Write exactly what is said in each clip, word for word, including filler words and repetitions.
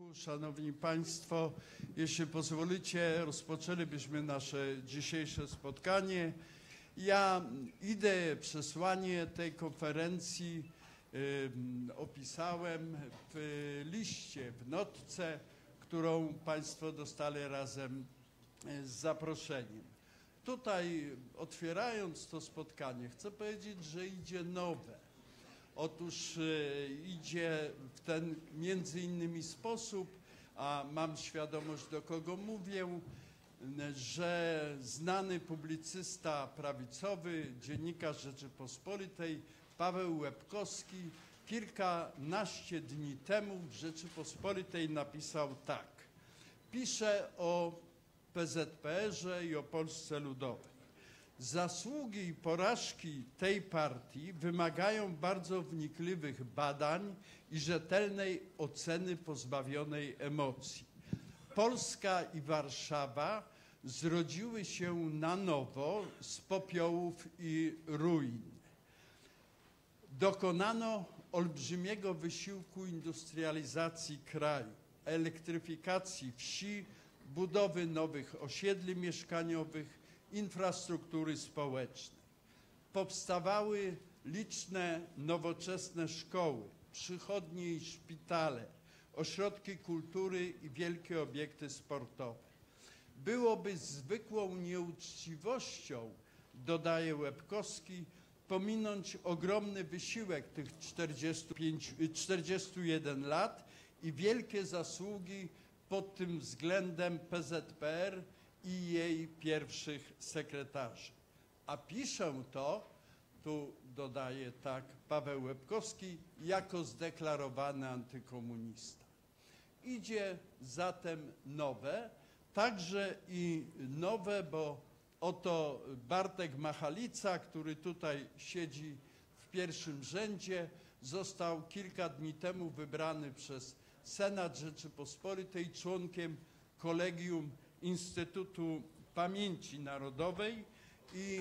Marszałku, Szanowni Państwo, jeśli pozwolicie, rozpoczęlibyśmy nasze dzisiejsze spotkanie. Ja ideę, przesłanie tej konferencji y, opisałem w liście, w notce, którą Państwo dostali razem z zaproszeniem. Tutaj, otwierając to spotkanie, chcę powiedzieć, że idzie nowe. Otóż y, idzie w ten między innymi sposób, a mam świadomość, do kogo mówię, że znany publicysta prawicowy, dziennikarz Rzeczypospolitej Paweł Łebkowski kilkanaście dni temu w Rzeczypospolitej napisał tak. Pisze o P Z P R ze i o Polsce Ludowej. Zasługi i porażki tej partii wymagają bardzo wnikliwych badań i rzetelnej oceny pozbawionej emocji. Polska i Warszawa zrodziły się na nowo z popiołów i ruin. Dokonano olbrzymiego wysiłku industrializacji kraju, elektryfikacji wsi, budowy nowych osiedli mieszkaniowych, infrastruktury społecznej. Powstawały liczne nowoczesne szkoły, przychodnie i szpitale, ośrodki kultury i wielkie obiekty sportowe. Byłoby zwykłą nieuczciwością, dodaje Łebkowski, pominąć ogromny wysiłek tych czterdziestu jeden lat i wielkie zasługi pod tym względem P Z P R i jej pierwszych sekretarzy. A piszę to, tu dodaje tak Paweł Łebkowski, jako zdeklarowany antykomunista. Idzie zatem nowe, także i nowe, bo oto Bartek Machalica, który tutaj siedzi w pierwszym rzędzie, został kilka dni temu wybrany przez Senat Rzeczypospolitej członkiem Kolegium Instytutu Pamięci Narodowej i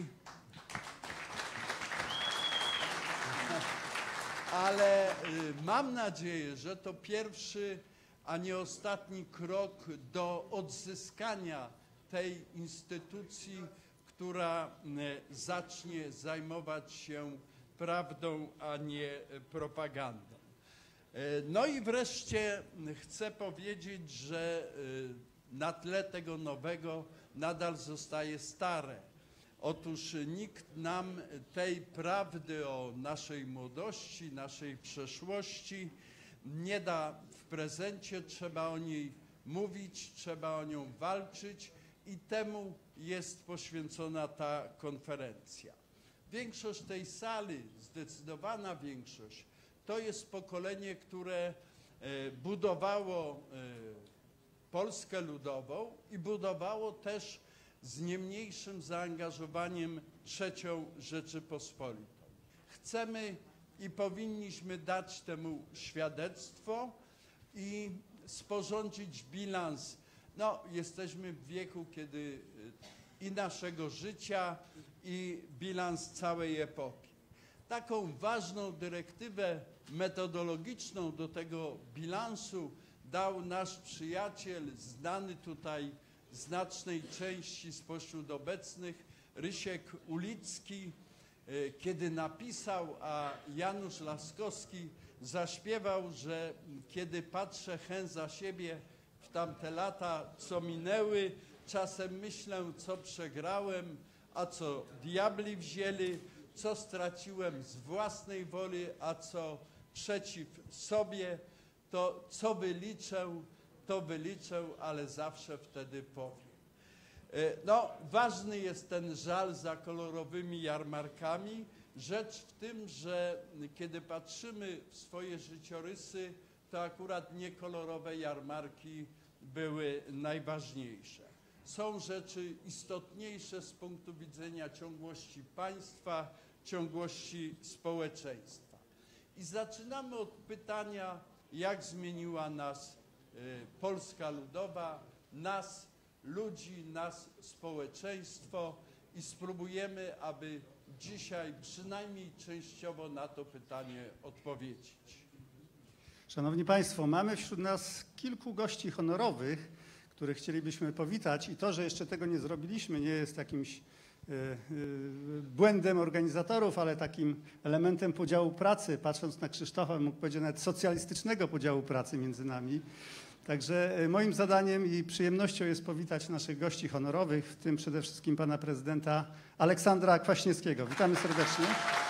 ale mam nadzieję, że to pierwszy, a nie ostatni krok do odzyskania tej instytucji, która zacznie zajmować się prawdą, a nie propagandą. No i wreszcie chcę powiedzieć, że na tle tego nowego nadal zostaje stare. Otóż nikt nam tej prawdy o naszej młodości, naszej przeszłości nie da w prezencie. Trzeba o niej mówić, trzeba o nią walczyć i temu jest poświęcona ta konferencja. Większość tej sali, zdecydowana większość, to jest pokolenie, które budowało Polskę Ludową i budowało też z nie mniejszym zaangażowaniem trzecią Rzeczypospolitą. Chcemy i powinniśmy dać temu świadectwo i sporządzić bilans. No, jesteśmy w wieku, kiedy i naszego życia, i bilans całej epoki. Taką ważną dyrektywę metodologiczną do tego bilansu dał nasz przyjaciel, znany tutaj znacznej części spośród obecnych, Rysiek Ulicki, kiedy napisał, a Janusz Laskowski zaśpiewał, że kiedy patrzę hen za siebie w tamte lata, co minęły, czasem myślę, co przegrałem, a co diabli wzięli, co straciłem z własnej woli, a co przeciw sobie, to co wyliczę, to wyliczę, ale zawsze wtedy powiem. No, ważny jest ten żal za kolorowymi jarmarkami. Rzecz w tym, że kiedy patrzymy w swoje życiorysy, to akurat nie kolorowe jarmarki były najważniejsze. Są rzeczy istotniejsze z punktu widzenia ciągłości państwa, ciągłości społeczeństwa. I zaczynamy od pytania, jak zmieniła nas y, Polska Ludowa, nas, ludzi, nas, społeczeństwo i spróbujemy, aby dzisiaj przynajmniej częściowo na to pytanie odpowiedzieć. Szanowni Państwo, mamy wśród nas kilku gości honorowych, których chcielibyśmy powitać i to, że jeszcze tego nie zrobiliśmy, nie jest jakimś y, y, błędem organizatorów, ale takim elementem podziału pracy. Patrząc na Krzysztofa, mógł powiedzieć nawet socjalistycznego podziału pracy między nami. Także moim zadaniem i przyjemnością jest powitać naszych gości honorowych, w tym przede wszystkim pana prezydenta Aleksandra Kwaśniewskiego. Witamy serdecznie.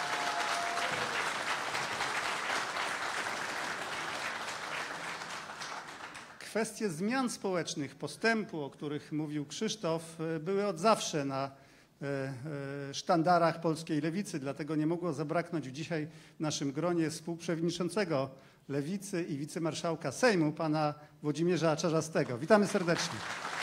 Kwestie zmian społecznych, postępu, o których mówił Krzysztof, były od zawsze na sztandarach polskiej lewicy, dlatego nie mogło zabraknąć dzisiaj w naszym gronie współprzewodniczącego Lewicy i wicemarszałka Sejmu, pana Włodzimierza Czarzastego. Witamy serdecznie.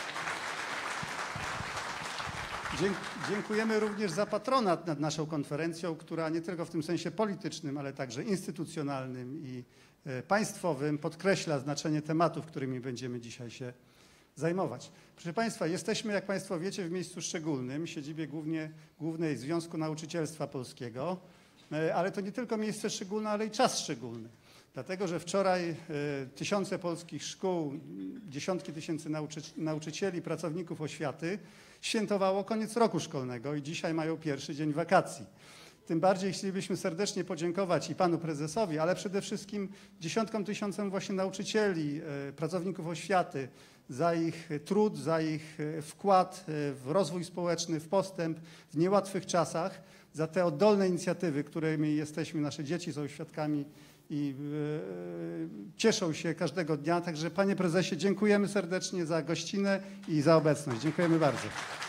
Dziękujemy również za patronat nad naszą konferencją, która nie tylko w tym sensie politycznym, ale także instytucjonalnym i państwowym podkreśla znaczenie tematów, którymi będziemy dzisiaj się zajmować. Proszę Państwa, jesteśmy, jak Państwo wiecie, w miejscu szczególnym, siedzibie głównie, głównej Związku Nauczycielstwa Polskiego, ale to nie tylko miejsce szczególne, ale i czas szczególny. Dlatego, że wczoraj tysiące polskich szkół, dziesiątki tysięcy nauczy nauczycieli, pracowników oświaty świętowało koniec roku szkolnego i dzisiaj mają pierwszy dzień wakacji. Tym bardziej chcielibyśmy serdecznie podziękować i panu prezesowi, ale przede wszystkim dziesiątkom tysiącom właśnie nauczycieli, pracowników oświaty za ich trud, za ich wkład w rozwój społeczny, w postęp w niełatwych czasach, za te oddolne inicjatywy, którymi jesteśmy, nasze dzieci są świadkami i cieszą się każdego dnia. Także panie prezesie, dziękujemy serdecznie za gościnę i za obecność. Dziękujemy bardzo.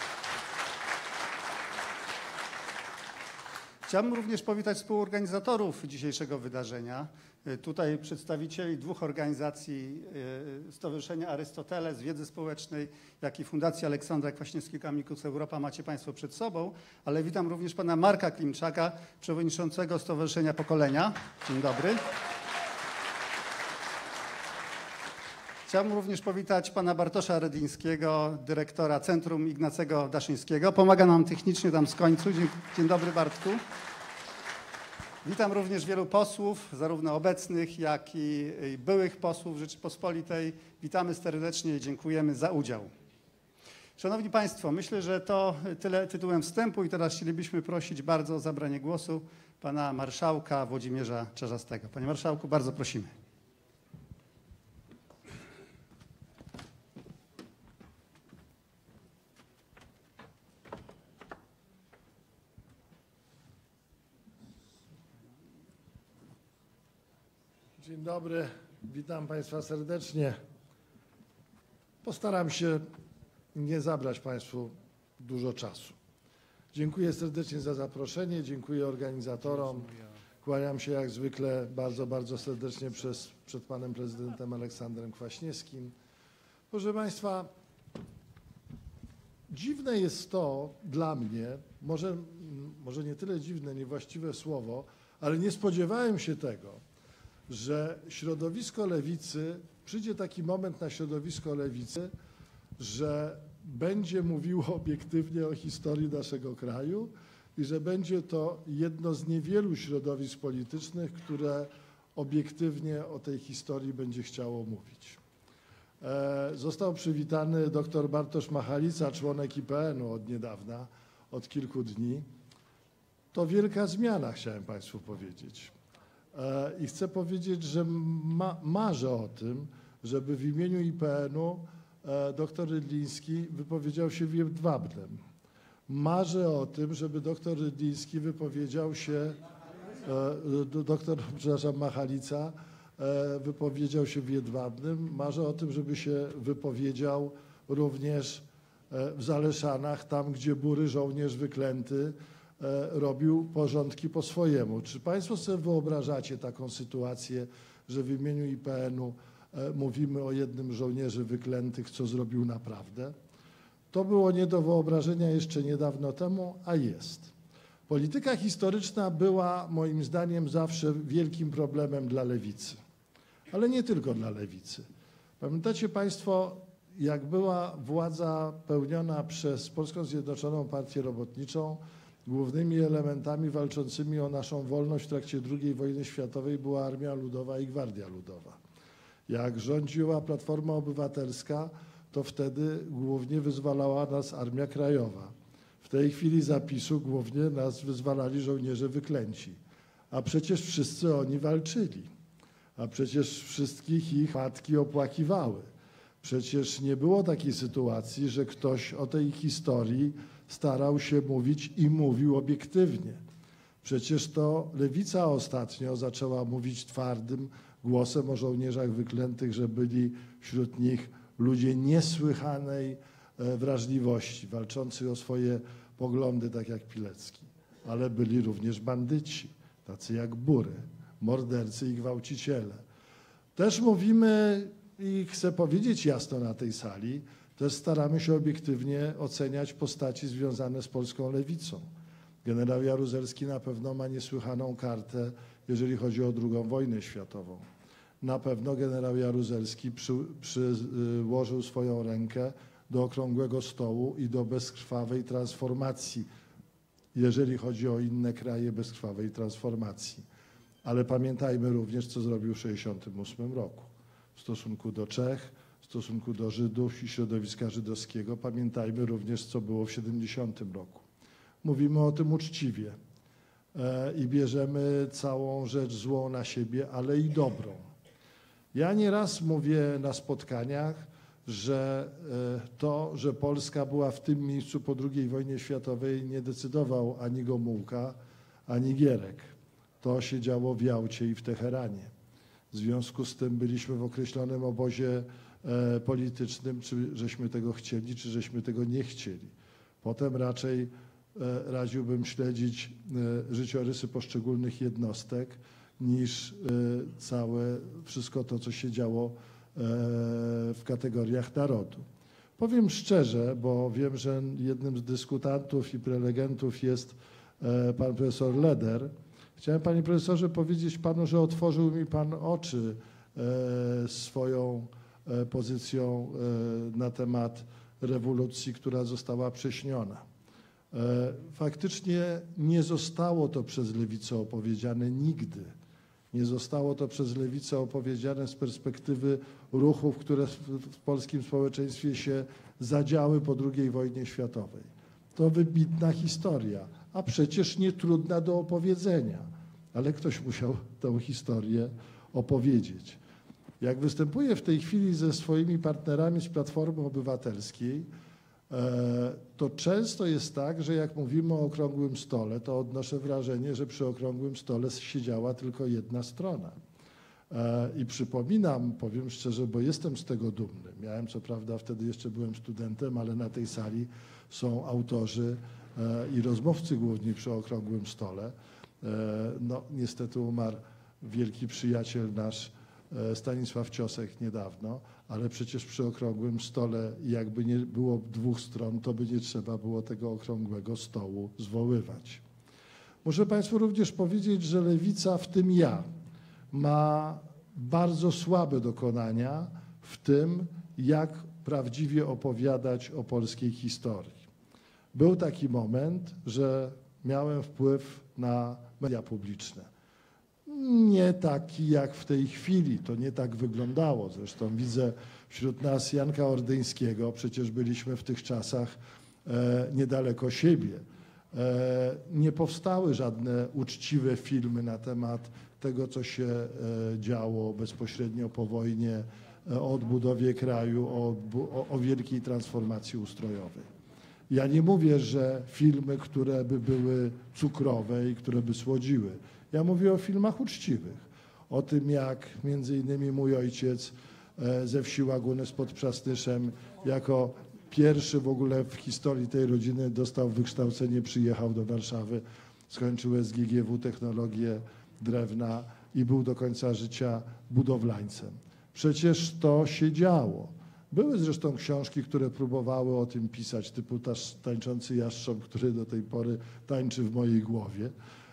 Chciałbym również powitać współorganizatorów dzisiejszego wydarzenia. Tutaj przedstawicieli dwóch organizacji, Stowarzyszenia Arystoteles Wiedzy Społecznej, jak i Fundacji Aleksandra Kwaśniewskiego Amicus Europa macie Państwo przed sobą, ale witam również pana Marka Klimczaka, przewodniczącego Stowarzyszenia Pokolenia. Dzień dobry. Chciałbym również powitać pana Bartosza Redyńskiego, dyrektora Centrum Ignacego Daszyńskiego. Pomaga nam technicznie tam z końcu. Dzień, dzień dobry, Bartku. Witam również wielu posłów, zarówno obecnych, jak i byłych posłów Rzeczypospolitej. Witamy serdecznie i dziękujemy za udział. Szanowni Państwo, myślę, że to tyle tytułem wstępu i teraz chcielibyśmy prosić bardzo o zabranie głosu pana marszałka Włodzimierza Czarzastego. Panie marszałku, bardzo prosimy. Dzień dobry, witam Państwa serdecznie. Postaram się nie zabrać Państwu dużo czasu. Dziękuję serdecznie za zaproszenie, dziękuję organizatorom. Kłaniam się jak zwykle bardzo, bardzo serdecznie przez, przed Panem Prezydentem Aleksandrem Kwaśniewskim. Proszę Państwa, dziwne jest to dla mnie, może, może nie tyle dziwne, niewłaściwe słowo, ale nie spodziewałem się tego, że środowisko lewicy, przyjdzie taki moment na środowisko lewicy, że będzie mówiło obiektywnie o historii naszego kraju i że będzie to jedno z niewielu środowisk politycznych, które obiektywnie o tej historii będzie chciało mówić. E, został przywitany dr Bartosz Machalica, członek I P N u od niedawna, od kilku dni. To wielka zmiana, chciałem Państwu powiedzieć. I chcę powiedzieć, że ma, marzę o tym, żeby w imieniu I P N u dr Rydliński wypowiedział się Jedwabnem. Marzę o tym, żeby dr Rydliński wypowiedział się, doktor, przepraszam, Machalica wypowiedział się w Jedwabnym. Marzę o tym, żeby się wypowiedział również w Zaleszanach, tam gdzie bury żołnierz wyklęty robił porządki po swojemu. Czy Państwo sobie wyobrażacie taką sytuację, że w imieniu I P N u mówimy o jednym żołnierzy wyklętych, co zrobił naprawdę? To było nie do wyobrażenia jeszcze niedawno temu, a jest. Polityka historyczna była moim zdaniem zawsze wielkim problemem dla lewicy, ale nie tylko dla lewicy. Pamiętacie Państwo, jak była władza pełniona przez Polską Zjednoczoną Partię Robotniczą, głównymi elementami walczącymi o naszą wolność w trakcie drugiej wojny światowej była Armia Ludowa i Gwardia Ludowa. Jak rządziła Platforma Obywatelska, to wtedy głównie wyzwalała nas Armia Krajowa. W tej chwili zapisu głównie nas wyzwalali żołnierze wyklęci. A przecież wszyscy oni walczyli. A przecież wszystkich ich matki opłakiwały. Przecież nie było takiej sytuacji, że ktoś o tej historii starał się mówić i mówił obiektywnie. Przecież to lewica ostatnio zaczęła mówić twardym głosem o żołnierzach wyklętych, że byli wśród nich ludzie niesłychanej wrażliwości, walczący o swoje poglądy, tak jak Pilecki. Ale byli również bandyci, tacy jak Bury, mordercy i gwałciciele. Też mówimy i chcę powiedzieć jasno na tej sali, też staramy się obiektywnie oceniać postaci związane z polską lewicą. Generał Jaruzelski na pewno ma niesłychaną kartę, jeżeli chodzi o drugą wojnę światową. Na pewno generał Jaruzelski przy, przyłożył swoją rękę do okrągłego stołu i do bezkrwawej transformacji, jeżeli chodzi o inne kraje, bezkrwawej transformacji. Ale pamiętajmy również, co zrobił w tysiąc dziewięćset sześćdziesiątym ósmym roku w stosunku do Czech, w stosunku do Żydów i środowiska żydowskiego. Pamiętajmy również, co było w tysiąc dziewięćset siedemdziesiątym roku. Mówimy o tym uczciwie e, i bierzemy całą rzecz złą na siebie, ale i dobrą. Ja nieraz mówię na spotkaniach, że e, to, że Polska była w tym miejscu po drugiej wojnie światowej, nie decydował ani Gomułka, ani Gierek. To się działo w Jałcie i w Teheranie. W związku z tym byliśmy w określonym obozie e, politycznym, czy żeśmy tego chcieli, czy żeśmy tego nie chcieli. Potem raczej e, radziłbym śledzić e, życiorysy poszczególnych jednostek niż e, całe wszystko to, co się działo e, w kategoriach narodu. Powiem szczerze, bo wiem, że jednym z dyskutantów i prelegentów jest e, pan profesor Leder. Chciałem, panie profesorze, powiedzieć panu, że otworzył mi pan oczy e, swoją e, pozycją e, na temat rewolucji, która została prześniona. E, faktycznie nie zostało to przez lewicę opowiedziane nigdy. Nie zostało to przez lewicę opowiedziane z perspektywy ruchów, które w, w polskim społeczeństwie się zadziały po drugiej wojnie światowej. To wybitna historia, a przecież nie trudna do opowiedzenia, ale ktoś musiał tę historię opowiedzieć. Jak występuję w tej chwili ze swoimi partnerami z Platformy Obywatelskiej, to często jest tak, że jak mówimy o okrągłym stole, to odnoszę wrażenie, że przy okrągłym stole siedziała tylko jedna strona. I przypominam, powiem szczerze, bo jestem z tego dumny. Miałem, co prawda, wtedy jeszcze byłem studentem, ale na tej sali są autorzy i rozmówcy główni przy okrągłym stole. No, niestety umarł wielki przyjaciel nasz Stanisław Ciosek niedawno, ale przecież przy okrągłym stole, jakby nie było dwóch stron, to by nie trzeba było tego okrągłego stołu zwoływać. Muszę państwu również powiedzieć, że lewica, w tym ja, ma bardzo słabe dokonania w tym, jak prawdziwie opowiadać o polskiej historii. Był taki moment, że miałem wpływ na media publiczne. Nie taki jak w tej chwili, to nie tak wyglądało. Zresztą widzę wśród nas Janka Ordyńskiego, przecież byliśmy w tych czasach e, niedaleko siebie. E, nie powstały żadne uczciwe filmy na temat tego, co się e, działo bezpośrednio po wojnie, e, o odbudowie kraju, o, o, o wielkiej transformacji ustrojowej. Ja nie mówię, że filmy, które by były cukrowe i które by słodziły. Ja mówię o filmach uczciwych. O tym, jak między innymi mój ojciec e, ze wsi Łaguny spod Przasnyszem jako pierwszy w ogóle w historii tej rodziny dostał wykształcenie, przyjechał do Warszawy, skończył S G G W, technologię drewna i był do końca życia budowlańcem. Przecież to się działo. Były zresztą książki, które próbowały o tym pisać, typu Tańczący Jastrząb, który do tej pory tańczy w mojej głowie,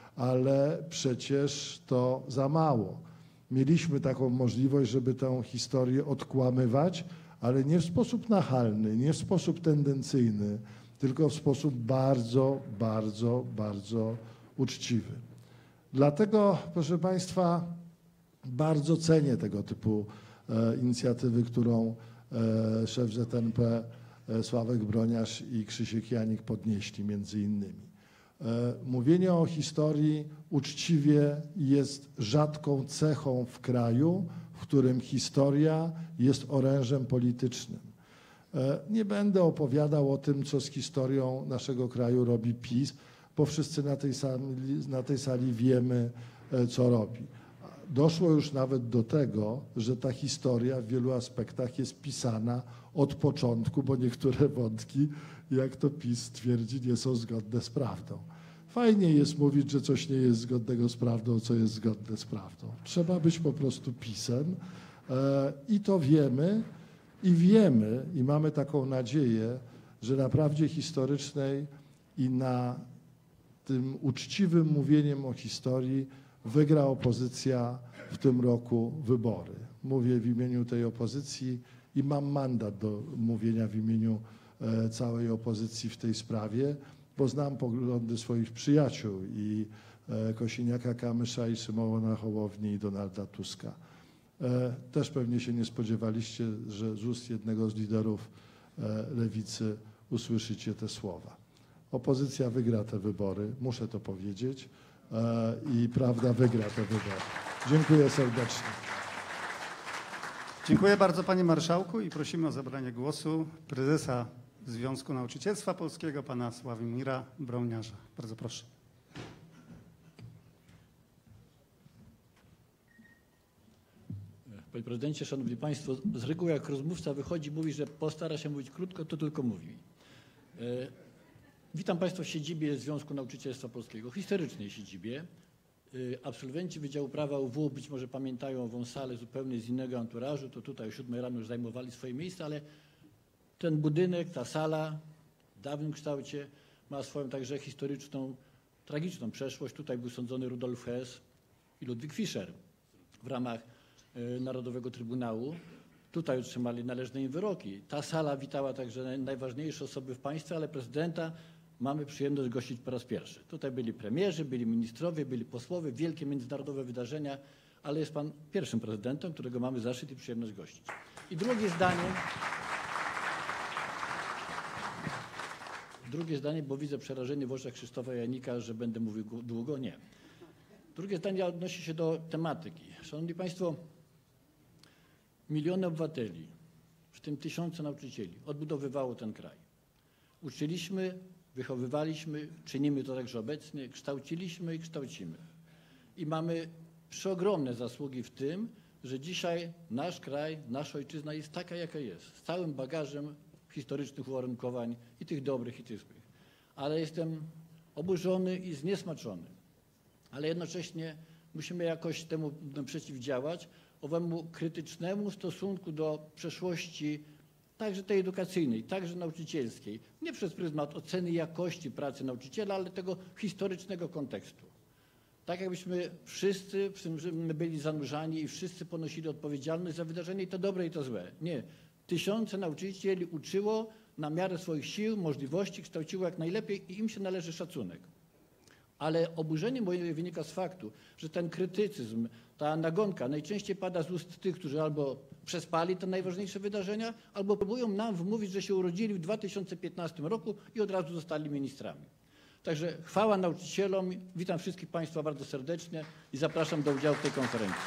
ale przecież to za mało. Mieliśmy taką możliwość, żeby tę historię odkłamywać, ale nie w sposób nachalny, nie w sposób tendencyjny, tylko w sposób bardzo, bardzo, bardzo uczciwy. Dlatego, proszę Państwa, bardzo cenię tego typu e, inicjatywy, którą e, szef Z N P e, Sławek Broniarz i Krzysiek Janik podnieśli między innymi. E, mówienie o historii uczciwie jest rzadką cechą w kraju, w którym historia jest orężem politycznym. E, nie będę opowiadał o tym, co z historią naszego kraju robi PiS, bo wszyscy na tej sali, na tej sali wiemy, e, co robi. Doszło już nawet do tego, że ta historia w wielu aspektach jest pisana od początku, bo niektóre wątki, jak to PiS twierdzi, nie są zgodne z prawdą. Fajnie jest mówić, że coś nie jest zgodnego z prawdą, co jest zgodne z prawdą. Trzeba być po prostu PiS-em e, i to wiemy i wiemy i mamy taką nadzieję, że na prawdzie historycznej i na tym uczciwym mówieniem o historii wygra opozycja w tym roku wybory. Mówię w imieniu tej opozycji i mam mandat do mówienia w imieniu e, całej opozycji w tej sprawie, bo znam poglądy swoich przyjaciół i e, Kosiniaka-Kamysza, i Szymona Hołowni, i Donalda Tuska. E, też pewnie się nie spodziewaliście, że z ust jednego z liderów e, lewicy usłyszycie te słowa. Opozycja wygra te wybory, muszę to powiedzieć, e, i prawda wygra te wybory. Dziękuję serdecznie. Dziękuję bardzo, panie marszałku, i prosimy o zabranie głosu prezesa Związku Nauczycielstwa Polskiego, pana Sławomira Broniarza. Bardzo proszę. Panie prezydencie, szanowni państwo, z reguły jak rozmówca wychodzi, mówi, że postara się mówić krótko, to tylko mówi. Witam państwa w siedzibie Związku Nauczycielstwa Polskiego, historycznej siedzibie. Absolwenci Wydziału Prawa U W być może pamiętają ową salę zupełnie z innego anturażu, to tutaj o siódmej rano już zajmowali swoje miejsca, ale ten budynek, ta sala w dawnym kształcie ma swoją także historyczną, tragiczną przeszłość. Tutaj był sądzony Rudolf Hess i Ludwik Fischer w ramach y, Narodowego Trybunału. Tutaj otrzymali należne im wyroki. Ta sala witała także najważniejsze osoby w państwie, ale prezydenta mamy przyjemność gościć po raz pierwszy. Tutaj byli premierzy, byli ministrowie, byli posłowie, wielkie międzynarodowe wydarzenia, ale jest pan pierwszym prezydentem, którego mamy zaszczyt i przyjemność gościć. I drugie zdanie... Drugie zdanie, bo widzę przerażenie w oczach Krzysztofa Janika, że będę mówił długo. Nie. Drugie zdanie odnosi się do tematyki. Szanowni państwo, miliony obywateli, w tym tysiące nauczycieli, odbudowywało ten kraj. Uczyliśmy, wychowywaliśmy, czynimy to także obecnie, kształciliśmy i kształcimy. I mamy przeogromne zasługi w tym, że dzisiaj nasz kraj, nasza ojczyzna jest taka, jaka jest, z całym bagażem historycznych uwarunkowań i tych dobrych, i tych złych. Ale jestem oburzony i zniesmaczony. Ale jednocześnie musimy jakoś temu przeciwdziałać, owemu krytycznemu stosunku do przeszłości, także tej edukacyjnej, także nauczycielskiej. Nie przez pryzmat oceny jakości pracy nauczyciela, ale tego historycznego kontekstu. Tak jakbyśmy wszyscy byli zanurzani i wszyscy ponosili odpowiedzialność za wydarzenie, i to dobre, i to złe. Nie. Tysiące nauczycieli uczyło na miarę swoich sił, możliwości, kształciło jak najlepiej i im się należy szacunek. Ale oburzenie moje wynika z faktu, że ten krytycyzm, ta nagonka najczęściej pada z ust tych, którzy albo przespali te najważniejsze wydarzenia, albo próbują nam wmówić, że się urodzili w dwa tysiące piętnastym roku i od razu zostali ministrami. Także chwała nauczycielom, witam wszystkich państwa bardzo serdecznie i zapraszam do udziału w tej konferencji.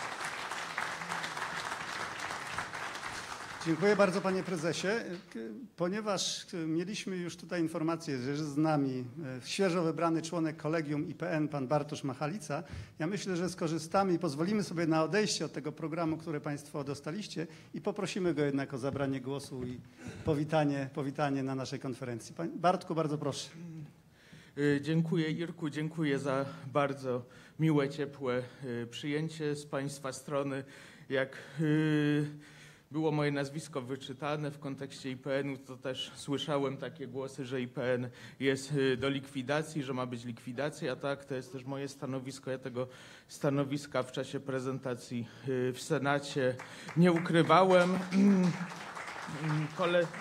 Dziękuję bardzo, panie prezesie. Ponieważ mieliśmy już tutaj informację, że jest z nami świeżo wybrany członek kolegium I P N, pan Bartosz Machalica, ja myślę, że skorzystamy i pozwolimy sobie na odejście od tego programu, który państwo dostaliście, i poprosimy go jednak o zabranie głosu i powitanie, powitanie na naszej konferencji. Panie Bartku, bardzo proszę. Dziękuję, Irku, dziękuję za bardzo miłe, ciepłe przyjęcie z państwa strony. Jak było moje nazwisko wyczytane w kontekście I P N-u, to też słyszałem takie głosy, że I P N jest do likwidacji, że ma być likwidacja. Tak, to jest też moje stanowisko. Ja tego stanowiska w czasie prezentacji w Senacie nie ukrywałem. Kole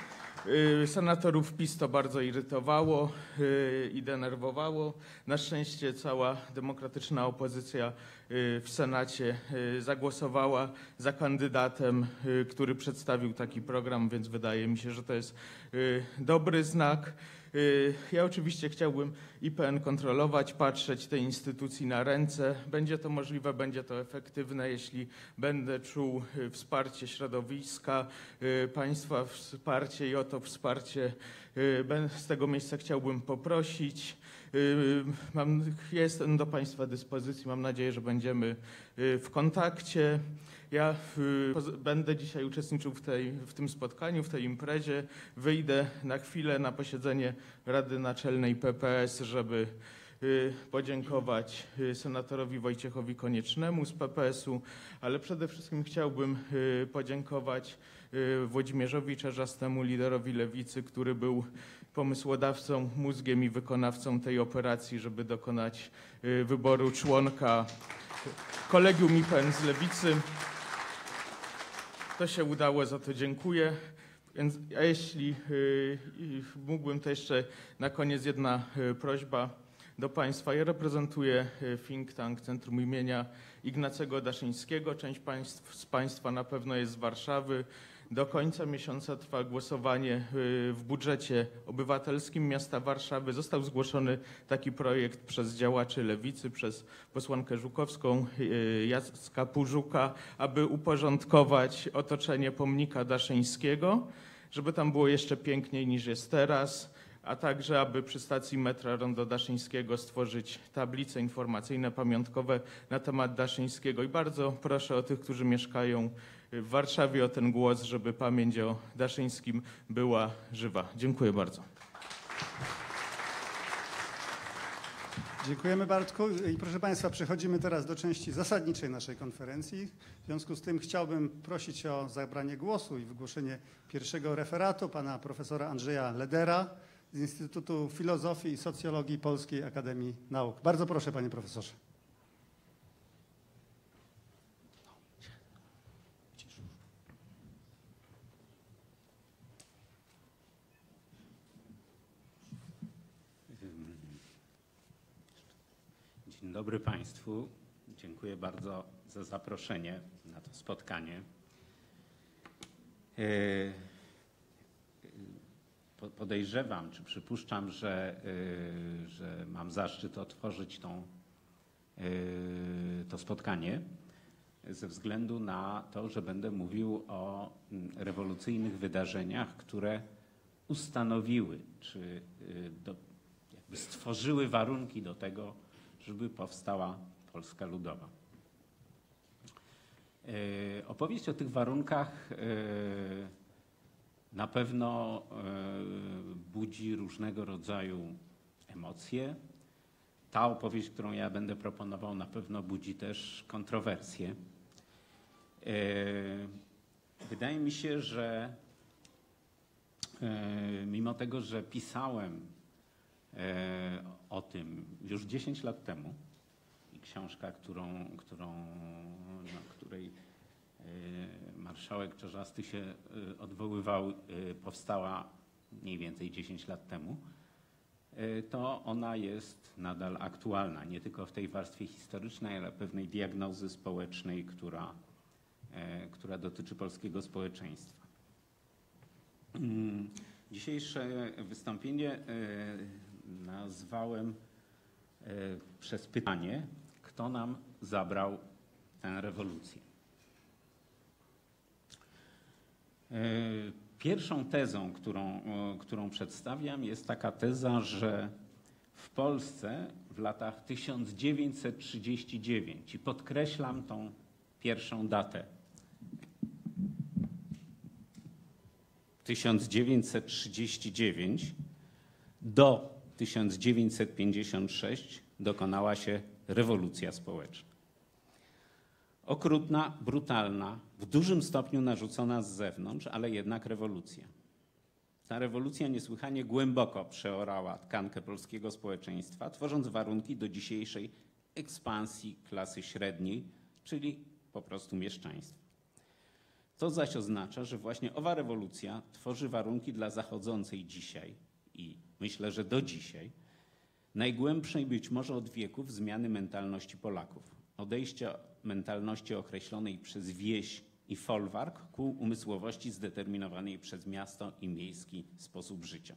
Senatorów PiS to bardzo irytowało i denerwowało. Na szczęście cała demokratyczna opozycja w Senacie zagłosowała za kandydatem, który przedstawił taki program, więc wydaje mi się, że to jest dobry znak. Ja oczywiście chciałbym I P N kontrolować, patrzeć tej instytucji na ręce. Będzie to możliwe, będzie to efektywne, jeśli będę czuł wsparcie środowiska, państwa wsparcie i o to wsparcie z tego miejsca chciałbym poprosić. Mam, jestem do państwa dyspozycji, mam nadzieję, że będziemy w kontakcie. Ja będę dzisiaj uczestniczył w, tej, w tym spotkaniu, w tej imprezie. Wyjdę na chwilę na posiedzenie Rady Naczelnej P P S, żeby podziękować senatorowi Wojciechowi Koniecznemu z P P S-u, ale przede wszystkim chciałbym podziękować Włodzimierzowi Czarzastemu, liderowi Lewicy, który był pomysłodawcą, mózgiem i wykonawcą tej operacji, żeby dokonać wyboru członka Kolegium I P N z Lewicy. To się udało, za to dziękuję. Więc, a jeśli y, y, mógłbym, to jeszcze na koniec jedna y, prośba do państwa. Ja reprezentuję y, think tank Centrum imienia Ignacego Daszyńskiego. Część państw, z państwa na pewno jest z Warszawy. Do końca miesiąca trwa głosowanie w budżecie obywatelskim miasta Warszawy. Został zgłoszony taki projekt przez działaczy Lewicy, przez posłankę Żukowską, Jacka Purzuka, aby uporządkować otoczenie pomnika Daszyńskiego, żeby tam było jeszcze piękniej niż jest teraz, a także aby przy stacji metra Rondo Daszyńskiego stworzyć tablice informacyjne, pamiątkowe na temat Daszyńskiego. I bardzo proszę o tych, którzy mieszkają w Warszawie, o ten głos, żeby pamięć o Daszyńskim była żywa. Dziękuję bardzo. Dziękujemy, Bartku. I proszę państwa, przechodzimy teraz do części zasadniczej naszej konferencji. W związku z tym chciałbym prosić o zabranie głosu i wygłoszenie pierwszego referatu pana profesora Andrzeja Ledera z Instytutu Filozofii i Socjologii Polskiej Akademii Nauk. Bardzo proszę, panie profesorze. Dzień dobry Państwu. Dziękuję bardzo za zaproszenie na to spotkanie. Podejrzewam, czy przypuszczam, że, że mam zaszczyt otworzyć tą, to spotkanie ze względu na to, że będę mówił o rewolucyjnych wydarzeniach, które ustanowiły, czy do, jakby stworzyły warunki do tego, żeby powstała Polska Ludowa. Yy, opowieść o tych warunkach yy, na pewno yy, budzi różnego rodzaju emocje. Ta opowieść, którą ja będę proponował, na pewno budzi też kontrowersje. Yy, wydaje mi się, że yy, mimo tego, że pisałem o tym już dziesięć lat temu i książka, którą, którą, no, której marszałek Czarzasty się odwoływał, powstała mniej więcej dziesięć lat temu, to ona jest nadal aktualna, nie tylko w tej warstwie historycznej, ale pewnej diagnozy społecznej, która, która dotyczy polskiego społeczeństwa. Dzisiejsze wystąpienie nazwałem przez pytanie, kto nam zabrał tę rewolucję. Pierwszą tezą, którą, którą przedstawiam, jest taka teza, że w Polsce w latach tysiąc dziewięćset trzydziesty dziewiąty, i podkreślam tą pierwszą datę, tysiąc dziewięćset trzydziesty dziewiąty do tysiąc dziewięćset pięćdziesiąt sześć dokonała się rewolucja społeczna. Okrutna, brutalna, w dużym stopniu narzucona z zewnątrz, ale jednak rewolucja. Ta rewolucja niesłychanie głęboko przeorała tkankę polskiego społeczeństwa, tworząc warunki do dzisiejszej ekspansji klasy średniej, czyli po prostu mieszczaństwa. To zaś oznacza, że właśnie owa rewolucja tworzy warunki dla zachodzącej dzisiaj i myślę, że do dzisiaj najgłębszej być może od wieków zmiany mentalności Polaków. Odejścia mentalności określonej przez wieś i folwark ku umysłowości zdeterminowanej przez miasto i miejski sposób życia.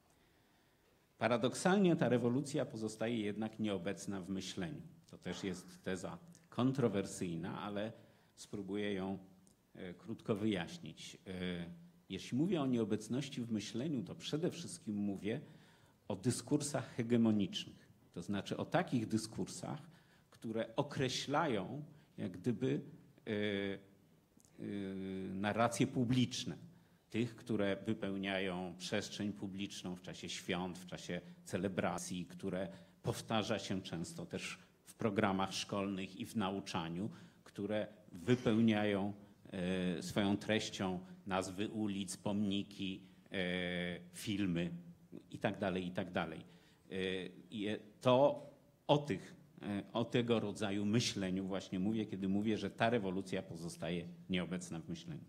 Paradoksalnie ta rewolucja pozostaje jednak nieobecna w myśleniu. To też jest teza kontrowersyjna, ale spróbuję ją e, krótko wyjaśnić. E, jeśli mówię o nieobecności w myśleniu, to przede wszystkim mówię o dyskursach hegemonicznych. To znaczy o takich dyskursach, które określają jak gdyby e, e, narracje publiczne. Tych, które wypełniają przestrzeń publiczną w czasie świąt, w czasie celebracji, które powtarza się często też w programach szkolnych i w nauczaniu, które wypełniają e, swoją treścią nazwy ulic, pomniki, e, filmy itd., itd. E, to o tych, e, o tego rodzaju myśleniu właśnie mówię, kiedy mówię, że ta rewolucja pozostaje nieobecna w myśleniu.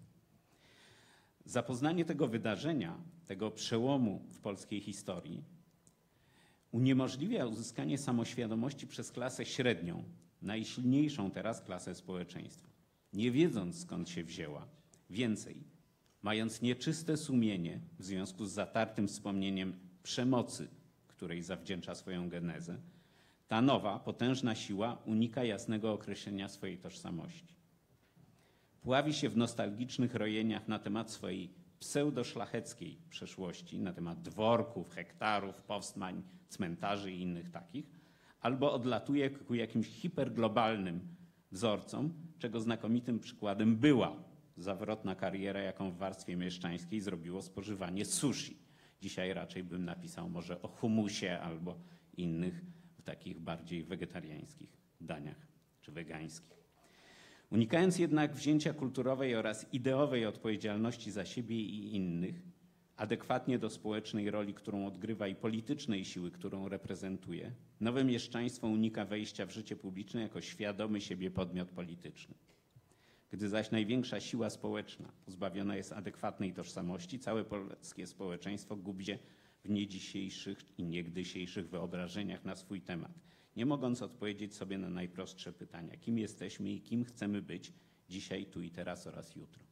Zapoznanie tego wydarzenia, tego przełomu w polskiej historii uniemożliwia uzyskanie samoświadomości przez klasę średnią, najsilniejszą teraz klasę społeczeństwa. Nie wiedząc, skąd się wzięła, więcej, mając nieczyste sumienie w związku z zatartym wspomnieniem przemocy, której zawdzięcza swoją genezę, ta nowa, potężna siła unika jasnego określenia swojej tożsamości. Pławi się w nostalgicznych rojeniach na temat swojej pseudoszlacheckiej przeszłości, na temat dworków, hektarów, powstań, cmentarzy i innych takich, albo odlatuje ku jakimś hiperglobalnym wzorcom, czego znakomitym przykładem była zawrotna kariera, jaką w warstwie mieszczańskiej zrobiło spożywanie sushi. Dzisiaj raczej bym napisał może o humusie albo innych takich bardziej wegetariańskich daniach czy wegańskich. Unikając jednak wzięcia kulturowej oraz ideowej odpowiedzialności za siebie i innych, adekwatnie do społecznej roli, którą odgrywa i politycznej siły, którą reprezentuje, nowe mieszczaństwo unika wejścia w życie publiczne jako świadomy siebie podmiot polityczny. Gdy zaś największa siła społeczna pozbawiona jest adekwatnej tożsamości, całe polskie społeczeństwo gubi się w niedzisiejszych i niegdysiejszych wyobrażeniach na swój temat, nie mogąc odpowiedzieć sobie na najprostsze pytania, kim jesteśmy i kim chcemy być dzisiaj, tu i teraz oraz jutro.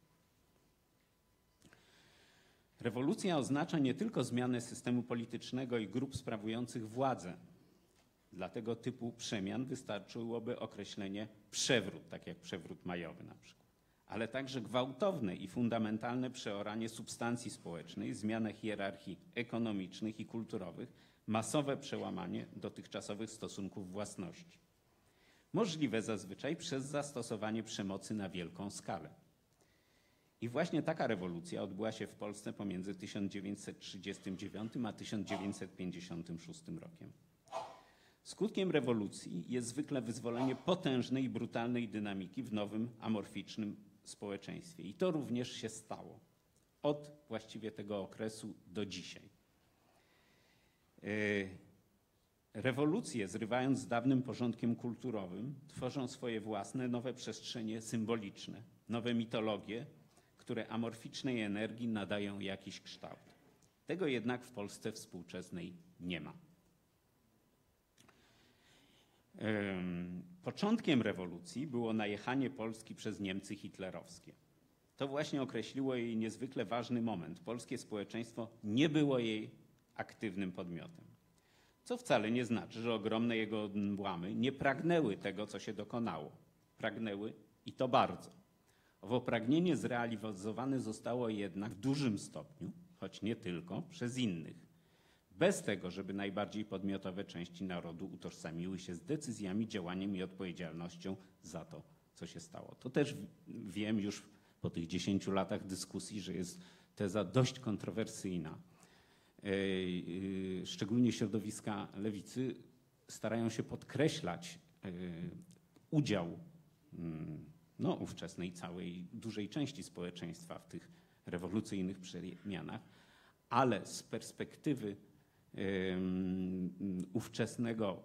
Rewolucja oznacza nie tylko zmianę systemu politycznego i grup sprawujących władzę. Dla tego typu przemian wystarczyłoby określenie przewrót, tak jak przewrót majowy na przykład, ale także gwałtowne i fundamentalne przeoranie substancji społecznej, zmianę hierarchii ekonomicznych i kulturowych, masowe przełamanie dotychczasowych stosunków własności. Możliwe zazwyczaj przez zastosowanie przemocy na wielką skalę. I właśnie taka rewolucja odbyła się w Polsce pomiędzy tysiąc dziewięćset trzydziestym dziewiątym a tysiąc dziewięćset pięćdziesiątym szóstym rokiem. Skutkiem rewolucji jest zwykle wyzwolenie potężnej i brutalnej dynamiki w nowym, amorficznym społeczeństwie. I to również się stało. Od właściwie tego okresu do dzisiaj. Rewolucje, zrywając z dawnym porządkiem kulturowym, tworzą swoje własne nowe przestrzenie symboliczne, nowe mitologie, które amorficznej energii nadają jakiś kształt. Tego jednak w Polsce współczesnej nie ma. Początkiem rewolucji było najechanie Polski przez Niemcy hitlerowskie. To właśnie określiło jej niezwykle ważny moment. Polskie społeczeństwo nie było jej aktywnym podmiotem. Co wcale nie znaczy, że ogromne jego odłamy nie pragnęły tego, co się dokonało. Pragnęły i to bardzo. Owo pragnienie zrealizowane zostało jednak w dużym stopniu, choć nie tylko, przez innych. Bez tego, żeby najbardziej podmiotowe części narodu utożsamiły się z decyzjami, działaniem i odpowiedzialnością za to, co się stało. To też wiem już po tych dziesięciu latach dyskusji, że jest teza dość kontrowersyjna. Szczególnie środowiska lewicy starają się podkreślać udział no, ówczesnej całej dużej części społeczeństwa w tych rewolucyjnych przemianach, ale z perspektywy ówczesnego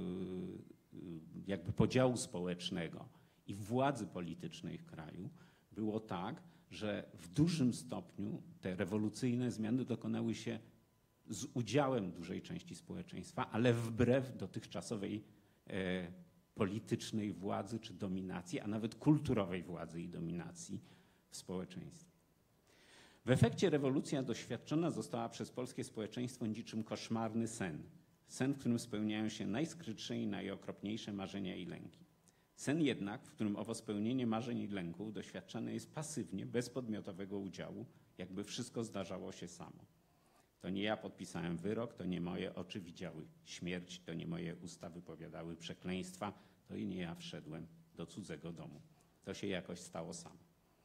jakby podziału społecznego i władzy politycznej w kraju było tak, że w dużym stopniu te rewolucyjne zmiany dokonały się z udziałem dużej części społeczeństwa, ale wbrew dotychczasowej e, politycznej władzy czy dominacji, a nawet kulturowej władzy i dominacji w społeczeństwie. W efekcie rewolucja doświadczona została przez polskie społeczeństwo niczym koszmarny sen. Sen, w którym spełniają się najskrytsze i najokropniejsze marzenia i lęki. Sen jednak, w którym owo spełnienie marzeń i lęków doświadczane jest pasywnie, bez podmiotowego udziału, jakby wszystko zdarzało się samo. To nie ja podpisałem wyrok, to nie moje oczy widziały śmierć, to nie moje usta wypowiadały przekleństwa, to i nie ja wszedłem do cudzego domu. To się jakoś stało samo.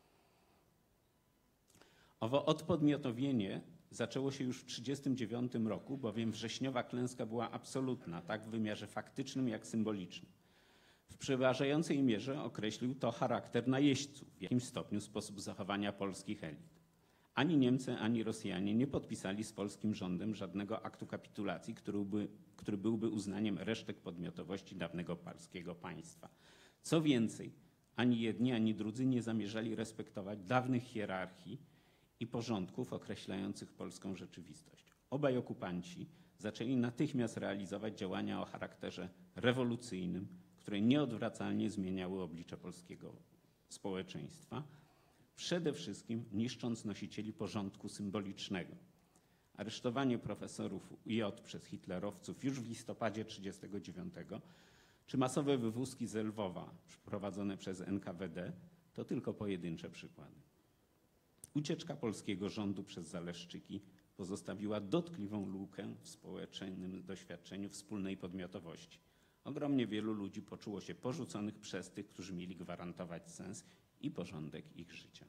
Owo odpodmiotowienie zaczęło się już w tysiąc dziewięćset trzydziestym dziewiątym roku, bowiem wrześniowa klęska była absolutna, tak w wymiarze faktycznym, jak symbolicznym. W przeważającej mierze określił to charakter najeźdźców, w jakimś stopniu sposób zachowania polskich elit. Ani Niemcy, ani Rosjanie nie podpisali z polskim rządem żadnego aktu kapitulacji, który byłby, który byłby uznaniem resztek podmiotowości dawnego polskiego państwa. Co więcej, ani jedni, ani drudzy nie zamierzali respektować dawnych hierarchii i porządków określających polską rzeczywistość. Obaj okupanci zaczęli natychmiast realizować działania o charakterze rewolucyjnym, które nieodwracalnie zmieniały oblicze polskiego społeczeństwa, przede wszystkim niszcząc nosicieli porządku symbolicznego. Aresztowanie profesorów U J przez hitlerowców już w listopadzie tysiąc dziewięćset trzydziestego dziewiątego czy masowe wywózki z Lwowa przeprowadzone przez N K W D to tylko pojedyncze przykłady. Ucieczka polskiego rządu przez Zaleszczyki pozostawiła dotkliwą lukę w społecznym doświadczeniu wspólnej podmiotowości. Ogromnie wielu ludzi poczuło się porzuconych przez tych, którzy mieli gwarantować sens i porządek ich życia.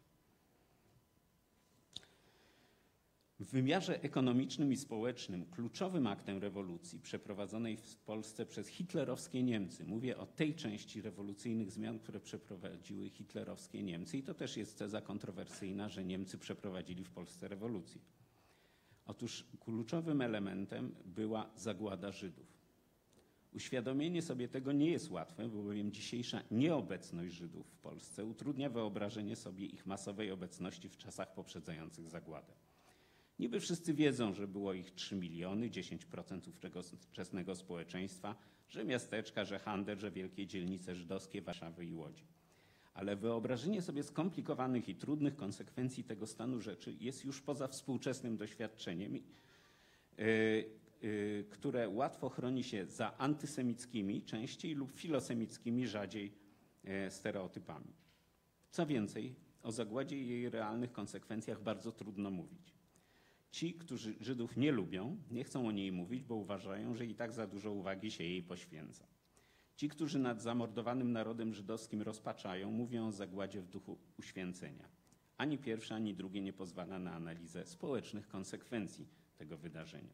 W wymiarze ekonomicznym i społecznym kluczowym aktem rewolucji przeprowadzonej w Polsce przez hitlerowskie Niemcy, mówię o tej części rewolucyjnych zmian, które przeprowadziły hitlerowskie Niemcy i to też jest teza kontrowersyjna, że Niemcy przeprowadzili w Polsce rewolucję. Otóż kluczowym elementem była zagłada Żydów. Uświadomienie sobie tego nie jest łatwe, bowiem dzisiejsza nieobecność Żydów w Polsce utrudnia wyobrażenie sobie ich masowej obecności w czasach poprzedzających zagładę. Niby wszyscy wiedzą, że było ich trzy miliony, dziesięć procent ówczesnego społeczeństwa, że miasteczka, że handel, że wielkie dzielnice żydowskie Warszawy i Łodzi. Ale wyobrażenie sobie skomplikowanych i trudnych konsekwencji tego stanu rzeczy jest już poza współczesnym doświadczeniem, yy, yy, które łatwo chroni się za antysemickimi częściej lub filosemickimi rzadziej yy, stereotypami. Co więcej, o zagładzie i jej realnych konsekwencjach bardzo trudno mówić. Ci, którzy Żydów nie lubią, nie chcą o niej mówić, bo uważają, że i tak za dużo uwagi się jej poświęca. Ci, którzy nad zamordowanym narodem żydowskim rozpaczają, mówią o zagładzie w duchu uświęcenia. Ani pierwsze, ani drugie nie pozwala na analizę społecznych konsekwencji tego wydarzenia.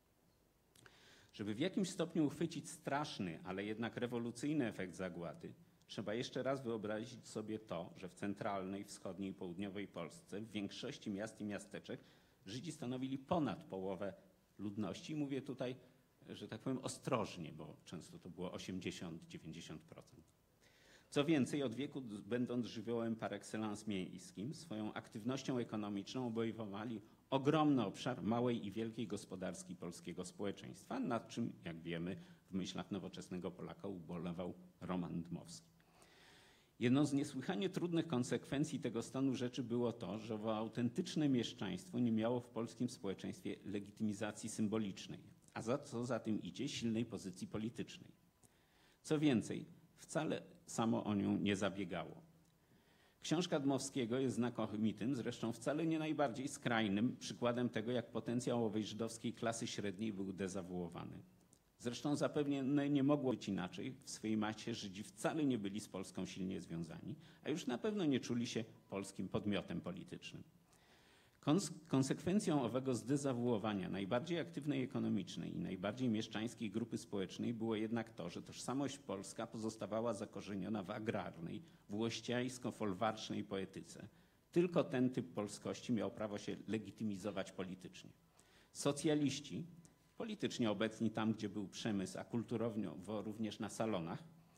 Żeby w jakimś stopniu uchwycić straszny, ale jednak rewolucyjny efekt zagłady, trzeba jeszcze raz wyobrazić sobie to, że w centralnej, wschodniej i południowej Polsce w większości miast i miasteczek Żydzi stanowili ponad połowę ludności. Mówię tutaj, że tak powiem, ostrożnie, bo często to było osiemdziesiąt do dziewięćdziesięciu procent. Co więcej, od wieku będąc żywiołem par excellence miejskim, swoją aktywnością ekonomiczną obejmowali ogromny obszar małej i wielkiej gospodarki polskiego społeczeństwa, nad czym, jak wiemy, w myślach nowoczesnego Polaka ubolewał Roman Dmowski. Jedną z niesłychanie trudnych konsekwencji tego stanu rzeczy było to, że owo autentyczne mieszczaństwo nie miało w polskim społeczeństwie legitymizacji symbolicznej, a za co za tym idzie silnej pozycji politycznej. Co więcej, wcale samo o nią nie zabiegało. Książka Dmowskiego jest znakomitym, zresztą wcale nie najbardziej skrajnym przykładem tego, jak potencjał owej żydowskiej klasy średniej był dezawuowany. Zresztą zapewne nie mogło być inaczej. W swojej masie Żydzi wcale nie byli z Polską silnie związani, a już na pewno nie czuli się polskim podmiotem politycznym. Konsekwencją owego zdezawuowania najbardziej aktywnej ekonomicznej i najbardziej mieszczańskiej grupy społecznej było jednak to, że tożsamość polska pozostawała zakorzeniona w agrarnej, włościańsko-folwarcznej poetyce. Tylko ten typ polskości miał prawo się legitymizować politycznie. Socjaliści, politycznie obecni tam, gdzie był przemysł, a kulturowo również na salonach,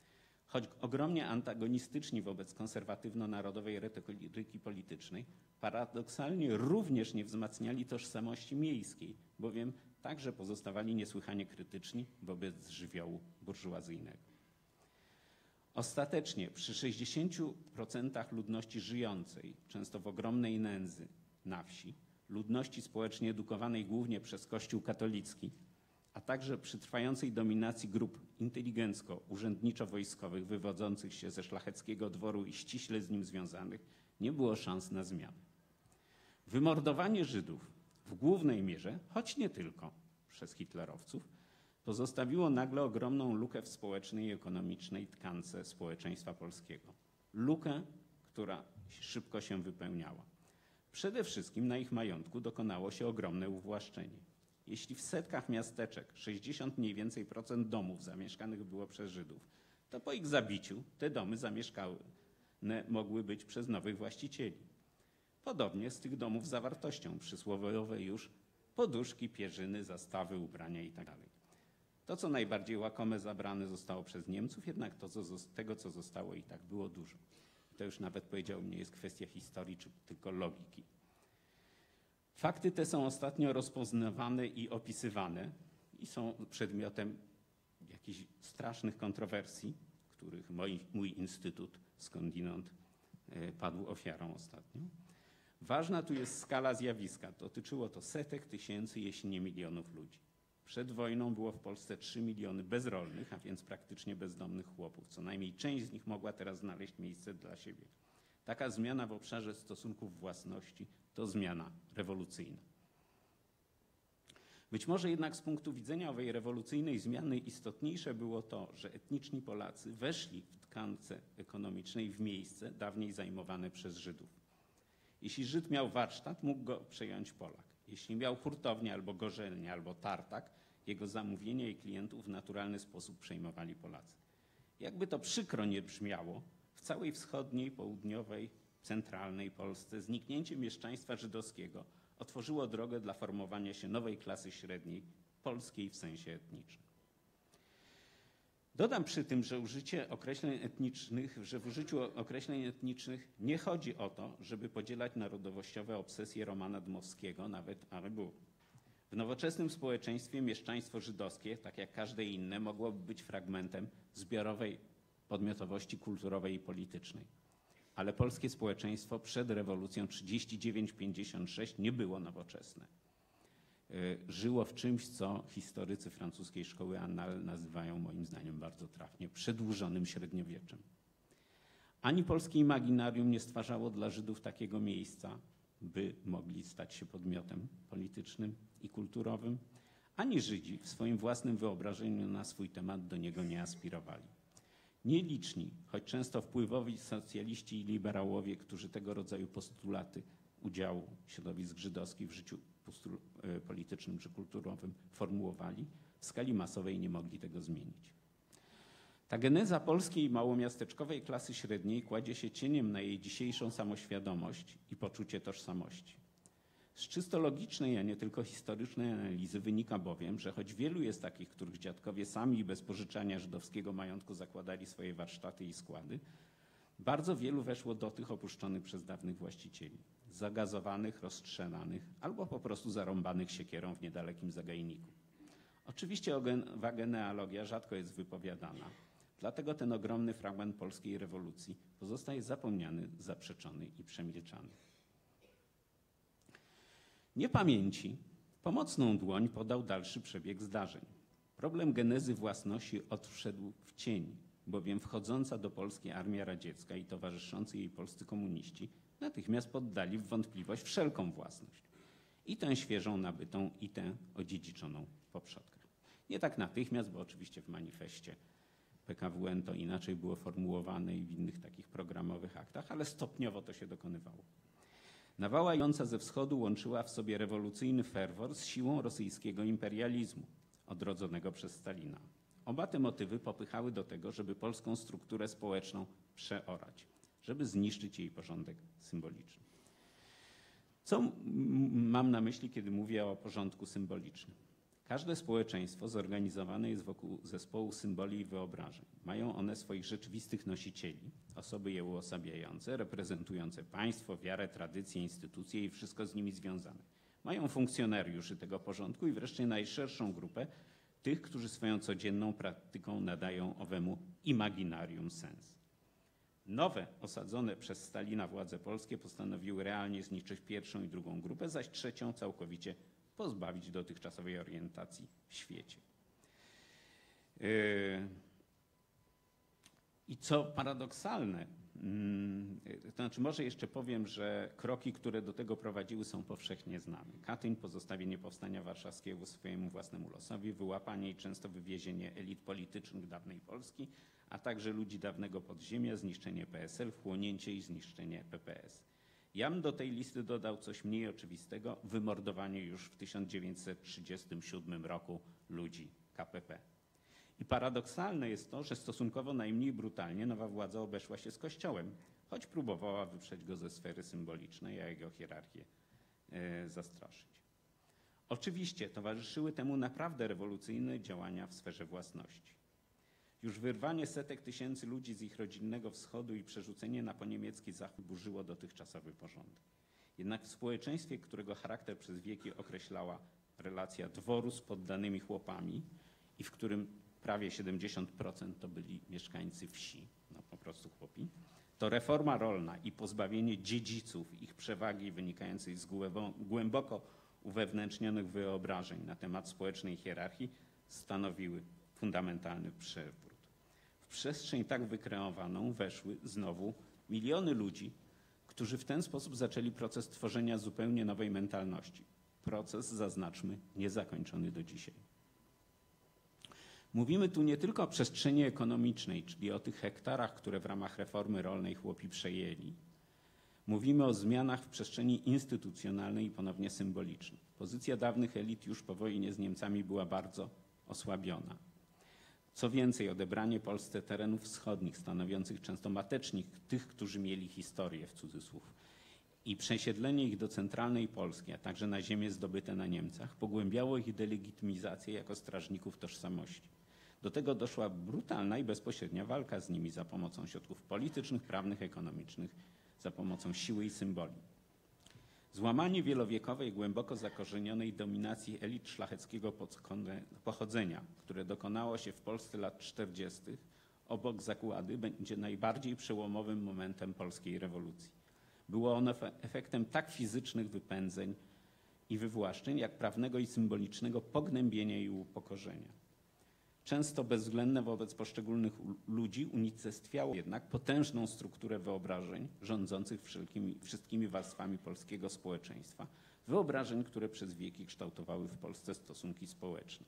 choć ogromnie antagonistyczni wobec konserwatywno-narodowej retoryki politycznej, paradoksalnie również nie wzmacniali tożsamości miejskiej, bowiem także pozostawali niesłychanie krytyczni wobec żywiołu burżuazyjnego. Ostatecznie przy sześćdziesięciu procentach ludności żyjącej, często w ogromnej nędzy na wsi, ludności społecznie edukowanej głównie przez Kościół katolicki, a także przy trwającej dominacji grup inteligencko-urzędniczo-wojskowych wywodzących się ze szlacheckiego dworu i ściśle z nim związanych, nie było szans na zmianę. Wymordowanie Żydów w głównej mierze, choć nie tylko przez hitlerowców, pozostawiło nagle ogromną lukę w społecznej i ekonomicznej tkance społeczeństwa polskiego. Lukę, która szybko się wypełniała. Przede wszystkim na ich majątku dokonało się ogromne uwłaszczenie. Jeśli w setkach miasteczek sześćdziesiąt mniej więcej procent domów zamieszkanych było przez Żydów, to po ich zabiciu te domy zamieszkane mogły być przez nowych właścicieli. Podobnie z tych domów zawartością przysłowiowe już poduszki, pierzyny, zastawy, ubrania itd. To, co najbardziej łakome, zabrane zostało przez Niemców, jednak to, co, tego, co zostało, i tak było dużo. To już nawet powiedziałbym, nie jest kwestia historii, czy tylko logiki. Fakty te są ostatnio rozpoznawane i opisywane i są przedmiotem jakichś strasznych kontrowersji, których moi, mój instytut skądinąd padł ofiarą ostatnio. Ważna tu jest skala zjawiska. Dotyczyło to setek tysięcy, jeśli nie milionów ludzi. Przed wojną było w Polsce trzy miliony bezrolnych, a więc praktycznie bezdomnych chłopów. Co najmniej część z nich mogła teraz znaleźć miejsce dla siebie. Taka zmiana w obszarze stosunków własności to zmiana rewolucyjna. Być może jednak z punktu widzenia owej rewolucyjnej zmiany istotniejsze było to, że etniczni Polacy weszli w tkance ekonomicznej w miejsce dawniej zajmowane przez Żydów. Jeśli Żyd miał warsztat, mógł go przejąć Polak. Jeśli miał hurtownię albo gorzelnię, albo tartak, jego zamówienia i klientów w naturalny sposób przejmowali Polacy. Jakby to przykro nie brzmiało, w całej wschodniej, południowej, centralnej Polsce zniknięcie mieszczaństwa żydowskiego otworzyło drogę dla formowania się nowej klasy średniej, polskiej w sensie etnicznym. Dodam przy tym, że, użycie określeń etnicznych, że w użyciu określeń etnicznych nie chodzi o to, żeby podzielać narodowościowe obsesje Romana Dmowskiego, nawet Arybu. W nowoczesnym społeczeństwie mieszczaństwo żydowskie, tak jak każde inne, mogłoby być fragmentem zbiorowej podmiotowości kulturowej i politycznej. Ale polskie społeczeństwo przed rewolucją trzydzieści dziewięć pięćdziesiąt sześć nie było nowoczesne. Żyło w czymś, co historycy francuskiej szkoły Annales nazywają moim zdaniem bardzo trafnie przedłużonym średniowieczem. Ani polskie imaginarium nie stwarzało dla Żydów takiego miejsca, by mogli stać się podmiotem politycznym i kulturowym, ani Żydzi w swoim własnym wyobrażeniu na swój temat do niego nie aspirowali. Nieliczni, choć często wpływowi socjaliści i liberałowie, którzy tego rodzaju postulaty udziału środowisk żydowskich w życiu politycznym czy kulturowym formułowali, w skali masowej nie mogli tego zmienić. Ta geneza polskiej małomiasteczkowej klasy średniej kładzie się cieniem na jej dzisiejszą samoświadomość i poczucie tożsamości. Z czysto logicznej, a nie tylko historycznej analizy wynika bowiem, że choć wielu jest takich, których dziadkowie sami bez pożyczania żydowskiego majątku zakładali swoje warsztaty i składy, bardzo wielu weszło do tych opuszczonych przez dawnych właścicieli, zagazowanych, rozstrzelanych albo po prostu zarąbanych siekierą w niedalekim zagajniku. Oczywiście owa genealogia rzadko jest wypowiadana, dlatego ten ogromny fragment polskiej rewolucji pozostaje zapomniany, zaprzeczony i przemilczany. Niepamięci pomocną dłoń podał dalszy przebieg zdarzeń. Problem genezy własności odszedł w cień, bowiem wchodząca do Polski armia radziecka i towarzyszący jej polscy komuniści natychmiast poddali w wątpliwość wszelką własność. I tę świeżą nabytą, i tę odziedziczoną po przodkach. Nie tak natychmiast, bo oczywiście w manifestie P K W N to inaczej było formułowane i w innych takich programowych aktach, ale stopniowo to się dokonywało. Nawała idąca ze wschodu łączyła w sobie rewolucyjny ferwor z siłą rosyjskiego imperializmu, odrodzonego przez Stalina. Oba te motywy popychały do tego, żeby polską strukturę społeczną przeorać, żeby zniszczyć jej porządek symboliczny. Co mam na myśli, kiedy mówię o porządku symbolicznym? Każde społeczeństwo zorganizowane jest wokół zespołu symboli i wyobrażeń. Mają one swoich rzeczywistych nosicieli, osoby je uosabiające, reprezentujące państwo, wiarę, tradycje, instytucje i wszystko z nimi związane. Mają funkcjonariuszy tego porządku i wreszcie najszerszą grupę tych, którzy swoją codzienną praktyką nadają owemu imaginarium sens. Nowe, osadzone przez Stalina władze polskie postanowiły realnie zniszczyć pierwszą i drugą grupę, zaś trzecią całkowicie pozbawić dotychczasowej orientacji w świecie. I co paradoksalne, to znaczy może jeszcze powiem, że kroki, które do tego prowadziły, są powszechnie znane. Katyń, pozostawienie powstania warszawskiego swojemu własnemu losowi, wyłapanie i często wywiezienie elit politycznych dawnej Polski, a także ludzi dawnego podziemia, zniszczenie P S L, wchłonięcie i zniszczenie P P S. Ja bym do tej listy dodał coś mniej oczywistego, wymordowanie już w tysiąc dziewięćset trzydziestym siódmym roku ludzi K P P. I paradoksalne jest to, że stosunkowo najmniej brutalnie nowa władza obeszła się z Kościołem, choć próbowała wyprzeć go ze sfery symbolicznej, a jego hierarchię e, zastraszyć. Oczywiście towarzyszyły temu naprawdę rewolucyjne działania w sferze własności. Już wyrwanie setek tysięcy ludzi z ich rodzinnego wschodu i przerzucenie na poniemiecki zachód burzyło dotychczasowy porządek. Jednak w społeczeństwie, którego charakter przez wieki określała relacja dworu z poddanymi chłopami i w którym prawie siedemdziesiąt procent to byli mieszkańcy wsi, no po prostu chłopi, to reforma rolna i pozbawienie dziedziców ich przewagi wynikającej z głęboko uwewnętrznionych wyobrażeń na temat społecznej hierarchii stanowiły fundamentalny przewrót. W przestrzeń tak wykreowaną weszły znowu miliony ludzi, którzy w ten sposób zaczęli proces tworzenia zupełnie nowej mentalności. Proces, zaznaczmy, niezakończony do dzisiaj. Mówimy tu nie tylko o przestrzeni ekonomicznej, czyli o tych hektarach, które w ramach reformy rolnej chłopi przejęli. Mówimy o zmianach w przestrzeni instytucjonalnej i ponownie symbolicznej. Pozycja dawnych elit już po wojnie z Niemcami była bardzo osłabiona. Co więcej, odebranie Polsce terenów wschodnich, stanowiących często matecznik tych, którzy mieli historię w cudzysłów, i przesiedlenie ich do centralnej Polski, a także na ziemię zdobyte na Niemcach, pogłębiało ich delegitymizację jako strażników tożsamości. Do tego doszła brutalna i bezpośrednia walka z nimi za pomocą środków politycznych, prawnych, ekonomicznych, za pomocą siły i symboli. Złamanie wielowiekowej, głęboko zakorzenionej dominacji elit szlacheckiego pochodzenia, które dokonało się w Polsce lat czterdziestych, obok zagłady, będzie najbardziej przełomowym momentem polskiej rewolucji. Było ono efektem tak fizycznych wypędzeń i wywłaszczeń, jak prawnego i symbolicznego pognębienia i upokorzenia. Często bezwzględne wobec poszczególnych ludzi unicestwiało jednak potężną strukturę wyobrażeń rządzących wszelkimi, wszystkimi warstwami polskiego społeczeństwa. Wyobrażeń, które przez wieki kształtowały w Polsce stosunki społeczne.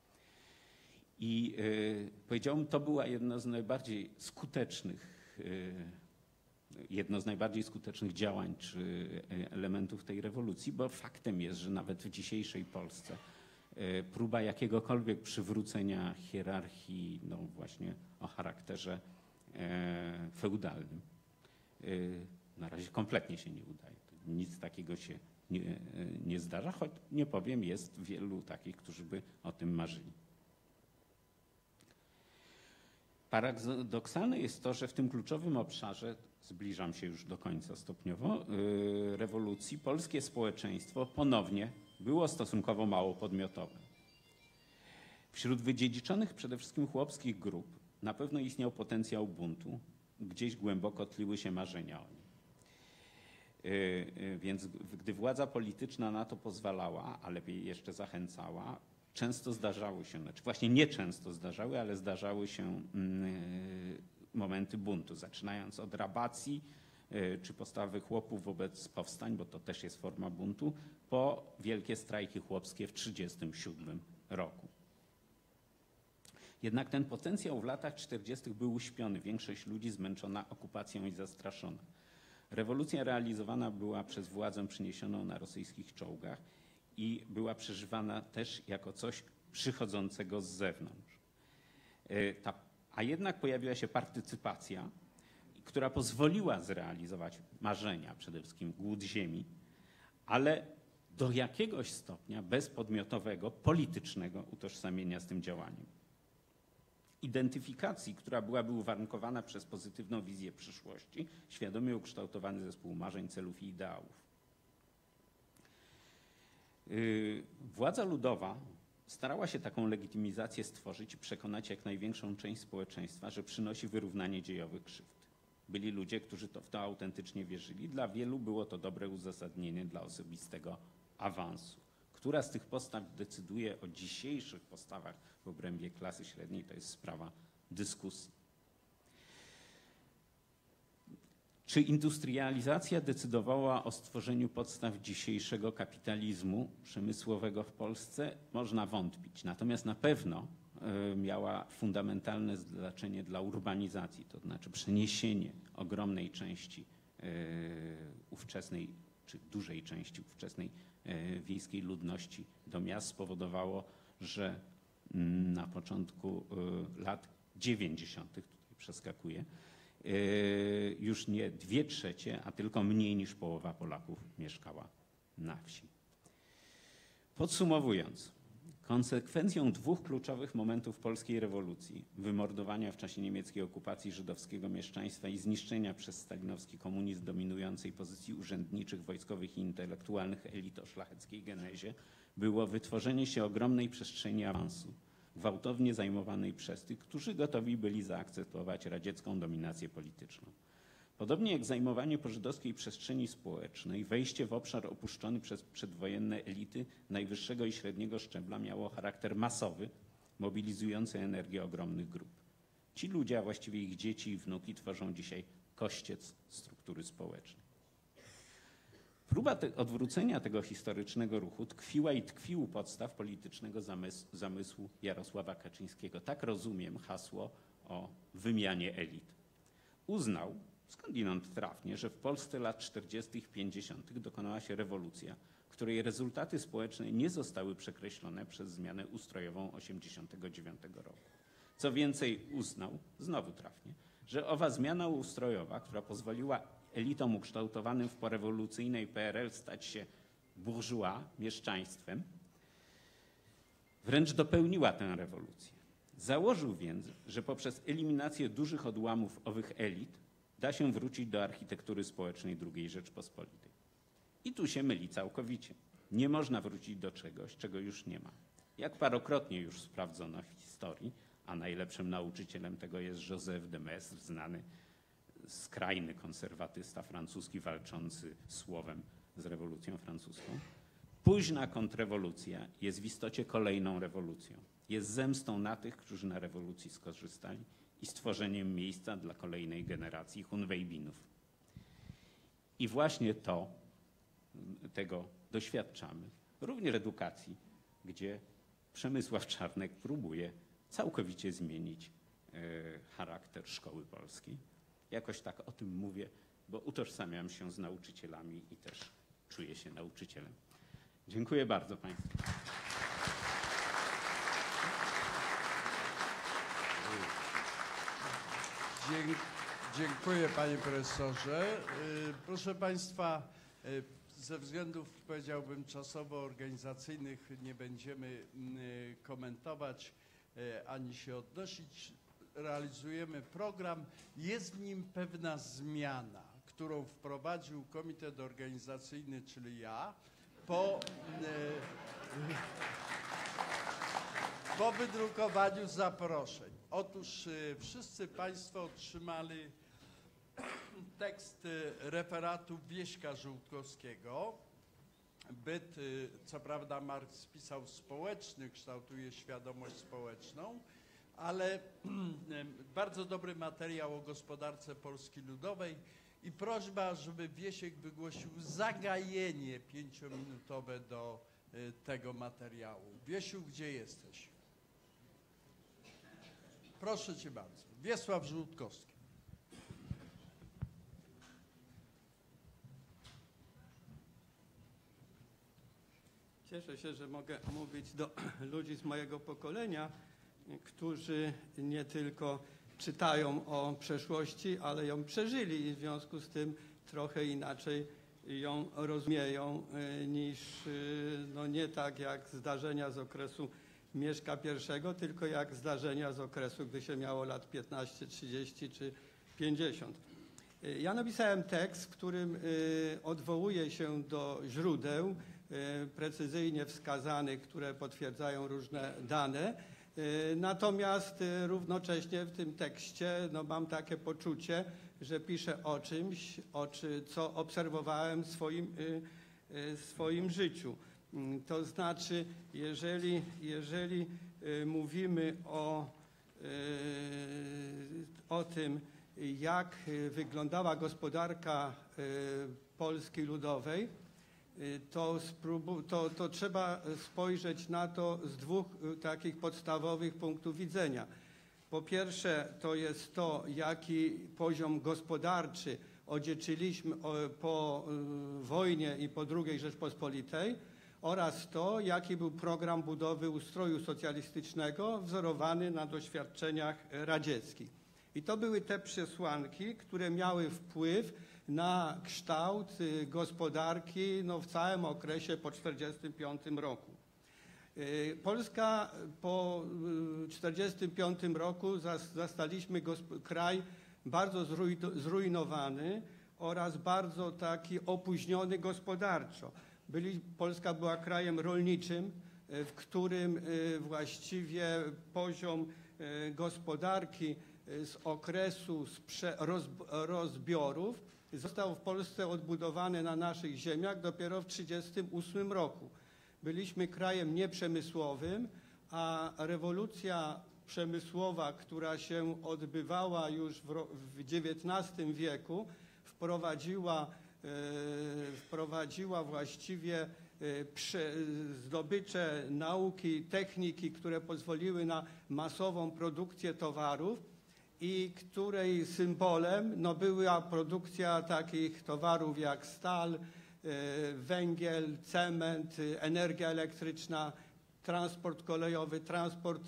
I yy, powiedziałbym, to była jedna z najbardziej skutecznych, yy, jedno z najbardziej skutecznych działań czy elementów tej rewolucji, bo faktem jest, że nawet w dzisiejszej Polsce próba jakiegokolwiek przywrócenia hierarchii, no właśnie o charakterze e, feudalnym, e, na razie kompletnie się nie udaje. Nic takiego się nie, nie zdarza, choć nie powiem, jest wielu takich, którzy by o tym marzyli. Paradoksalne jest to, że w tym kluczowym obszarze, zbliżam się już do końca stopniowo, yy, rewolucji, polskie społeczeństwo ponownie było stosunkowo mało podmiotowe. Wśród wydziedziczonych przede wszystkim chłopskich grup na pewno istniał potencjał buntu, gdzieś głęboko tliły się marzenia o nim. Yy, yy, więc gdy władza polityczna na to pozwalała, a lepiej jeszcze zachęcała, często zdarzały się, znaczy właśnie nie często zdarzały, ale zdarzały się yy, momenty buntu, zaczynając od rabacji yy, czy postawy chłopów wobec powstań, bo to też jest forma buntu, po wielkie strajki chłopskie w tysiąc dziewięćset trzydziestym siódmym roku. Jednak ten potencjał w latach czterdziestych był uśpiony, większość ludzi zmęczona okupacją i zastraszona. Rewolucja realizowana była przez władzę przyniesioną na rosyjskich czołgach i była przeżywana też jako coś przychodzącego z zewnątrz. Ta, a jednak pojawiła się partycypacja, która pozwoliła zrealizować marzenia, przede wszystkim głód ziemi, ale do jakiegoś stopnia bezpodmiotowego, politycznego utożsamienia z tym działaniem. Identyfikacji, która byłaby uwarunkowana przez pozytywną wizję przyszłości, świadomie ukształtowany zespół marzeń, celów i ideałów. Yy, władza ludowa starała się taką legitymizację stworzyć i przekonać jak największą część społeczeństwa, że przynosi wyrównanie dziejowych krzywd. Byli ludzie, którzy to, w to autentycznie wierzyli. Dla wielu było to dobre uzasadnienie dla osobistego awansu. Która z tych postaw decyduje o dzisiejszych postawach w obrębie klasy średniej, to jest sprawa dyskusji. Czy industrializacja decydowała o stworzeniu podstaw dzisiejszego kapitalizmu przemysłowego w Polsce? Można wątpić. Natomiast na pewno miała fundamentalne znaczenie dla urbanizacji, to znaczy przeniesienie ogromnej części ówczesnej, czy dużej części ówczesnej wiejskiej ludności do miast spowodowało, że na początku lat dziewięćdziesiątych, tutaj przeskakuję, już nie dwie trzecie, a tylko mniej niż połowa Polaków mieszkała na wsi. Podsumowując, konsekwencją dwóch kluczowych momentów polskiej rewolucji, wymordowania w czasie niemieckiej okupacji żydowskiego mieszczaństwa i zniszczenia przez stalinowski komunizm dominującej pozycji urzędniczych, wojskowych i intelektualnych elit o szlacheckiej genezie, było wytworzenie się ogromnej przestrzeni awansu, gwałtownie zajmowanej przez tych, którzy gotowi byli zaakceptować radziecką dominację polityczną. Podobnie jak zajmowanie po żydowskiej przestrzeni społecznej, wejście w obszar opuszczony przez przedwojenne elity najwyższego i średniego szczebla miało charakter masowy, mobilizujący energię ogromnych grup. Ci ludzie, a właściwie ich dzieci i wnuki, tworzą dzisiaj kościec struktury społecznej. Próba te, odwrócenia tego historycznego ruchu tkwiła i tkwi u podstaw politycznego zamysłu, zamysłu Jarosława Kaczyńskiego. Tak rozumiem hasło o wymianie elit. Uznał, skądinąd trafnie, że w Polsce lat czterdziestych, pięćdziesiątych dokonała się rewolucja, której rezultaty społeczne nie zostały przekreślone przez zmianę ustrojową osiemdziesiątego dziewiątego roku. Co więcej, uznał, znowu trafnie, że owa zmiana ustrojowa, która pozwoliła elitom ukształtowanym w porewolucyjnej P R L stać się bourgeois, mieszczaństwem, wręcz dopełniła tę rewolucję. Założył więc, że poprzez eliminację dużych odłamów owych elit da się wrócić do architektury społecznej drugiej Rzeczpospolitej. I tu się myli całkowicie. Nie można wrócić do czegoś, czego już nie ma. Jak parokrotnie już sprawdzono w historii, a najlepszym nauczycielem tego jest Joseph de Maistre, znany skrajny konserwatysta francuski walczący słowem z rewolucją francuską. Późna kontrrewolucja jest w istocie kolejną rewolucją. Jest zemstą na tych, którzy na rewolucji skorzystali i stworzeniem miejsca dla kolejnej generacji Hunwejbinów. I właśnie to, tego doświadczamy również w edukacji, gdzie Przemysław Czarnek próbuje całkowicie zmienić e, charakter szkoły polskiej. Jakoś tak o tym mówię, bo utożsamiam się z nauczycielami i też czuję się nauczycielem. Dziękuję bardzo Państwu. Dziękuję Panie Profesorze. Proszę Państwa, ze względów, powiedziałbym, czasowo-organizacyjnych nie będziemy komentować ani się odnosić. Realizujemy program. Jest w nim pewna zmiana, którą wprowadził komitet organizacyjny, czyli ja, po, po wydrukowaniu zaproszeń. Otóż wszyscy Państwo otrzymali tekst referatu Wieśka Żółtkowskiego. Byt, co prawda Marks pisał społeczny, kształtuje świadomość społeczną, ale bardzo dobry materiał o gospodarce Polski Ludowej i prośba, żeby Wiesiek wygłosił zagajenie pięciominutowe do tego materiału. Wiesiu, gdzie jesteś? Proszę Cię bardzo. Wiesław Żółtkowski. Cieszę się, że mogę mówić do ludzi z mojego pokolenia, którzy nie tylko czytają o przeszłości, ale ją przeżyli i w związku z tym trochę inaczej ją rozumieją niż no nie tak jak zdarzenia z okresu Mieszka pierwszego, tylko jak zdarzenia z okresu, gdy się miało lat piętnaście, trzydzieści czy pięćdziesiąt. Ja napisałem tekst, w którym odwołuję się do źródeł precyzyjnie wskazanych, które potwierdzają różne dane. Natomiast równocześnie w tym tekście no, mam takie poczucie, że piszę o czymś, o czy, co obserwowałem w swoim, w swoim życiu. To znaczy, jeżeli, jeżeli mówimy o, o tym, jak wyglądała gospodarka Polski Ludowej, to, spróbu- to, to trzeba spojrzeć na to z dwóch takich podstawowych punktów widzenia. Po pierwsze, to jest to, jaki poziom gospodarczy odziedziczyliśmy po wojnie i po drugiej Rzeczpospolitej oraz to, jaki był program budowy ustroju socjalistycznego wzorowany na doświadczeniach radzieckich. I to były te przesłanki, które miały wpływ na kształt gospodarki no, w całym okresie po tysiąc dziewięćset czterdziestym piątym roku. Polska po tysiąc dziewięćset czterdziestym piątym roku zastaliśmy kraj bardzo zrujnowany oraz bardzo taki opóźniony gospodarczo. Byli, Polska była krajem rolniczym, w którym właściwie poziom gospodarki z okresu rozbiorów został w Polsce odbudowany na naszych ziemiach dopiero w tysiąc dziewięćset trzydziestym ósmym roku. Byliśmy krajem nieprzemysłowym, a rewolucja przemysłowa, która się odbywała już w dziewiętnastym wieku, wprowadziła, e, wprowadziła właściwie e, prze, zdobycze nauki, techniki, które pozwoliły na masową produkcję towarów i której symbolem no, była produkcja takich towarów jak stal, węgiel, cement, energia elektryczna, transport kolejowy, transport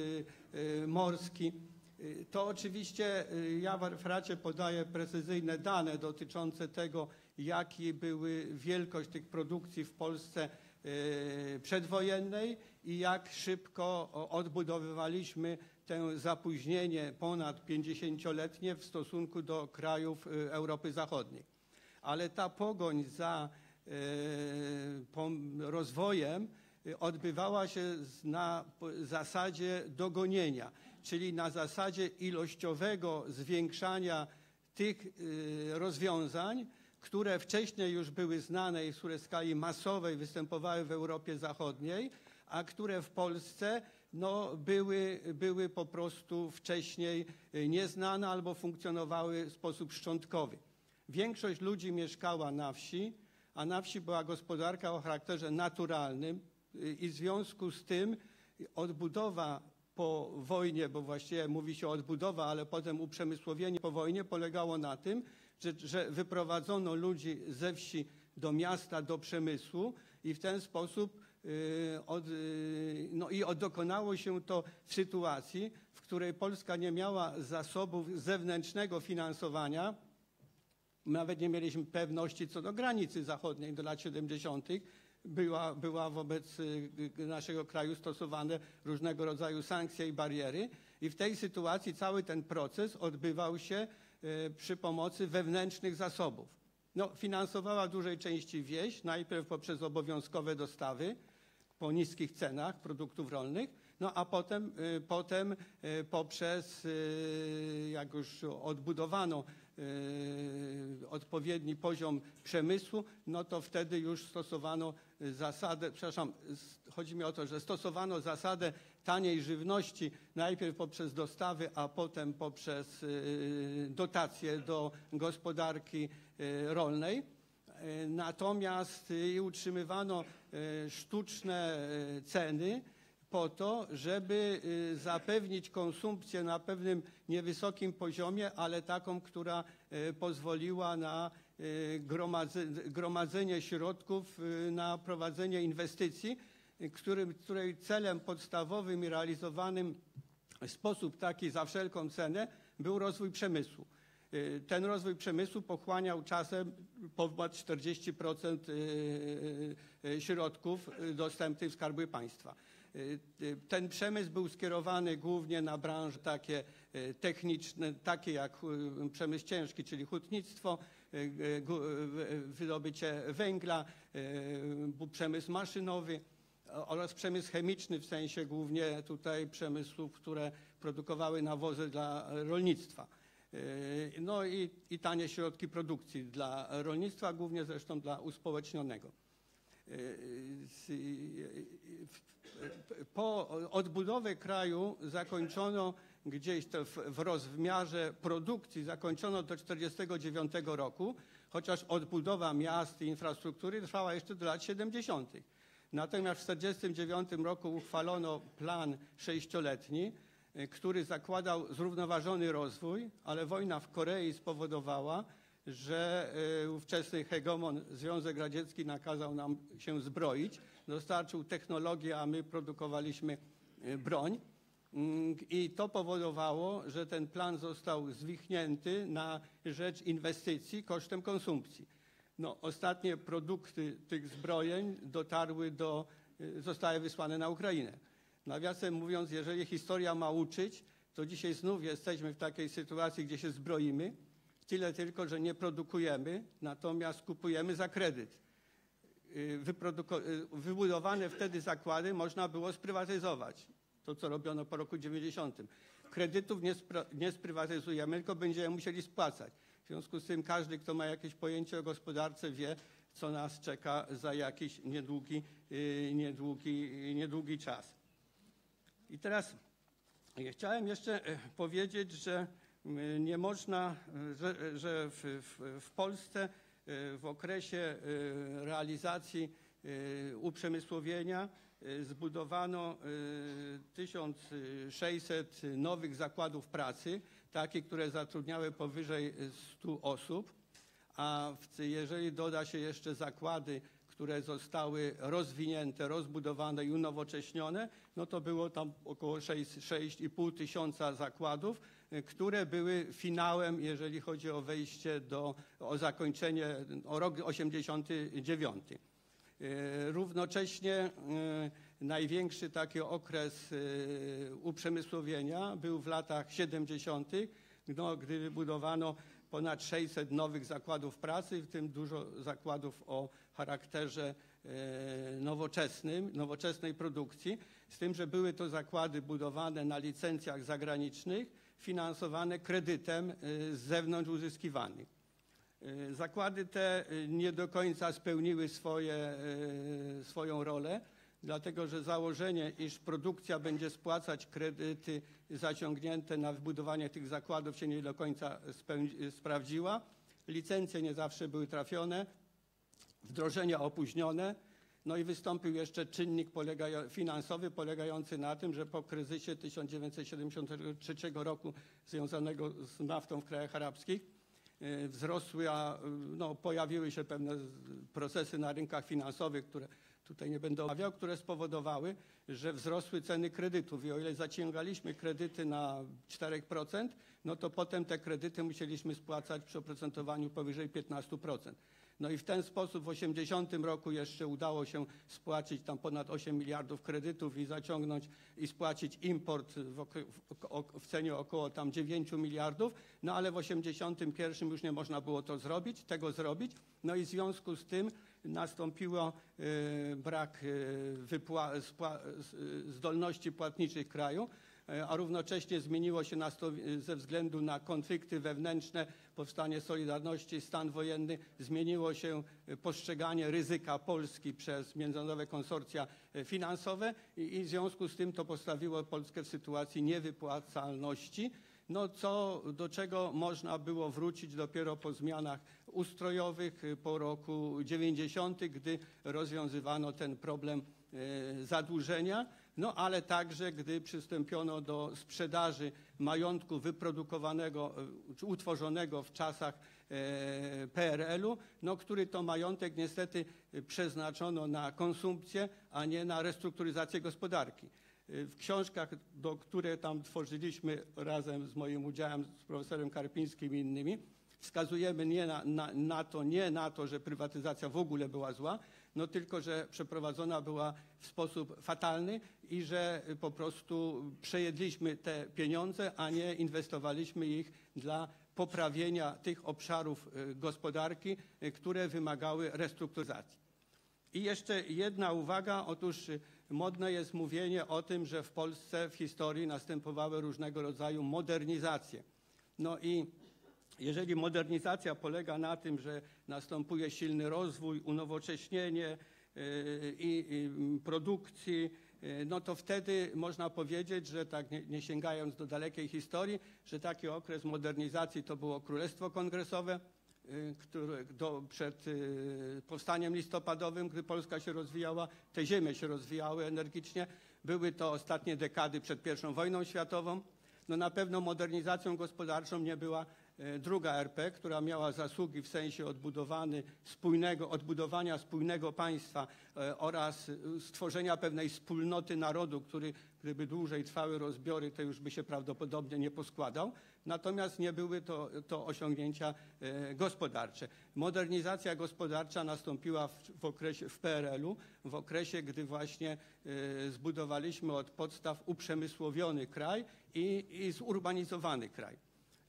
morski. To oczywiście ja w referacie podaję precyzyjne dane dotyczące tego, jakie były wielkość tych produkcji w Polsce przedwojennej i jak szybko odbudowywaliśmy to zapóźnienie ponad pięćdziesięcioletnie w stosunku do krajów Europy Zachodniej. Ale ta pogoń za rozwojem odbywała się na zasadzie dogonienia, czyli na zasadzie ilościowego zwiększania tych rozwiązań, które wcześniej już były znane i które w skali masowej występowały w Europie Zachodniej, a które w Polsce no, były, były po prostu wcześniej nieznane albo funkcjonowały w sposób szczątkowy. Większość ludzi mieszkała na wsi, a na wsi była gospodarka o charakterze naturalnym i w związku z tym odbudowa po wojnie, bo właściwie mówi się o odbudowa, ale potem uprzemysłowienie po wojnie polegało na tym, że, że wyprowadzono ludzi ze wsi do miasta, do przemysłu i w ten sposób yy, od, yy, no i dokonało się to w sytuacji, w której Polska nie miała zasobów zewnętrznego finansowania. Nawet nie mieliśmy pewności co do granicy zachodniej do lat siedemdziesiątych. Była, była wobec naszego kraju stosowane różnego rodzaju sankcje i bariery. I w tej sytuacji cały ten proces odbywał się przy pomocy wewnętrznych zasobów. No, finansowała w dużej części wieś, najpierw poprzez obowiązkowe dostawy po niskich cenach produktów rolnych, no a potem, potem poprzez, jak już odbudowano odpowiedni poziom przemysłu, no to wtedy już stosowano zasadę, przepraszam, chodzi mi o to, że stosowano zasadę taniej żywności najpierw poprzez dostawy, a potem poprzez dotacje do gospodarki rolnej. Natomiast i utrzymywano sztuczne ceny po to, żeby zapewnić konsumpcję na pewnym niewysokim poziomie, ale taką, która pozwoliła na gromadzenie środków na prowadzenie inwestycji, którym, której celem podstawowym i realizowanym w sposób taki za wszelką cenę był rozwój przemysłu. Ten rozwój przemysłu pochłaniał czasem ponad czterdzieści procent środków dostępnych w Skarbie Państwa. Ten przemysł był skierowany głównie na branże takie techniczne, takie jak przemysł ciężki, czyli hutnictwo, wydobycie węgla, przemysł maszynowy oraz przemysł chemiczny, w sensie głównie tutaj przemysłów, które produkowały nawozy dla rolnictwa. No i, i tanie środki produkcji dla rolnictwa, głównie zresztą dla uspołecznionego. Po odbudowie kraju zakończono gdzieś to w, w rozmiarze produkcji, zakończono do tysiąc dziewięćset czterdziestego dziewiątego roku, chociaż odbudowa miast i infrastruktury trwała jeszcze do lat siedemdziesiątych. Natomiast w tysiąc dziewięćset czterdziestym dziewiątym roku uchwalono plan sześcioletni, który zakładał zrównoważony rozwój, ale wojna w Korei spowodowała, że ówczesny hegemon Związek Radziecki nakazał nam się zbroić, dostarczył technologię, a my produkowaliśmy broń. I to powodowało, że ten plan został zwichnięty na rzecz inwestycji kosztem konsumpcji. No, ostatnie produkty tych zbrojeń dotarły do, zostały wysłane na Ukrainę. Nawiasem mówiąc, jeżeli historia ma uczyć, to dzisiaj znów jesteśmy w takiej sytuacji, gdzie się zbroimy, tyle tylko, że nie produkujemy, natomiast kupujemy za kredyt. Wybudowane wtedy zakłady można było sprywatyzować. To, co robiono po roku dziewięćdziesiątym. Kredytów nie, nie sprywatyzujemy, tylko będziemy musieli spłacać. W związku z tym każdy, kto ma jakieś pojęcie o gospodarce, wie, co nas czeka za jakiś niedługi, niedługi, niedługi czas. I teraz chciałem jeszcze powiedzieć, że nie można, że, że w, w, w Polsce w okresie realizacji uprzemysłowienia zbudowano tysiąc sześćset nowych zakładów pracy, takie, które zatrudniały powyżej stu osób, a jeżeli doda się jeszcze zakłady, które zostały rozwinięte, rozbudowane i unowocześnione, no to było tam około sześć i pół tysiąca zakładów, które były finałem, jeżeli chodzi o wejście do, o zakończenie, o rok osiemdziesiąty dziewiąty. Równocześnie największy taki okres uprzemysłowienia był w latach siedemdziesiątych, no, gdy wybudowano ponad sześćset nowych zakładów pracy, w tym dużo zakładów o charakterze nowoczesnym, nowoczesnej produkcji, z tym, że były to zakłady budowane na licencjach zagranicznych, finansowane kredytem z zewnątrz uzyskiwanych. Zakłady te nie do końca spełniły swoje, swoją rolę, dlatego że założenie, iż produkcja będzie spłacać kredyty zaciągnięte na wybudowanie tych zakładów, się nie do końca sprawdziła. Licencje nie zawsze były trafione, wdrożenia opóźnione. No i wystąpił jeszcze czynnik polega, finansowy polegający na tym, że po kryzysie tysiąc dziewięćset siedemdziesiątego trzeciego roku związanego z naftą w krajach arabskich wzrosły, a no, pojawiły się pewne procesy na rynkach finansowych, które tutaj nie będę omawiał, które spowodowały, że wzrosły ceny kredytów i o ile zaciągaliśmy kredyty na cztery procent, no to potem te kredyty musieliśmy spłacać przy oprocentowaniu powyżej piętnaście procent. No i w ten sposób w osiemdziesiątym roku jeszcze udało się spłacić tam ponad osiem miliardów kredytów i zaciągnąć i spłacić import w, w, w cenie około tam dziewięciu miliardów, no ale w osiemdziesiątym pierwszym już nie można było to zrobić, tego zrobić, no i w związku z tym nastąpiło y, brak y, wypła, spła, y, zdolności płatniczych kraju, a równocześnie zmieniło się nas to ze względu na konflikty wewnętrzne, powstanie Solidarności, stan wojenny, zmieniło się postrzeganie ryzyka Polski przez międzynarodowe konsorcja finansowe i, i w związku z tym to postawiło Polskę w sytuacji niewypłacalności, no co, do czego można było wrócić dopiero po zmianach ustrojowych po roku dziewięćdziesiątym, gdy rozwiązywano ten problem zadłużenia, no ale także gdy przystąpiono do sprzedaży majątku wyprodukowanego czy utworzonego w czasach P R L u, no, który to majątek niestety przeznaczono na konsumpcję, a nie na restrukturyzację gospodarki. W książkach, do, które tam tworzyliśmy razem z moim udziałem, z profesorem Karpińskim i innymi, wskazujemy nie na, na, na to, nie na to, że prywatyzacja w ogóle była zła, no tylko, że przeprowadzona była w sposób fatalny i że po prostu przejedliśmy te pieniądze, a nie inwestowaliśmy ich dla poprawienia tych obszarów gospodarki, które wymagały restrukturyzacji. I jeszcze jedna uwaga, otóż modne jest mówienie o tym, że w Polsce w historii następowały różnego rodzaju modernizacje. No i jeżeli modernizacja polega na tym, że następuje silny rozwój, unowocześnienie i, i produkcji, no to wtedy można powiedzieć, że tak nie, nie sięgając do dalekiej historii, że taki okres modernizacji to było Królestwo Kongresowe, które do, przed powstaniem listopadowym, gdy Polska się rozwijała, te ziemie się rozwijały energicznie. Były to ostatnie dekady przed pierwszą wojną światową. No na pewno modernizacją gospodarczą nie była druga R P, która miała zasługi w sensie odbudowany spójnego, odbudowania spójnego państwa oraz stworzenia pewnej wspólnoty narodu, który gdyby dłużej trwały rozbiory, to już by się prawdopodobnie nie poskładał. Natomiast nie były to, to osiągnięcia gospodarcze. Modernizacja gospodarcza nastąpiła w, w okresie w P R L u, w okresie, gdy właśnie zbudowaliśmy od podstaw uprzemysłowiony kraj i, i zurbanizowany kraj.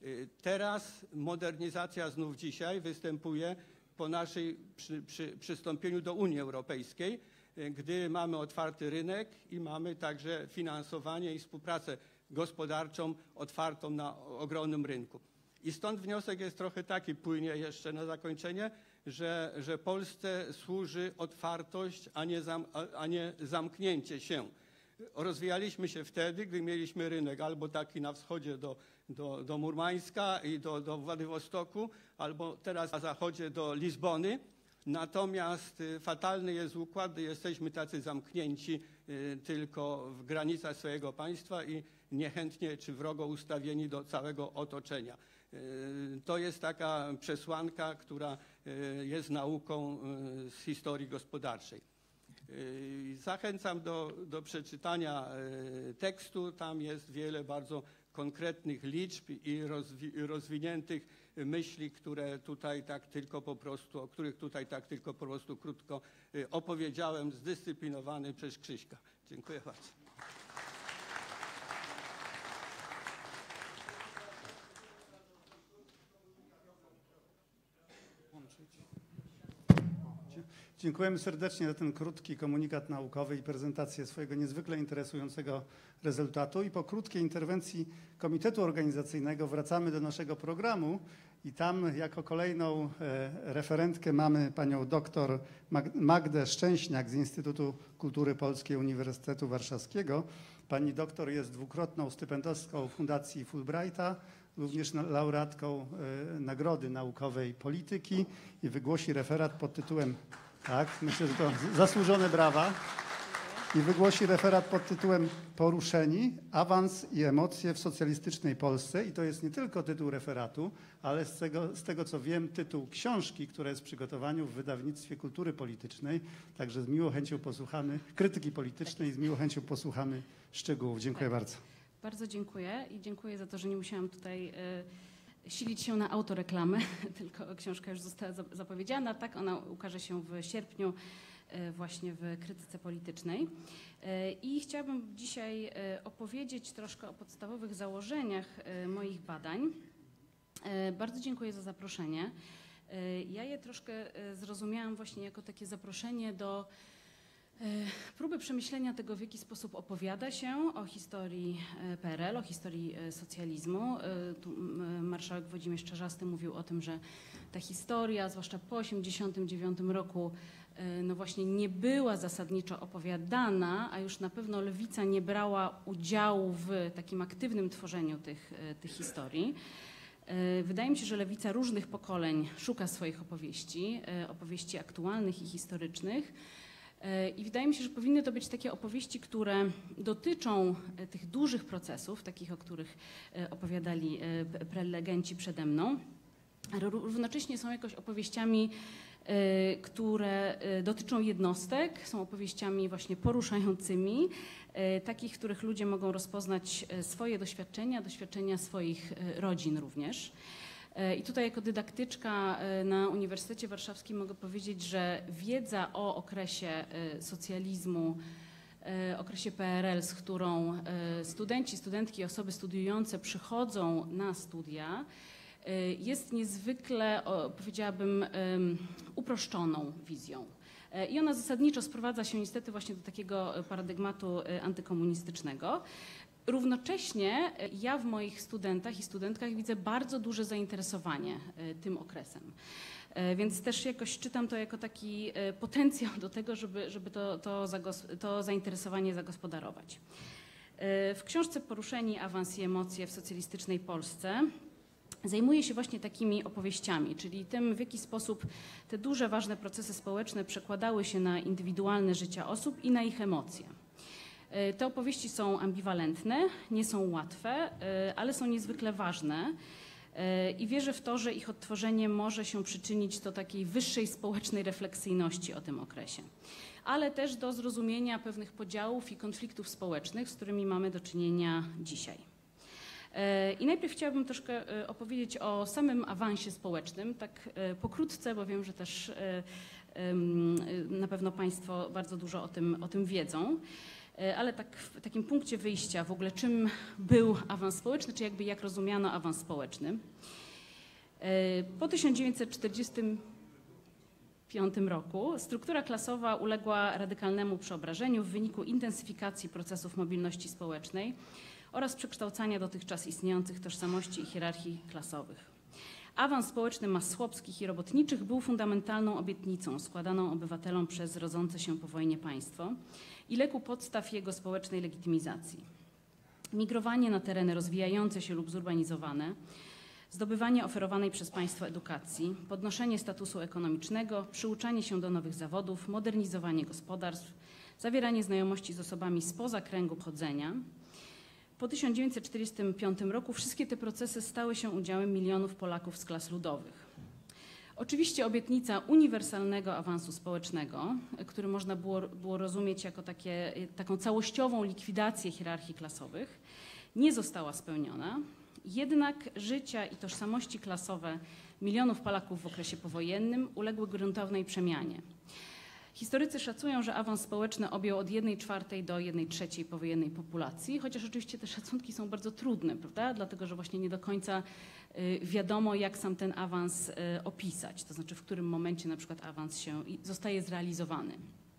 Teraz modernizacja znów dzisiaj występuje po naszej przy, przy, przystąpieniu do Unii Europejskiej, gdy mamy otwarty rynek i mamy także finansowanie i współpracę gospodarczą otwartą na ogromnym rynku. I stąd wniosek jest trochę taki, płynie jeszcze na zakończenie, że, że Polsce służy otwartość, a nie, zam, a nie zamknięcie się. Rozwijaliśmy się wtedy, gdy mieliśmy rynek albo taki na wschodzie do, do, do Murmańska i do, do Władywostoku, albo teraz na zachodzie do Lizbony. Natomiast fatalny jest układ, gdy jesteśmy tacy zamknięci tylko w granicach swojego państwa i niechętnie czy wrogo ustawieni do całego otoczenia. To jest taka przesłanka, która jest nauką z historii gospodarczej. Zachęcam do, do przeczytania tekstu. Tam jest wiele bardzo konkretnych liczb i rozwi rozwiniętych myśli, które tutaj tak tylko po prostu, o których tutaj tak tylko po prostu krótko opowiedziałem, zdyscyplinowany przez Krzyśka. Dziękuję bardzo. Dziękujemy serdecznie za ten krótki komunikat naukowy i prezentację swojego niezwykle interesującego rezultatu. I po krótkiej interwencji Komitetu Organizacyjnego wracamy do naszego programu i tam jako kolejną referentkę mamy panią doktor Magdę Szczęśniak z Instytutu Kultury Polskiej Uniwersytetu Warszawskiego. Pani doktor jest dwukrotną stypendostką Fundacji Fulbrighta, również laureatką Nagrody Naukowej Polityki i wygłosi referat pod tytułem Tak, myślę, że to zasłużone brawa. I wygłosi referat pod tytułem Poruszeni, awans i emocje w socjalistycznej Polsce. I to jest nie tylko tytuł referatu, ale z tego, z tego co wiem, tytuł książki, która jest w przygotowaniu w wydawnictwie Kultury Politycznej. Także z miłą chęcią posłuchamy, krytyki politycznej, z miłą chęcią posłuchamy szczegółów. Dziękuję bardzo. Bardzo dziękuję i dziękuję za to, że nie musiałam tutaj y, silić się na autoreklamę, tylko książka już została zapowiedziana. Tak, ona ukaże się w sierpniu y, właśnie w krytyce politycznej. Y, I chciałabym dzisiaj y, opowiedzieć troszkę o podstawowych założeniach y, moich badań. Y, bardzo dziękuję za zaproszenie. Y, ja je troszkę y, zrozumiałam właśnie jako takie zaproszenie do próby przemyślenia tego, w jaki sposób opowiada się o historii P R L, o historii socjalizmu. Tu marszałek Włodzimierz Czarzasty mówił o tym, że ta historia, zwłaszcza po osiemdziesiątym dziewiątym roku, no właśnie nie była zasadniczo opowiadana, a już na pewno lewica nie brała udziału w takim aktywnym tworzeniu tych, tych historii. Wydaje mi się, że lewica różnych pokoleń szuka swoich opowieści, opowieści aktualnych i historycznych. I wydaje mi się, że powinny to być takie opowieści, które dotyczą tych dużych procesów, takich, o których opowiadali prelegenci przede mną, ale równocześnie są jakoś opowieściami które dotyczą jednostek, są opowieściami właśnie poruszającymi, takich, w których ludzie mogą rozpoznać swoje doświadczenia, doświadczenia swoich rodzin również. I tutaj jako dydaktyczka na Uniwersytecie Warszawskim mogę powiedzieć, że wiedza o okresie socjalizmu, okresie P R L, z którą studenci, studentki, osoby studiujące przychodzą na studia, jest niezwykle, powiedziałabym, uproszczoną wizją. I ona zasadniczo sprowadza się niestety właśnie do takiego paradygmatu antykomunistycznego. Równocześnie ja w moich studentach i studentkach widzę bardzo duże zainteresowanie tym okresem. Więc też jakoś czytam to jako taki potencjał do tego, żeby, żeby to, to, to zainteresowanie zagospodarować. W książce Poruszeni, awans i emocje w socjalistycznej Polsce zajmuje się właśnie takimi opowieściami, czyli tym, w jaki sposób te duże, ważne procesy społeczne przekładały się na indywidualne życia osób i na ich emocje. Te opowieści są ambiwalentne, nie są łatwe, ale są niezwykle ważne i wierzę w to, że ich odtworzenie może się przyczynić do takiej wyższej społecznej refleksyjności o tym okresie, ale też do zrozumienia pewnych podziałów i konfliktów społecznych, z którymi mamy do czynienia dzisiaj. I najpierw chciałabym troszkę opowiedzieć o samym awansie społecznym, tak pokrótce, bo wiem, że też na pewno Państwo bardzo dużo o tym, o tym wiedzą. Ale tak w takim punkcie wyjścia w ogóle czym był awans społeczny, czy jakby jak rozumiano awans społeczny. Po tysiąc dziewięćset czterdziestym piątym roku struktura klasowa uległa radykalnemu przeobrażeniu w wyniku intensyfikacji procesów mobilności społecznej oraz przekształcania dotychczas istniejących tożsamości i hierarchii klasowych. Awans społeczny mas chłopskich i robotniczych był fundamentalną obietnicą składaną obywatelom przez rodzące się po wojnie państwo i legł podstaw jego społecznej legitymizacji. Migrowanie na tereny rozwijające się lub zurbanizowane, zdobywanie oferowanej przez państwo edukacji, podnoszenie statusu ekonomicznego, przyuczanie się do nowych zawodów, modernizowanie gospodarstw, zawieranie znajomości z osobami spoza kręgu pochodzenia. Po tysiąc dziewięćset czterdziestym piątym roku wszystkie te procesy stały się udziałem milionów Polaków z klas ludowych. Oczywiście obietnica uniwersalnego awansu społecznego, który można było, było rozumieć jako takie, taką całościową likwidację hierarchii klasowych, nie została spełniona, jednak życia i tożsamości klasowe milionów Polaków w okresie powojennym uległy gruntownej przemianie. Historycy szacują, że awans społeczny objął od jednej czwartej do jednej trzeciej powojennej populacji, chociaż oczywiście te szacunki są bardzo trudne, prawda? Dlatego, że właśnie nie do końca wiadomo, jak sam ten awans opisać, to znaczy w którym momencie na przykład awans się zostaje zrealizowany.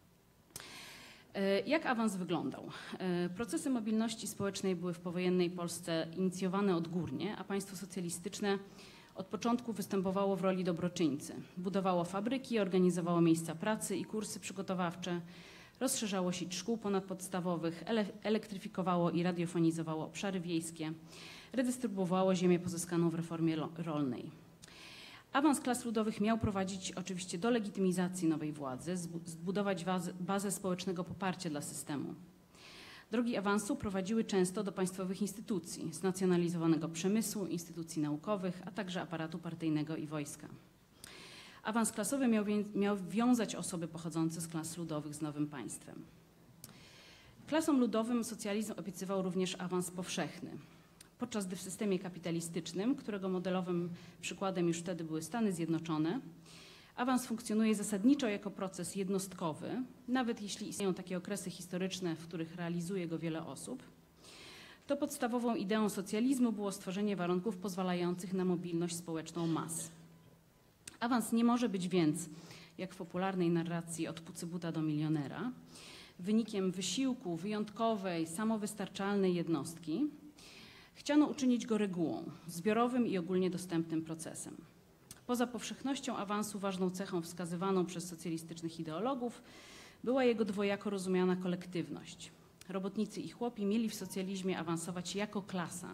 Jak awans wyglądał? Procesy mobilności społecznej były w powojennej Polsce inicjowane odgórnie, a państwo socjalistyczne od początku występowało w roli dobroczyńcy. Budowało fabryki, organizowało miejsca pracy i kursy przygotowawcze, rozszerzało sieć szkół ponadpodstawowych, ele elektryfikowało i radiofonizowało obszary wiejskie, redystrybuowało ziemię pozyskaną w reformie rolnej. Awans klas ludowych miał prowadzić oczywiście do legitymizacji nowej władzy, zbudować bazę społecznego poparcia dla systemu. Drogi awansu prowadziły często do państwowych instytucji, znacjonalizowanego przemysłu, instytucji naukowych, a także aparatu partyjnego i wojska. Awans klasowy miał, miał wiązać osoby pochodzące z klas ludowych z nowym państwem. Klasom ludowym socjalizm obiecywał również awans powszechny. Podczas gdy w systemie kapitalistycznym, którego modelowym przykładem już wtedy były Stany Zjednoczone, awans funkcjonuje zasadniczo jako proces jednostkowy, nawet jeśli istnieją takie okresy historyczne, w których realizuje go wiele osób, to podstawową ideą socjalizmu było stworzenie warunków pozwalających na mobilność społeczną mas. Awans nie może być więc, jak w popularnej narracji od pucybuta do milionera, wynikiem wysiłku wyjątkowej, samowystarczalnej jednostki. Chciano uczynić go regułą, zbiorowym i ogólnie dostępnym procesem. Poza powszechnością awansu ważną cechą wskazywaną przez socjalistycznych ideologów była jego dwojako rozumiana kolektywność. Robotnicy i chłopi mieli w socjalizmie awansować jako klasa.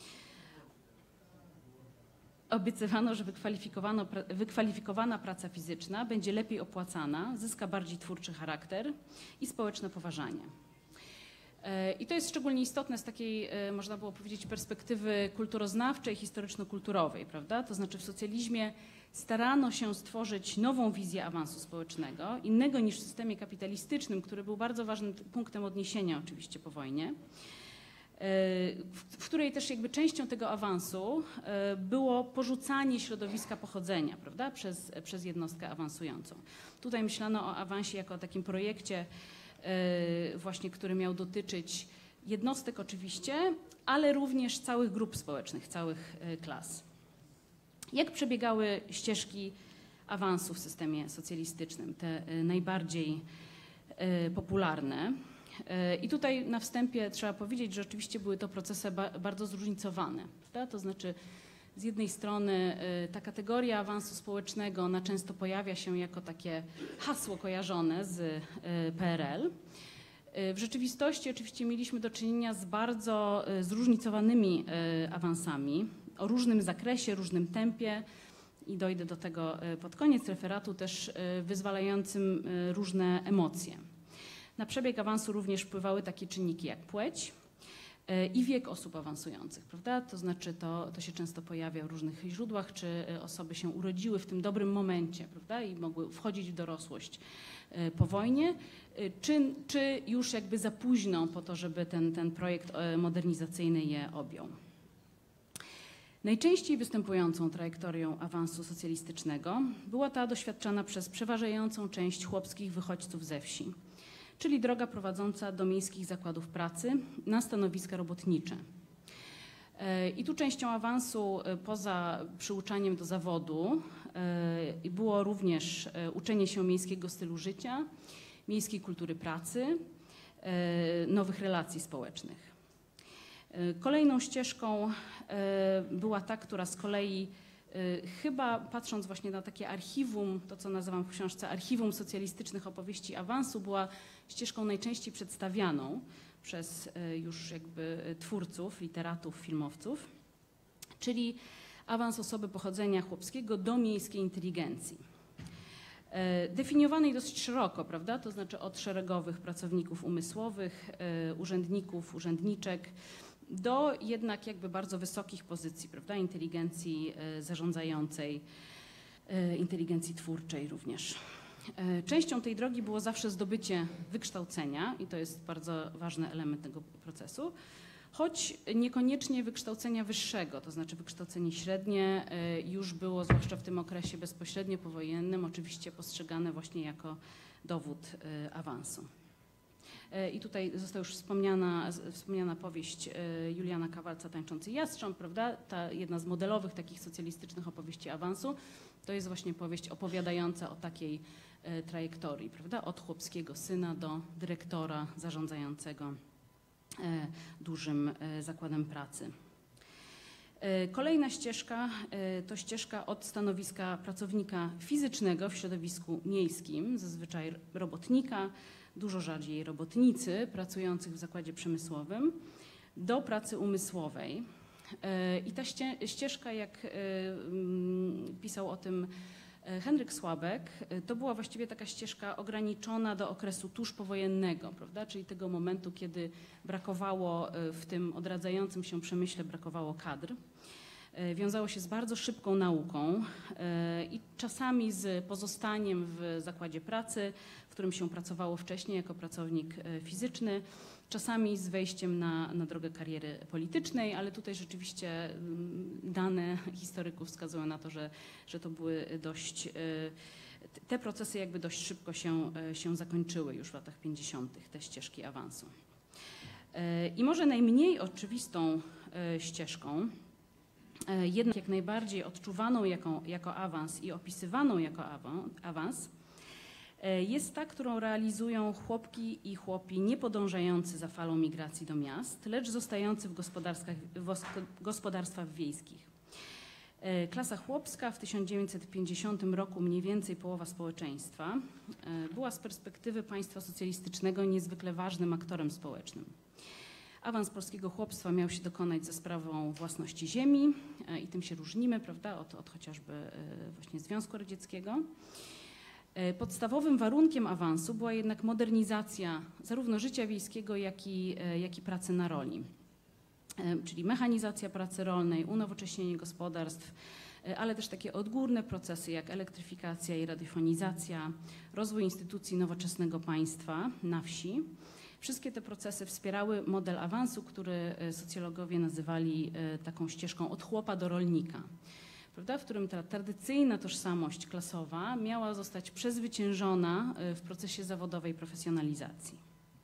Obiecywano, że wykwalifikowana praca fizyczna będzie lepiej opłacana, zyska bardziej twórczy charakter i społeczne poważanie. I to jest szczególnie istotne z takiej, można było powiedzieć, perspektywy kulturoznawczej, historyczno-kulturowej, prawda? To znaczy w socjalizmie starano się stworzyć nową wizję awansu społecznego, innego niż w systemie kapitalistycznym, który był bardzo ważnym punktem odniesienia oczywiście po wojnie, w której też jakby częścią tego awansu było porzucanie środowiska pochodzenia, prawda, przez, przez jednostkę awansującą. Tutaj myślano o awansie jako o takim projekcie właśnie, który miał dotyczyć jednostek oczywiście, ale również całych grup społecznych, całych klas. Jak przebiegały ścieżki awansu w systemie socjalistycznym, te najbardziej popularne? I tutaj na wstępie trzeba powiedzieć, że oczywiście były to procesy bardzo zróżnicowane, prawda? To znaczy z jednej strony ta kategoria awansu społecznego, ona często pojawia się jako takie hasło kojarzone z P R L. W rzeczywistości oczywiście mieliśmy do czynienia z bardzo zróżnicowanymi awansami o różnym zakresie, różnym tempie i dojdę do tego pod koniec referatu, też wyzwalającym różne emocje. Na przebieg awansu również wpływały takie czynniki jak płeć i wiek osób awansujących, prawda? To znaczy to, to się często pojawia w różnych źródłach, czy osoby się urodziły w tym dobrym momencie, prawda? I mogły wchodzić w dorosłość po wojnie, czy, czy już jakby za późno po to, żeby ten, ten projekt modernizacyjny je objął. Najczęściej występującą trajektorią awansu socjalistycznego była ta doświadczana przez przeważającą część chłopskich wychodźców ze wsi, czyli droga prowadząca do miejskich zakładów pracy na stanowiska robotnicze. I tu częścią awansu poza przyuczaniem do zawodu było również uczenie się miejskiego stylu życia, miejskiej kultury pracy, nowych relacji społecznych. Kolejną ścieżką była ta, która z kolei chyba patrząc właśnie na takie archiwum, to co nazywam w książce archiwum socjalistycznych opowieści awansu, była ścieżką najczęściej przedstawianą przez już jakby twórców, literatów, filmowców, czyli awans osoby pochodzenia chłopskiego do miejskiej inteligencji. Definiowanej dosyć szeroko, prawda? To znaczy od szeregowych pracowników umysłowych, urzędników, urzędniczek, do jednak jakby bardzo wysokich pozycji, prawda? Inteligencji zarządzającej, inteligencji twórczej również. Częścią tej drogi było zawsze zdobycie wykształcenia i to jest bardzo ważny element tego procesu, choć niekoniecznie wykształcenia wyższego, to znaczy wykształcenie średnie już było, zwłaszcza w tym okresie bezpośrednio powojennym, oczywiście postrzegane właśnie jako dowód awansu. I tutaj została już wspomniana, wspomniana powieść Juliana Kawalca Tańczący Jastrząb, prawda? Ta jedna z modelowych takich socjalistycznych opowieści awansu to jest właśnie powieść opowiadająca o takiej trajektorii, prawda? Od chłopskiego syna do dyrektora zarządzającego dużym zakładem pracy. Kolejna ścieżka to ścieżka od stanowiska pracownika fizycznego w środowisku miejskim, zazwyczaj robotnika, dużo rzadziej robotnicy pracujących w zakładzie przemysłowym, do pracy umysłowej. I ta ścieżka, jak pisał o tym Henryk Słabek, to była właściwie taka ścieżka ograniczona do okresu tuż powojennego, prawda? Czyli tego momentu, kiedy brakowało w tym odradzającym się przemyśle brakowało kadr. Wiązało się z bardzo szybką nauką i czasami z pozostaniem w zakładzie pracy, w którym się pracowało wcześniej jako pracownik fizyczny, czasami z wejściem na, na drogę kariery politycznej, ale tutaj rzeczywiście dane historyków wskazują na to, że, że to były dość, te procesy jakby dość szybko się, się zakończyły już w latach pięćdziesiątych, te ścieżki awansu. I może najmniej oczywistą ścieżką, jednak jak najbardziej odczuwaną jako, jako awans i opisywaną jako awans, jest ta, którą realizują chłopki i chłopi nie podążający za falą migracji do miast, lecz zostający w gospodarstwach, w gospodarstwach wiejskich. Klasa chłopska w tysiąc dziewięćset pięćdziesiątym roku, mniej więcej połowa społeczeństwa, była z perspektywy państwa socjalistycznego niezwykle ważnym aktorem społecznym. Awans polskiego chłopstwa miał się dokonać za sprawą własności ziemi i tym się różnimy, prawda, od, od chociażby właśnie Związku Radzieckiego. Podstawowym warunkiem awansu była jednak modernizacja zarówno życia wiejskiego, jak i, jak i pracy na roli, czyli mechanizacja pracy rolnej, unowocześnienie gospodarstw, ale też takie odgórne procesy jak elektryfikacja i radiofonizacja, rozwój instytucji nowoczesnego państwa na wsi. Wszystkie te procesy wspierały model awansu, który socjologowie nazywali taką ścieżką od chłopa do rolnika, prawda, w którym ta tradycyjna tożsamość klasowa miała zostać przezwyciężona w procesie zawodowej profesjonalizacji.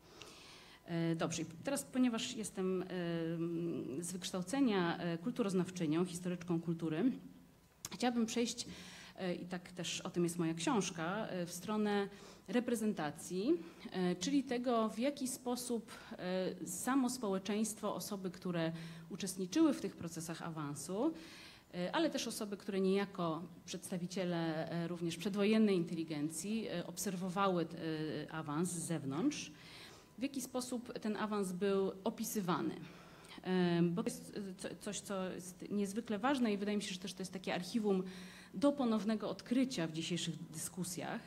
Dobrze, teraz ponieważ jestem z wykształcenia kulturoznawczynią, historyczką kultury, chciałabym przejść, i tak też o tym jest moja książka, w stronę reprezentacji, czyli tego, w jaki sposób samo społeczeństwo, osoby, które uczestniczyły w tych procesach awansu, ale też osoby, które niejako przedstawiciele również przedwojennej inteligencji obserwowały awans z zewnątrz, w jaki sposób ten awans był opisywany. Bo to jest coś, co jest niezwykle ważne i wydaje mi się, że też to jest takie archiwum do ponownego odkrycia w dzisiejszych dyskusjach.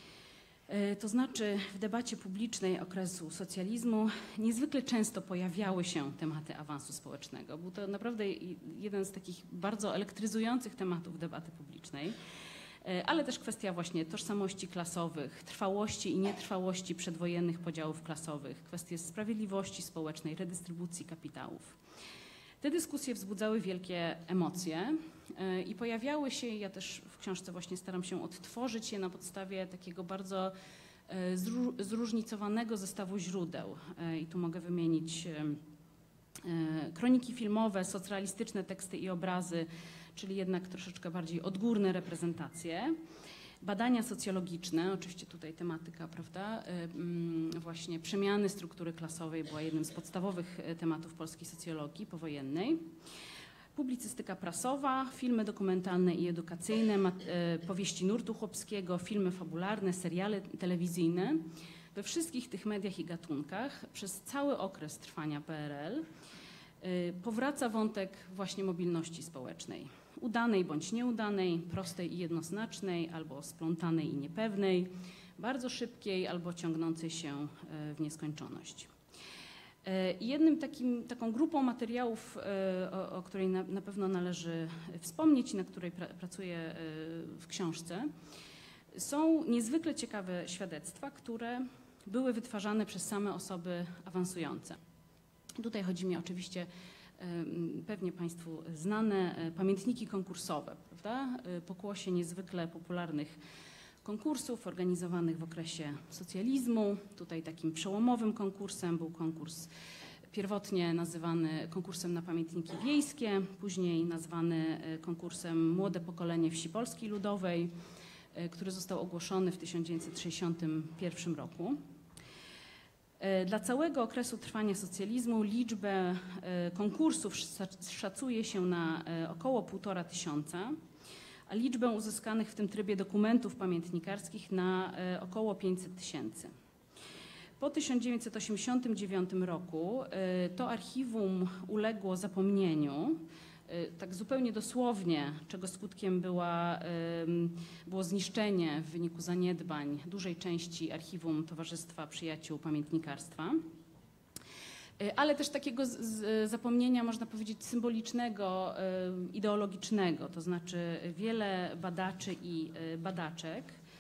To znaczy w debacie publicznej okresu socjalizmu niezwykle często pojawiały się tematy awansu społecznego. Był to naprawdę jeden z takich bardzo elektryzujących tematów debaty publicznej, ale też kwestia właśnie tożsamości klasowych, trwałości i nietrwałości przedwojennych podziałów klasowych, kwestie sprawiedliwości społecznej, redystrybucji kapitałów. Te dyskusje wzbudzały wielkie emocje i pojawiały się, ja też w książce właśnie staram się odtworzyć je na podstawie takiego bardzo zróżnicowanego zestawu źródeł. I tu mogę wymienić kroniki filmowe, socrealistyczne teksty i obrazy, czyli jednak troszeczkę bardziej odgórne reprezentacje, badania socjologiczne, oczywiście tutaj tematyka, prawda, właśnie przemiany struktury klasowej była jednym z podstawowych tematów polskiej socjologii powojennej, publicystyka prasowa, filmy dokumentalne i edukacyjne, powieści nurtu chłopskiego, filmy fabularne, seriale telewizyjne. We wszystkich tych mediach i gatunkach przez cały okres trwania P R L powraca wątek właśnie mobilności społecznej. Udanej bądź nieudanej, prostej i jednoznacznej, albo splątanej i niepewnej, bardzo szybkiej albo ciągnącej się w nieskończoność. Jednym takim, taką grupą materiałów, o, o której na, na pewno należy wspomnieć i na której pra, pracuję w książce, są niezwykle ciekawe świadectwa, które były wytwarzane przez same osoby awansujące. Tutaj chodzi mi oczywiście, pewnie Państwu znane, pamiętniki konkursowe, prawda? Pokłosie niezwykle popularnych konkursów organizowanych w okresie socjalizmu. Tutaj takim przełomowym konkursem był konkurs pierwotnie nazywany konkursem na pamiętniki wiejskie, później nazwany konkursem Młode Pokolenie Wsi Polskiej Ludowej, który został ogłoszony w tysiąc dziewięćset sześćdziesiątym pierwszym roku. Dla całego okresu trwania socjalizmu liczbę konkursów szacuje się na około półtora tysiąca, a liczbę uzyskanych w tym trybie dokumentów pamiętnikarskich na około pięćset tysięcy. Po tysiąc dziewięćset osiemdziesiątym dziewiątym roku to archiwum uległo zapomnieniu, tak zupełnie dosłownie, czego skutkiem była, było zniszczenie w wyniku zaniedbań dużej części archiwum Towarzystwa Przyjaciół Pamiętnikarstwa, ale też takiego z, z zapomnienia, można powiedzieć, symbolicznego, ideologicznego, to znaczy wiele badaczy i badaczek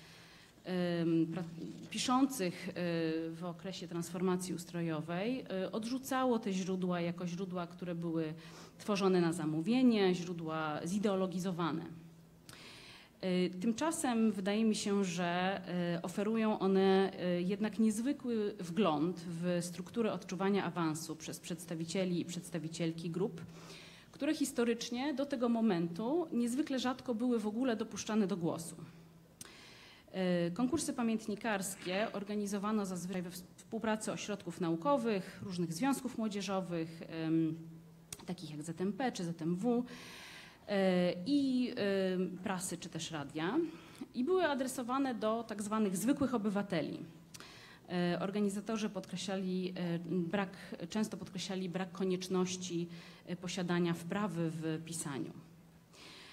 piszących w okresie transformacji ustrojowej odrzucało te źródła jako źródła, które były tworzone na zamówienie, źródła zideologizowane. Tymczasem wydaje mi się, że oferują one jednak niezwykły wgląd w strukturę odczuwania awansu przez przedstawicieli i przedstawicielki grup, które historycznie do tego momentu niezwykle rzadko były w ogóle dopuszczane do głosu. Konkursy pamiętnikarskie organizowano zazwyczaj we współpracy ośrodków naukowych, różnych związków młodzieżowych, takich jak Z M P czy Z M W i prasy czy też radia, i były adresowane do tak zwanych zwykłych obywateli. Organizatorzy podkreślali brak, często podkreślali brak konieczności posiadania wprawy w pisaniu.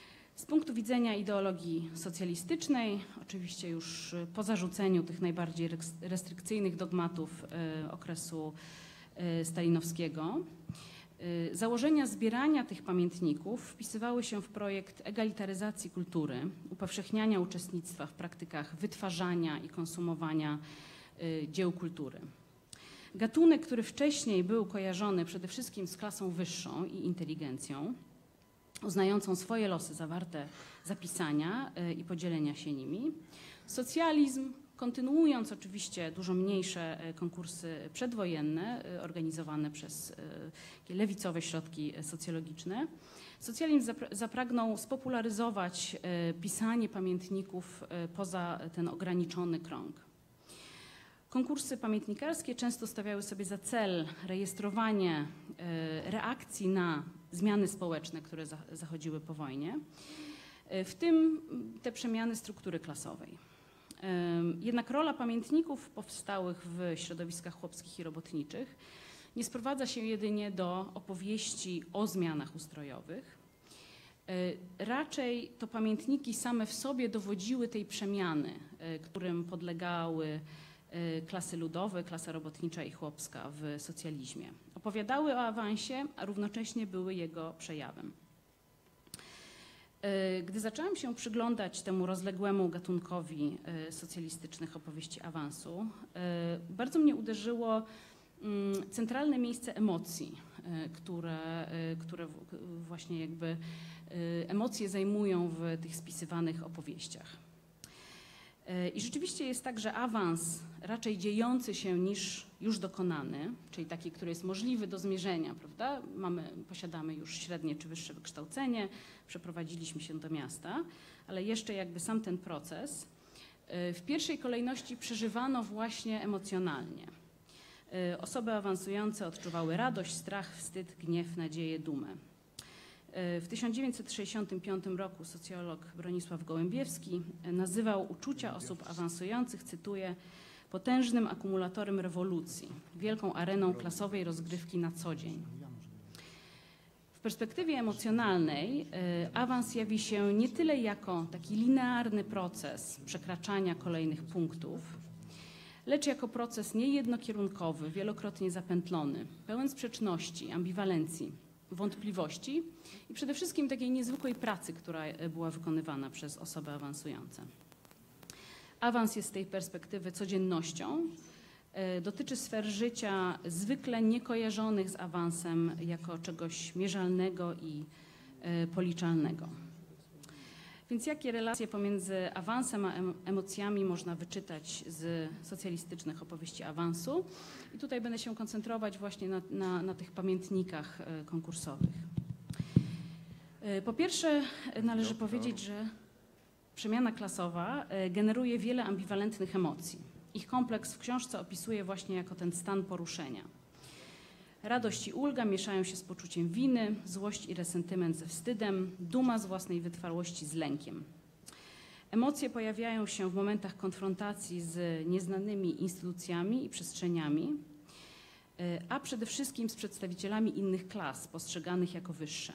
Z punktu widzenia ideologii socjalistycznej, oczywiście już po zarzuceniu tych najbardziej restrykcyjnych dogmatów okresu stalinowskiego, założenia zbierania tych pamiętników wpisywały się w projekt egalitaryzacji kultury, upowszechniania uczestnictwa w praktykach wytwarzania i konsumowania dzieł kultury. Gatunek, który wcześniej był kojarzony przede wszystkim z klasą wyższą i inteligencją, uznającą swoje losy zawarte zapisania i podzielenia się nimi. Socjalizm, kontynuując oczywiście dużo mniejsze konkursy przedwojenne organizowane przez lewicowe środki socjologiczne. Socjalizm zapragnął spopularyzować pisanie pamiętników poza ten ograniczony krąg. Konkursy pamiętnikarskie często stawiały sobie za cel rejestrowanie reakcji na zmiany społeczne, które zachodziły po wojnie, w tym te przemiany struktury klasowej. Jednak rola pamiętników powstałych w środowiskach chłopskich i robotniczych nie sprowadza się jedynie do opowieści o zmianach ustrojowych. Raczej to pamiętniki same w sobie dowodziły tej przemiany, którym podlegały klasy ludowe, klasa robotnicza i chłopska w socjalizmie. Opowiadały o awansie, a równocześnie były jego przejawem. Gdy zaczęłam się przyglądać temu rozległemu gatunkowi socjalistycznych opowieści awansu, bardzo mnie uderzyło centralne miejsce emocji, które, które właśnie jakby emocje zajmują w tych spisywanych opowieściach. I rzeczywiście jest tak, że awans raczej dziejący się niż już dokonany, czyli taki, który jest możliwy do zmierzenia, prawda? Mamy, posiadamy już średnie czy wyższe wykształcenie, przeprowadziliśmy się do miasta, ale jeszcze jakby sam ten proces w pierwszej kolejności przeżywano właśnie emocjonalnie. Osoby awansujące odczuwały radość, strach, wstyd, gniew, nadzieję, dumę. W tysiąc dziewięćset sześćdziesiątym piątym roku socjolog Bronisław Gołębiewski nazywał uczucia osób awansujących, cytuję, potężnym akumulatorem rewolucji, wielką areną klasowej rozgrywki na co dzień. W perspektywie emocjonalnej awans jawi się nie tyle jako taki linearny proces przekraczania kolejnych punktów, lecz jako proces niejednokierunkowy, wielokrotnie zapętlony, pełen sprzeczności, ambiwalencji, wątpliwości i przede wszystkim takiej niezwykłej pracy, która była wykonywana przez osoby awansujące. Awans jest z tej perspektywy codziennością, dotyczy sfer życia zwykle niekojarzonych z awansem jako czegoś mierzalnego i policzalnego. Więc jakie relacje pomiędzy awansem a emocjami można wyczytać z socjalistycznych opowieści awansu? I tutaj będę się koncentrować właśnie na, na, na tych pamiętnikach konkursowych. Po pierwsze należy powiedzieć, że przemiana klasowa generuje wiele ambiwalentnych emocji. Ich kompleks w książce opisuje właśnie jako ten stan poruszenia. Radość i ulga mieszają się z poczuciem winy, złość i resentyment ze wstydem, duma z własnej wytrwałości z lękiem. Emocje pojawiają się w momentach konfrontacji z nieznanymi instytucjami i przestrzeniami, a przede wszystkim z przedstawicielami innych klas, postrzeganych jako wyższe.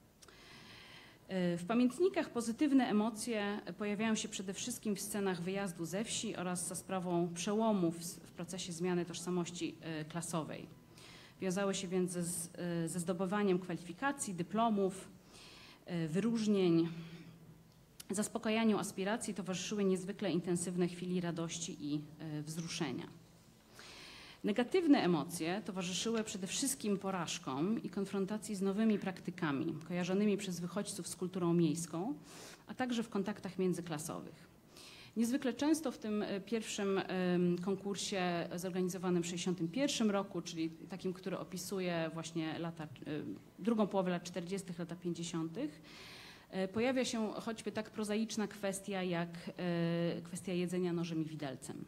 W pamiętnikach pozytywne emocje pojawiają się przede wszystkim w scenach wyjazdu ze wsi oraz za sprawą przełomów w procesie zmiany tożsamości klasowej. Wiązały się więc ze, ze zdobywaniem kwalifikacji, dyplomów, wyróżnień. Zaspokajaniu aspiracji towarzyszyły niezwykle intensywne chwili radości i wzruszenia. Negatywne emocje towarzyszyły przede wszystkim porażkom i konfrontacji z nowymi praktykami kojarzonymi przez wychodźców z kulturą miejską, a także w kontaktach międzyklasowych. Niezwykle często w tym pierwszym konkursie zorganizowanym w tysiąc dziewięćset sześćdziesiątym pierwszym roku, czyli takim, który opisuje właśnie lata, drugą połowę lat czterdziestych, lata pięćdziesiątych, pojawia się choćby tak prozaiczna kwestia jak kwestia jedzenia nożem i widelcem.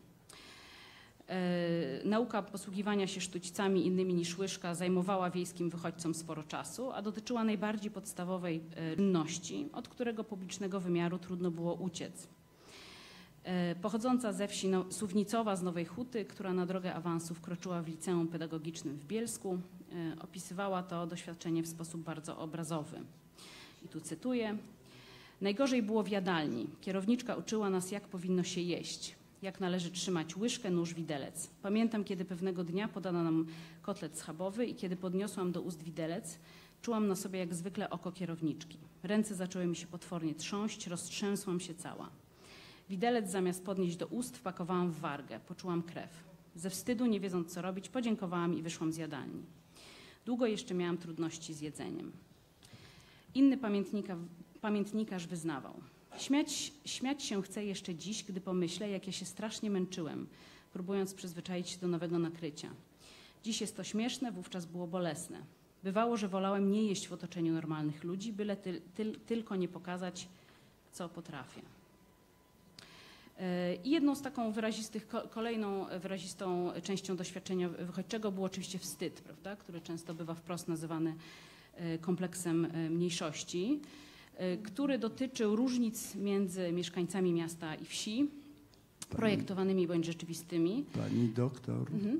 Nauka posługiwania się sztućcami innymi niż łyżka zajmowała wiejskim wychodźcom sporo czasu, a dotyczyła najbardziej podstawowej czynności, od którego publicznego wymiaru trudno było uciec. Pochodząca ze wsi Suwnicowa z Nowej Huty, która na drogę awansu wkroczyła w liceum pedagogicznym w Bielsku, opisywała to doświadczenie w sposób bardzo obrazowy. I tu cytuję. Najgorzej było w jadalni. Kierowniczka uczyła nas, jak powinno się jeść, jak należy trzymać łyżkę, nóż, widelec. Pamiętam, kiedy pewnego dnia podano nam kotlet schabowy i kiedy podniosłam do ust widelec, czułam na sobie jak zwykle oko kierowniczki. Ręce zaczęły mi się potwornie trząść, roztrzęsłam się cała. Widelec zamiast podnieść do ust, wpakowałam w wargę. Poczułam krew. Ze wstydu, nie wiedząc co robić, podziękowałam i wyszłam z jadalni. Długo jeszcze miałam trudności z jedzeniem. Inny pamiętnika, pamiętnikarz wyznawał: Śmiać, śmiać się chcę jeszcze dziś, gdy pomyślę, jak ja się strasznie męczyłem, próbując przyzwyczaić się do nowego nakrycia. Dziś jest to śmieszne, wówczas było bolesne. Bywało, że wolałem nie jeść w otoczeniu normalnych ludzi, byle ty, ty, tylko nie pokazać, co potrafię. I jedną z taką wyrazistych, kolejną wyrazistą częścią doświadczenia wychodźczego był oczywiście wstyd, prawda, który często bywa wprost nazywany kompleksem mniejszości, który dotyczył różnic między mieszkańcami miasta i wsi, projektowanymi bądź rzeczywistymi. Pani doktor. Mhm.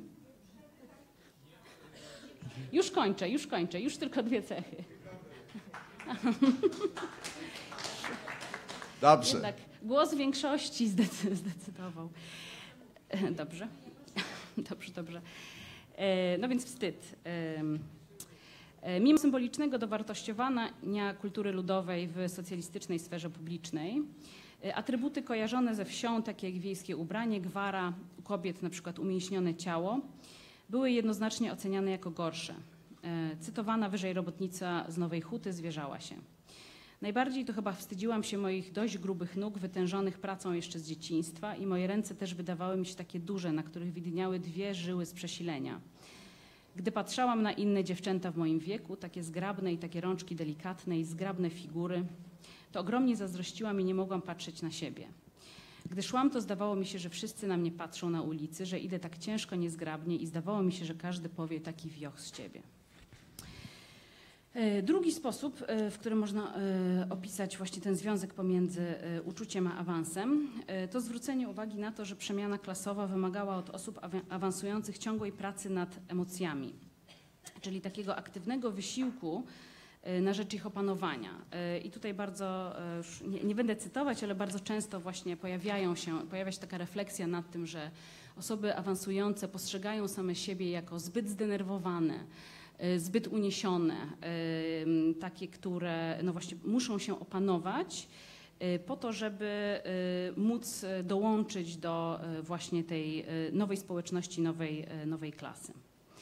Już kończę, już kończę, już tylko dwie cechy. Dobrze. Jednak głos większości zdecydował. Dobrze. Dobrze, dobrze. No więc wstyd. Mimo symbolicznego dowartościowania kultury ludowej w socjalistycznej sferze publicznej, atrybuty kojarzone ze wsią, takie jak wiejskie ubranie, gwara, u kobiet na przykład umięśnione ciało, były jednoznacznie oceniane jako gorsze. Cytowana wyżej robotnica z Nowej Huty zwierzała się. Najbardziej to chyba wstydziłam się moich dość grubych nóg, wytężonych pracą jeszcze z dzieciństwa, i moje ręce też wydawały mi się takie duże, na których widniały dwie żyły z przesilenia. Gdy patrzałam na inne dziewczęta w moim wieku, takie zgrabne i takie rączki delikatne i zgrabne figury, to ogromnie zazdrościłam i nie mogłam patrzeć na siebie. Gdy szłam, to zdawało mi się, że wszyscy na mnie patrzą na ulicy, że idę tak ciężko, niezgrabnie i zdawało mi się, że każdy powie taki wioch z ciebie. Drugi sposób, w którym można opisać właśnie ten związek pomiędzy uczuciem a awansem, to zwrócenie uwagi na to, że przemiana klasowa wymagała od osób awansujących ciągłej pracy nad emocjami, czyli takiego aktywnego wysiłku na rzecz ich opanowania. I tutaj bardzo, nie, nie będę cytować, ale bardzo często właśnie pojawiają się, pojawia się taka refleksja nad tym, że osoby awansujące postrzegają same siebie jako zbyt zdenerwowane, zbyt uniesione, takie, które no właśnie muszą się opanować po to, żeby móc dołączyć do właśnie tej nowej społeczności, nowej, nowej klasy.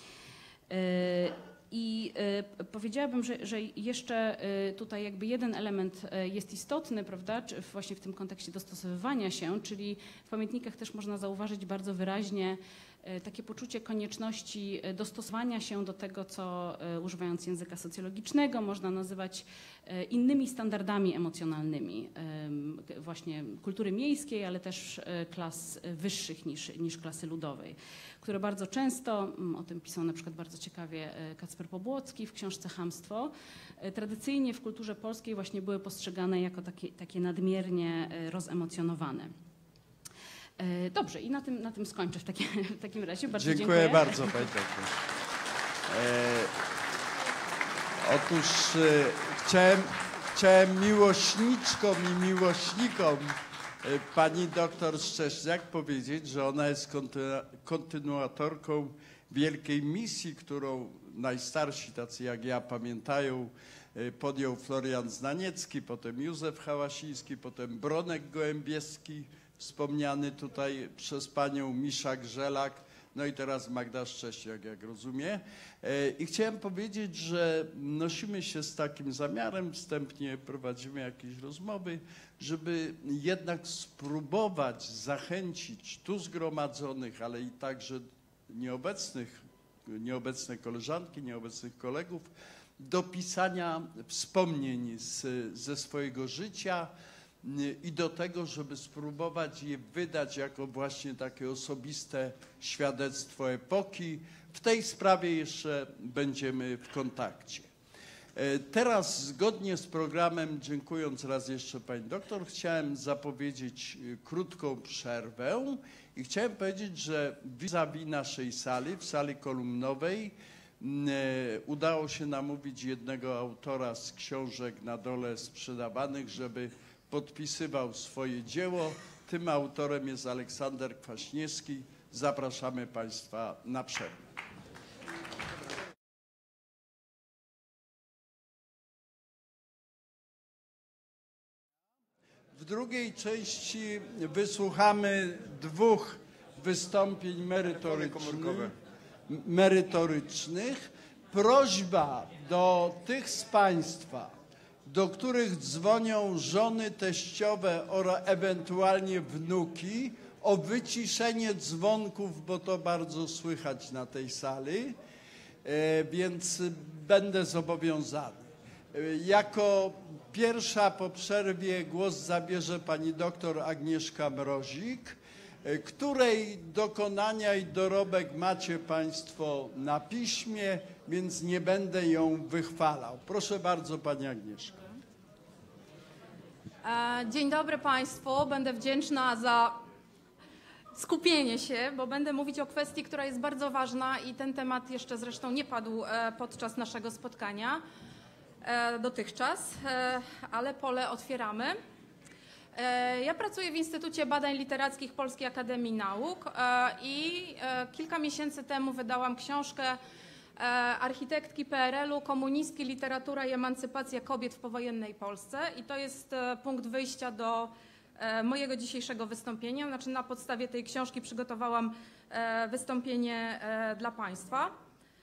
I powiedziałabym, że, że jeszcze tutaj jakby jeden element jest istotny, prawda, właśnie w tym kontekście dostosowywania się, czyli w pamiętnikach też można zauważyć bardzo wyraźnie takie poczucie konieczności dostosowania się do tego, co używając języka socjologicznego można nazywać innymi standardami emocjonalnymi właśnie kultury miejskiej, ale też klas wyższych niż, niż klasy ludowej, które bardzo często, o tym pisał na przykład bardzo ciekawie Kacper Pobłocki w książce Chamstwo, tradycyjnie w kulturze polskiej właśnie były postrzegane jako takie, takie nadmiernie rozemocjonowane. Dobrze, i na tym, na tym skończę w takim, w takim razie. Bardzo dziękuję. Dziękuję bardzo, pani doktor. E, otóż e, chciałem, chciałem miłośniczkom i miłośnikom e, pani doktor Szcześniak powiedzieć, że ona jest kontynu- kontynuatorką wielkiej misji, którą najstarsi, tacy jak ja, pamiętają, e, podjął Florian Znaniecki, potem Józef Hałasiński, potem Bronek Gołębieski, wspomniany tutaj przez panią Misza Grzelak, no i teraz Magda Szcześniak, jak rozumiem. I chciałem powiedzieć, że nosimy się z takim zamiarem, wstępnie prowadzimy jakieś rozmowy, żeby jednak spróbować zachęcić tu zgromadzonych, ale i także nieobecnych, nieobecne koleżanki, nieobecnych kolegów do pisania wspomnień z, ze swojego życia, i do tego, żeby spróbować je wydać jako właśnie takie osobiste świadectwo epoki. W tej sprawie jeszcze będziemy w kontakcie. Teraz zgodnie z programem, dziękując raz jeszcze pani doktor, chciałem zapowiedzieć krótką przerwę i chciałem powiedzieć, że vis-a-vis naszej sali, w sali kolumnowej, udało się namówić jednego autora z książek na dole sprzedawanych, żeby podpisywał swoje dzieło. Tym autorem jest Aleksander Kwaśniewski. Zapraszamy Państwa na przerwę. W drugiej części wysłuchamy dwóch wystąpień merytorycznych. merytorycznych. Prośba do tych z Państwa, do których dzwonią żony teściowe oraz ewentualnie wnuki, o wyciszenie dzwonków, bo to bardzo słychać na tej sali, e, więc będę zobowiązany. E, jako pierwsza po przerwie głos zabierze pani doktor Agnieszka Mrozik, e, której dokonania i dorobek macie Państwo na piśmie, więc nie będę ją wychwalał. Proszę bardzo, pani Agnieszka. Dzień dobry Państwu. Będę wdzięczna za skupienie się, bo będę mówić o kwestii, która jest bardzo ważna i ten temat jeszcze zresztą nie padł podczas naszego spotkania dotychczas, ale pole otwieramy. Ja pracuję w Instytucie Badań Literackich Polskiej Akademii Nauk i kilka miesięcy temu wydałam książkę architektki P R L u, komunistki, literatura i emancypacja kobiet w powojennej Polsce i to jest punkt wyjścia do mojego dzisiejszego wystąpienia. Znaczy na podstawie tej książki przygotowałam wystąpienie dla Państwa.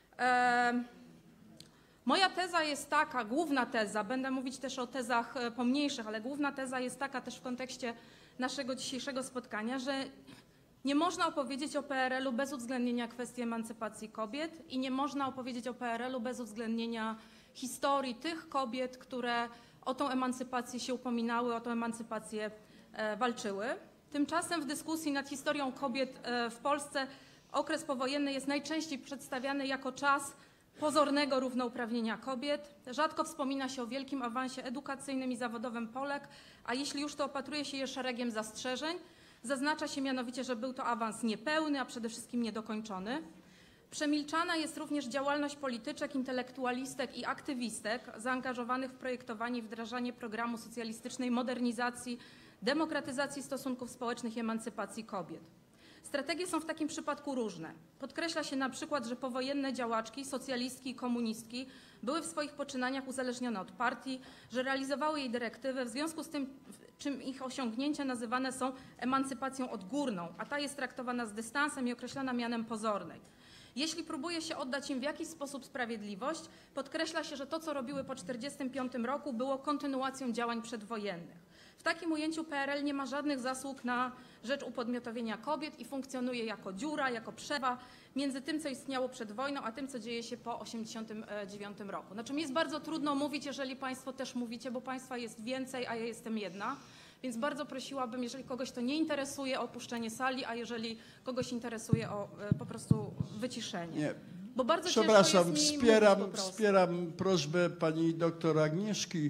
Moja teza jest taka, główna teza, będę mówić też o tezach pomniejszych, ale główna teza jest taka też w kontekście naszego dzisiejszego spotkania, że nie można opowiedzieć o P R L u bez uwzględnienia kwestii emancypacji kobiet i nie można opowiedzieć o P R L u bez uwzględnienia historii tych kobiet, które o tą emancypację się upominały, o tą emancypację e, walczyły. Tymczasem w dyskusji nad historią kobiet e, w Polsce okres powojenny jest najczęściej przedstawiany jako czas pozornego równouprawnienia kobiet. Rzadko wspomina się o wielkim awansie edukacyjnym i zawodowym Polek, a jeśli już to opatruje się je szeregiem zastrzeżeń. Zaznacza się mianowicie, że był to awans niepełny, a przede wszystkim niedokończony. Przemilczana jest również działalność polityczek, intelektualistek i aktywistek zaangażowanych w projektowanie i wdrażanie programu socjalistycznej modernizacji, demokratyzacji stosunków społecznych i emancypacji kobiet. Strategie są w takim przypadku różne. Podkreśla się na przykład, że powojenne działaczki, socjalistki i komunistki były w swoich poczynaniach uzależnione od partii, że realizowały jej dyrektywy, w związku z tym, czym ich osiągnięcia nazywane są emancypacją odgórną, a ta jest traktowana z dystansem i określana mianem pozornej. Jeśli próbuje się oddać im w jakiś sposób sprawiedliwość, podkreśla się, że to, co robiły po tysiąc dziewięćset czterdziestym piątym roku, było kontynuacją działań przedwojennych. W takim ujęciu P R L nie ma żadnych zasług na rzecz upodmiotowienia kobiet i funkcjonuje jako dziura, jako przewa między tym, co istniało przed wojną, a tym, co dzieje się po tysiąc dziewięćset osiemdziesiątym dziewiątym roku. Znaczy mi jest bardzo trudno mówić, jeżeli Państwo też mówicie, bo Państwa jest więcej, a ja jestem jedna. Więc bardzo prosiłabym, jeżeli kogoś to nie interesuje, o opuszczenie sali, a jeżeli kogoś interesuje, o po prostu wyciszenie. Nie. Bo bardzo Przepraszam, ciężko jest mi wspieram, mówić po prostu. wspieram prośbę pani doktor Agnieszki.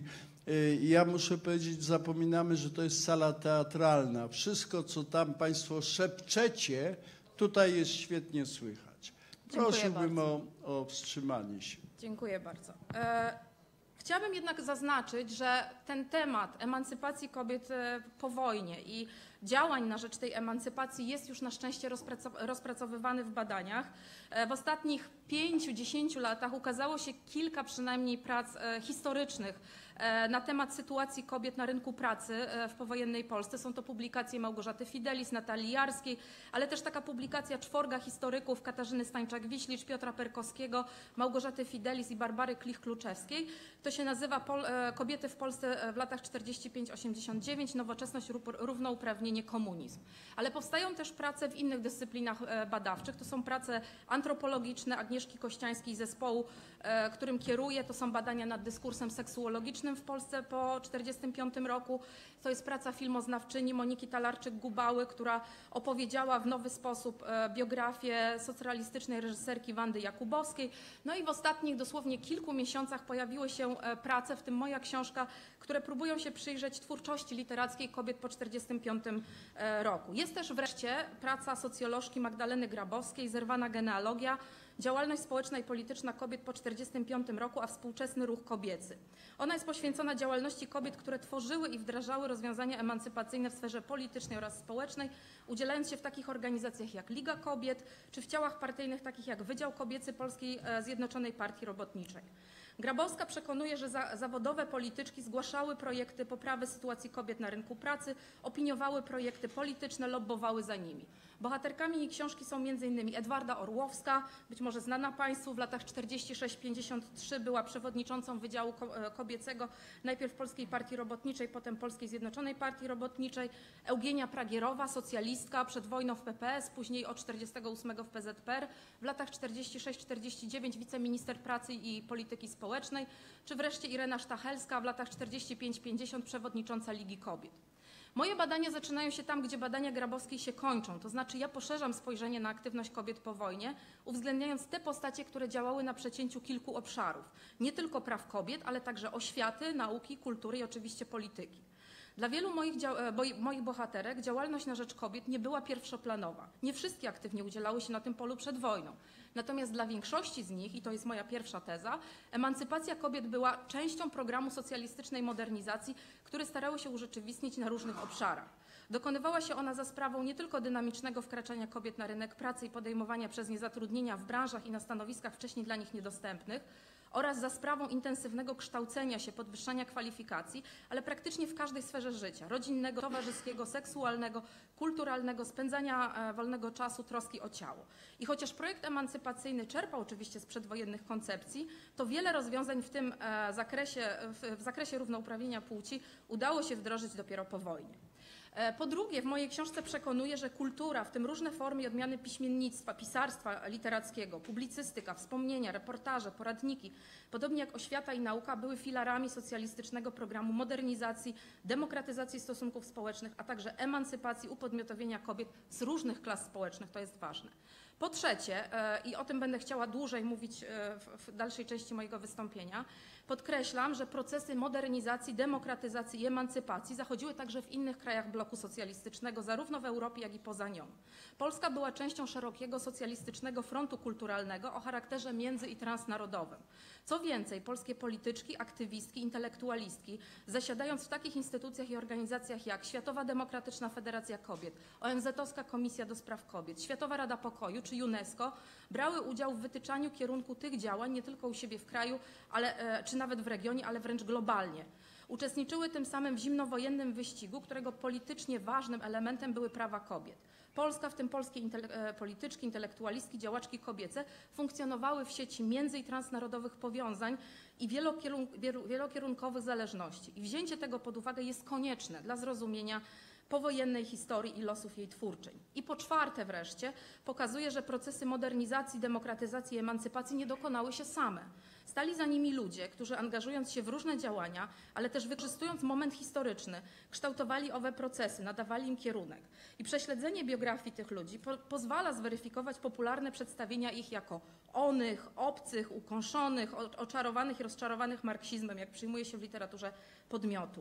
Ja muszę powiedzieć, zapominamy, że to jest sala teatralna. Wszystko, co tam Państwo szepczecie, tutaj jest świetnie słychać. Prosiłbym o, o wstrzymanie się. Dziękuję bardzo. E, chciałabym jednak zaznaczyć, że ten temat emancypacji kobiet po wojnie i działań na rzecz tej emancypacji jest już na szczęście rozpracowywany w badaniach. W ostatnich pięciu, dziesięciu latach ukazało się kilka przynajmniej prac historycznych na temat sytuacji kobiet na rynku pracy w powojennej Polsce. Są to publikacje Małgorzaty Fidelis, Natalii Jarskiej, ale też taka publikacja czworga historyków Katarzyny Stańczak-Wiślicz, Piotra Perkowskiego, Małgorzaty Fidelis i Barbary Klich-Kluczewskiej. To się nazywa Kobiety w Polsce w latach czterdziestym piątym do osiemdziesiątego dziewiątego, Nowoczesność, równouprawnienie, komunizm. Ale powstają też prace w innych dyscyplinach badawczych. To są prace antropologiczne Agnieszki Kościańskiej z zespołu, którym kieruję. To są badania nad dyskursem seksuologicznym w Polsce po tysiąc dziewięćset czterdziestym piątym roku. To jest praca filmoznawczyni Moniki Talarczyk-Gubały, która opowiedziała w nowy sposób biografię socrealistycznej reżyserki Wandy Jakubowskiej. No i w ostatnich dosłownie kilku miesiącach pojawiły się prace, w tym moja książka, które próbują się przyjrzeć twórczości literackiej kobiet po tysiąc dziewięćset czterdziestym piątym roku. Jest też wreszcie praca socjolożki Magdaleny Grabowskiej, Zerwana genealogia, Działalność społeczna i polityczna kobiet po tysiąc dziewięćset czterdziestym piątym roku, a współczesny ruch kobiecy. Ona jest poświęcona działalności kobiet, które tworzyły i wdrażały rozwiązania emancypacyjne w sferze politycznej oraz społecznej, udzielając się w takich organizacjach jak Liga Kobiet, czy w ciałach partyjnych takich jak Wydział Kobiecy Polskiej Zjednoczonej Partii Robotniczej. Grabowska przekonuje, że za, zawodowe polityczki zgłaszały projekty poprawy sytuacji kobiet na rynku pracy, opiniowały projekty polityczne, lobbowały za nimi. Bohaterkami jej książki są między innymi Edwarda Orłowska, być może znana Państwu, w latach czterdziestym szóstym do pięćdziesiątego trzeciego była przewodniczącą Wydziału Kobiecego, najpierw Polskiej Partii Robotniczej, potem Polskiej Zjednoczonej Partii Robotniczej, Eugenia Pragierowa, socjalistka, przed wojną w P P S, później od czterdziestego ósmego w P Z P R, w latach czterdziestym szóstym do czterdziestego dziewiątego wiceminister pracy i polityki społecznej, czy wreszcie Irena Sztachelska, w latach czterdziestym piątym do pięćdziesiątego przewodnicząca Ligi Kobiet. Moje badania zaczynają się tam, gdzie badania Grabowskiej się kończą, to znaczy ja poszerzam spojrzenie na aktywność kobiet po wojnie, uwzględniając te postacie, które działały na przecięciu kilku obszarów. Nie tylko praw kobiet, ale także oświaty, nauki, kultury i oczywiście polityki. Dla wielu moich, moich bohaterek działalność na rzecz kobiet nie była pierwszoplanowa. Nie wszystkie aktywnie udzielały się na tym polu przed wojną. Natomiast dla większości z nich, i to jest moja pierwsza teza, emancypacja kobiet była częścią programu socjalistycznej modernizacji, który starały się urzeczywistnić na różnych obszarach. Dokonywała się ona za sprawą nie tylko dynamicznego wkraczania kobiet na rynek pracy i podejmowania przez nie zatrudnienia w branżach i na stanowiskach wcześniej dla nich niedostępnych, oraz za sprawą intensywnego kształcenia się, podwyższania kwalifikacji, ale praktycznie w każdej sferze życia, rodzinnego, towarzyskiego, seksualnego, kulturalnego, spędzania wolnego czasu, troski o ciało. I chociaż projekt emancypacyjny czerpał oczywiście z przedwojennych koncepcji, to wiele rozwiązań w tym zakresie, w zakresie równouprawnienia płci udało się wdrożyć dopiero po wojnie. Po drugie, w mojej książce przekonuję, że kultura, w tym różne formy i odmiany piśmiennictwa, pisarstwa literackiego, publicystyka, wspomnienia, reportaże, poradniki, podobnie jak oświata i nauka, były filarami socjalistycznego programu modernizacji, demokratyzacji stosunków społecznych, a także emancypacji, upodmiotowienia kobiet z różnych klas społecznych, to jest ważne. Po trzecie, i o tym będę chciała dłużej mówić w dalszej części mojego wystąpienia, podkreślam, że procesy modernizacji, demokratyzacji i emancypacji zachodziły także w innych krajach bloku socjalistycznego, zarówno w Europie, jak i poza nią. Polska była częścią szerokiego socjalistycznego frontu kulturalnego o charakterze między- i transnarodowym. Co więcej, polskie polityczki, aktywistki, intelektualistki, zasiadając w takich instytucjach i organizacjach jak Światowa Demokratyczna Federacja Kobiet, O N Z-owska Komisja do Spraw Kobiet, Światowa Rada Pokoju czy UNESCO, brały udział w wytyczaniu kierunku tych działań nie tylko u siebie w kraju, ale, czy nawet w regionie, ale wręcz globalnie. Uczestniczyły tym samym w zimnowojennym wyścigu, którego politycznie ważnym elementem były prawa kobiet. Polska, w tym polskie intele polityczki, intelektualistki, działaczki kobiece funkcjonowały w sieci między- i transnarodowych powiązań i wielokierun wielokierunkowych zależności. I wzięcie tego pod uwagę jest konieczne dla zrozumienia powojennej historii i losów jej twórczej. I po czwarte wreszcie pokazuje, że procesy modernizacji, demokratyzacji i emancypacji nie dokonały się same. Stali za nimi ludzie, którzy angażując się w różne działania, ale też wykorzystując moment historyczny, kształtowali owe procesy, nadawali im kierunek. I prześledzenie biografii tych ludzi po pozwala zweryfikować popularne przedstawienia ich jako onych, obcych, ukąszonych, oczarowanych i rozczarowanych marksizmem, jak przyjmuje się w literaturze podmiotu,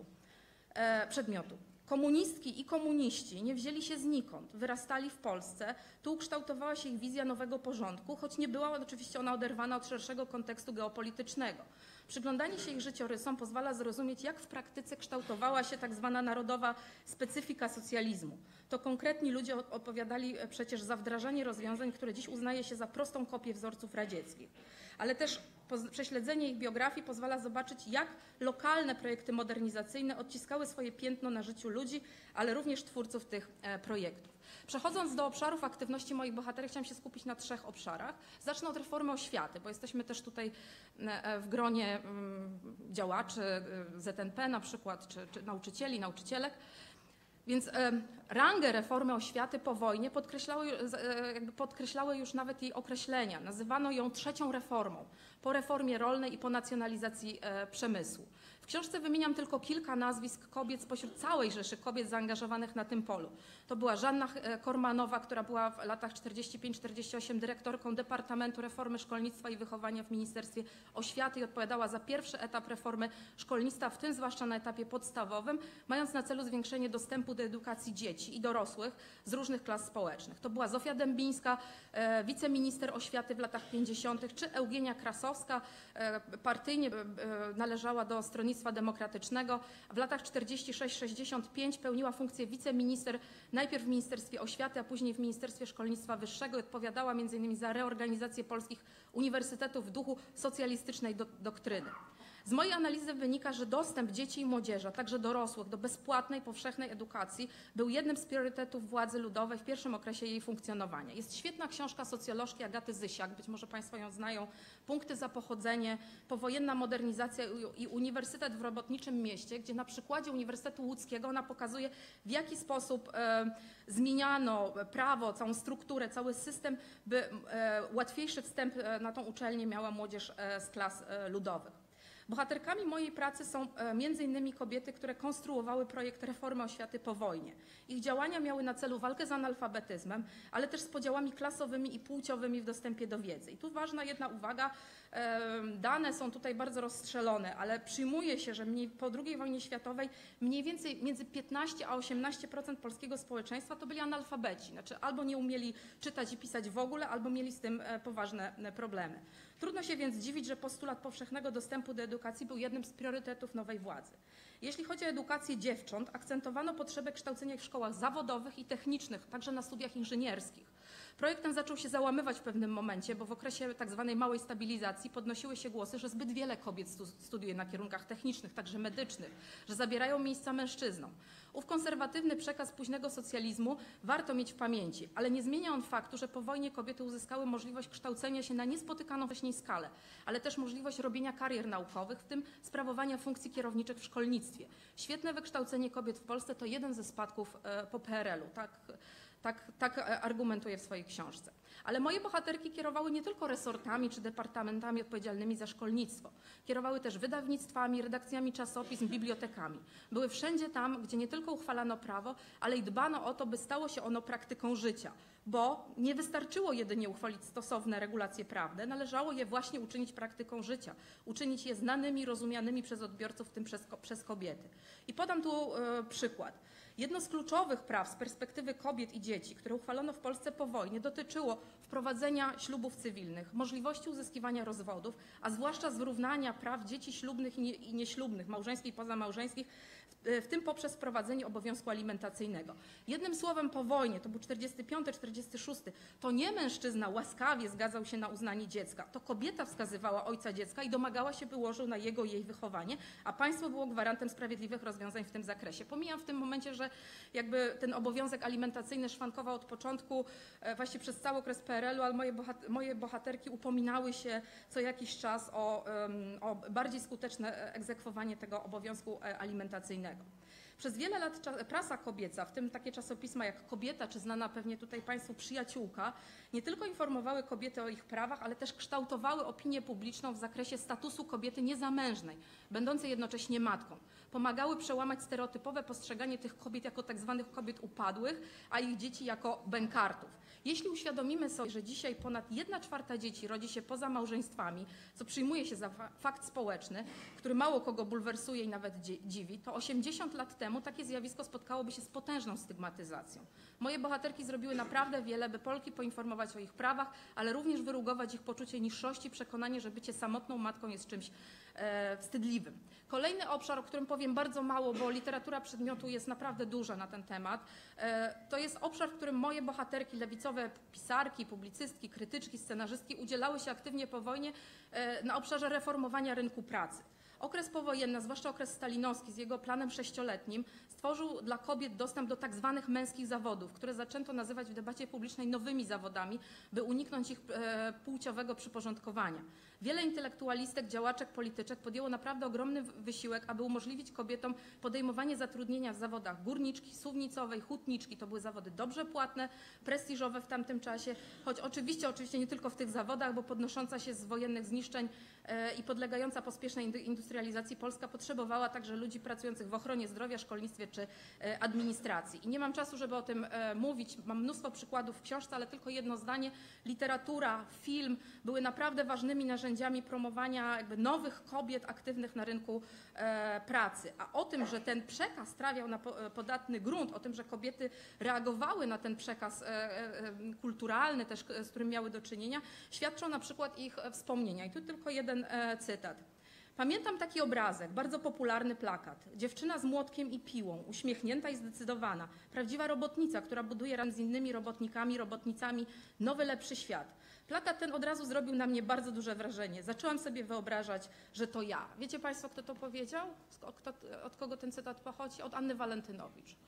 e, przedmiotu. Komunistki i komuniści nie wzięli się znikąd, wyrastali w Polsce, tu ukształtowała się ich wizja nowego porządku, choć nie była oczywiście ona oderwana od szerszego kontekstu geopolitycznego. Przyglądanie się ich życiorysom pozwala zrozumieć, jak w praktyce kształtowała się tak zwana narodowa specyfika socjalizmu. To konkretni ludzie odpowiadali przecież za wdrażanie rozwiązań, które dziś uznaje się za prostą kopię wzorców radzieckich. Ale też prześledzenie ich biografii pozwala zobaczyć, jak lokalne projekty modernizacyjne odciskały swoje piętno na życiu ludzi, ale również twórców tych projektów. Przechodząc do obszarów aktywności moich bohaterek, chciałam się skupić na trzech obszarach. Zacznę od reformy oświaty, bo jesteśmy też tutaj w gronie działaczy Z N P na przykład, czy, czy nauczycieli, nauczycielek. Więc e, rangę reformy oświaty po wojnie podkreślały, e, jakby podkreślały już nawet jej określenia. Nazywano ją trzecią reformą, po reformie rolnej i po nacjonalizacji e, przemysłu. W książce wymieniam tylko kilka nazwisk kobiet spośród całej rzeszy kobiet zaangażowanych na tym polu. To była Żanna Kormanowa, która była w latach czterdziestym piątym czterdziestym ósmym dyrektorką Departamentu Reformy Szkolnictwa i Wychowania w Ministerstwie Oświaty i odpowiadała za pierwszy etap reformy szkolnictwa, w tym zwłaszcza na etapie podstawowym, mając na celu zwiększenie dostępu do edukacji dzieci i dorosłych z różnych klas społecznych. To była Zofia Dębińska, e, wiceminister oświaty w latach pięćdziesiątych, czy Eugenia Krasowska, e, partyjnie e, należała do Stronnictwa Demokratycznego. W latach czterdziestym szóstym sześćdziesiątym piątym pełniła funkcję wiceminister najpierw w Ministerstwie Oświaty, a później w Ministerstwie Szkolnictwa Wyższego i odpowiadała między innymi za reorganizację polskich uniwersytetów w duchu socjalistycznej do, doktryny. Z mojej analizy wynika, że dostęp dzieci i młodzieży, a także dorosłych do bezpłatnej, powszechnej edukacji był jednym z priorytetów władzy ludowej w pierwszym okresie jej funkcjonowania. Jest świetna książka socjolożki Agaty Zysiak, być może Państwo ją znają, Punkty za pochodzenie, powojenna modernizacja i Uniwersytet w robotniczym mieście, gdzie na przykładzie Uniwersytetu Łódzkiego ona pokazuje, w jaki sposób e, zmieniano prawo, całą strukturę, cały system, by e, łatwiejszy wstęp na tą uczelnię miała młodzież e, z klas e, ludowych. Bohaterkami mojej pracy są między innymi kobiety, które konstruowały projekt reformy oświaty po wojnie. Ich działania miały na celu walkę z analfabetyzmem, ale też z podziałami klasowymi i płciowymi w dostępie do wiedzy. I tu ważna jedna uwaga, dane są tutaj bardzo rozstrzelone, ale przyjmuje się, że mniej, po drugiej wojnie światowej mniej więcej między piętnaście a osiemnaście procent polskiego społeczeństwa to byli analfabeci. Znaczy albo nie umieli czytać i pisać w ogóle, albo mieli z tym poważne problemy. Trudno się więc dziwić, że postulat powszechnego dostępu do edukacji był jednym z priorytetów nowej władzy. Jeśli chodzi o edukację dziewcząt, akcentowano potrzebę kształcenia ich w szkołach zawodowych i technicznych, także na studiach inżynierskich. Projekt ten zaczął się załamywać w pewnym momencie, bo w okresie tak zwanej małej stabilizacji podnosiły się głosy, że zbyt wiele kobiet studiuje na kierunkach technicznych, także medycznych, że zabierają miejsca mężczyznom. Ów konserwatywny przekaz późnego socjalizmu warto mieć w pamięci, ale nie zmienia on faktu, że po wojnie kobiety uzyskały możliwość kształcenia się na niespotykaną wcześniej skalę, ale też możliwość robienia karier naukowych, w tym sprawowania funkcji kierowniczych w szkolnictwie. Świetne wykształcenie kobiet w Polsce to jeden ze spadków po P R L-u. Tak, tak, tak argumentuję w swojej książce. Ale moje bohaterki kierowały nie tylko resortami czy departamentami odpowiedzialnymi za szkolnictwo. Kierowały też wydawnictwami, redakcjami czasopism, bibliotekami. Były wszędzie tam, gdzie nie tylko uchwalano prawo, ale i dbano o to, by stało się ono praktyką życia. Bo nie wystarczyło jedynie uchwalić stosowne regulacje prawne, należało je właśnie uczynić praktyką życia. Uczynić je znanymi, rozumianymi przez odbiorców, w tym przez, przez kobiety. I podam tu e, przykład. Jedno z kluczowych praw z perspektywy kobiet i dzieci, które uchwalono w Polsce po wojnie, dotyczyło wprowadzenia ślubów cywilnych, możliwości uzyskiwania rozwodów, a zwłaszcza zrównania praw dzieci ślubnych i, nie, i nieślubnych, małżeńskich i pozamałżeńskich, w, w tym poprzez wprowadzenie obowiązku alimentacyjnego. Jednym słowem po wojnie, to był czterdziesty piąty czterdziesty szósty, to nie mężczyzna łaskawie zgadzał się na uznanie dziecka, to kobieta wskazywała ojca dziecka i domagała się, by łożył na jego i jej wychowanie, a państwo było gwarantem sprawiedliwych rozwiązań w tym zakresie. Pomijam w tym momencie, że jakby ten obowiązek alimentacyjny szwankował od początku, właśnie przez cały okres P R L-u, ale moje, bohater, moje bohaterki upominały się co jakiś czas o, o bardziej skuteczne egzekwowanie tego obowiązku alimentacyjnego. Przez wiele lat prasa kobieca, w tym takie czasopisma jak Kobieta, czy znana pewnie tutaj Państwu Przyjaciółka, nie tylko informowały kobiety o ich prawach, ale też kształtowały opinię publiczną w zakresie statusu kobiety niezamężnej, będącej jednocześnie matką. Pomagały przełamać stereotypowe postrzeganie tych kobiet jako tak zwanych kobiet upadłych, a ich dzieci jako bękartów. Jeśli uświadomimy sobie, że dzisiaj ponad jedna czwarta dzieci rodzi się poza małżeństwami, co przyjmuje się za fakt społeczny, który mało kogo bulwersuje i nawet dziwi, to osiemdziesiąt lat temu takie zjawisko spotkałoby się z potężną stygmatyzacją. Moje bohaterki zrobiły naprawdę wiele, by Polki poinformować o ich prawach, ale również wyrugować ich poczucie niższości, przekonanie, że bycie samotną matką jest czymś e, wstydliwym. Kolejny obszar, o którym powiem bardzo mało, bo literatura przedmiotu jest naprawdę duża na ten temat, e, to jest obszar, w którym moje bohaterki, lewicowe pisarki, publicystki, krytyczki, scenarzystki udzielały się aktywnie po wojnie e, na obszarze reformowania rynku pracy. Okres powojenny, zwłaszcza okres stalinowski z jego planem sześcioletnim, stworzył dla kobiet dostęp do tak zwanych męskich zawodów, które zaczęto nazywać w debacie publicznej nowymi zawodami, by uniknąć ich e, płciowego przyporządkowania. Wiele intelektualistek, działaczek, polityczek podjęło naprawdę ogromny wysiłek, aby umożliwić kobietom podejmowanie zatrudnienia w zawodach górniczki, suwnicowej, hutniczki. To były zawody dobrze płatne, prestiżowe w tamtym czasie, choć oczywiście, oczywiście nie tylko w tych zawodach, bo podnosząca się z wojennych zniszczeń e, i podlegająca pospiesznej industrializacji deindustrializacji Polska potrzebowała także ludzi pracujących w ochronie zdrowia, szkolnictwie czy administracji. I nie mam czasu, żeby o tym mówić. Mam mnóstwo przykładów w książce, ale tylko jedno zdanie. Literatura, film były naprawdę ważnymi narzędziami promowania jakby nowych kobiet aktywnych na rynku pracy. A o tym, że ten przekaz trafiał na podatny grunt, o tym, że kobiety reagowały na ten przekaz kulturalny też, z którym miały do czynienia, świadczą na przykład ich wspomnienia. I tu tylko jeden cytat. Pamiętam taki obrazek, bardzo popularny plakat. Dziewczyna z młotkiem i piłą, uśmiechnięta i zdecydowana. Prawdziwa robotnica, która buduje razem z innymi robotnikami, robotnicami nowy, lepszy świat. Plakat ten od razu zrobił na mnie bardzo duże wrażenie. Zaczęłam sobie wyobrażać, że to ja. Wiecie Państwo, kto to powiedział? Kto, od kogo ten cytat pochodzi? Od Anny Walentynowicz.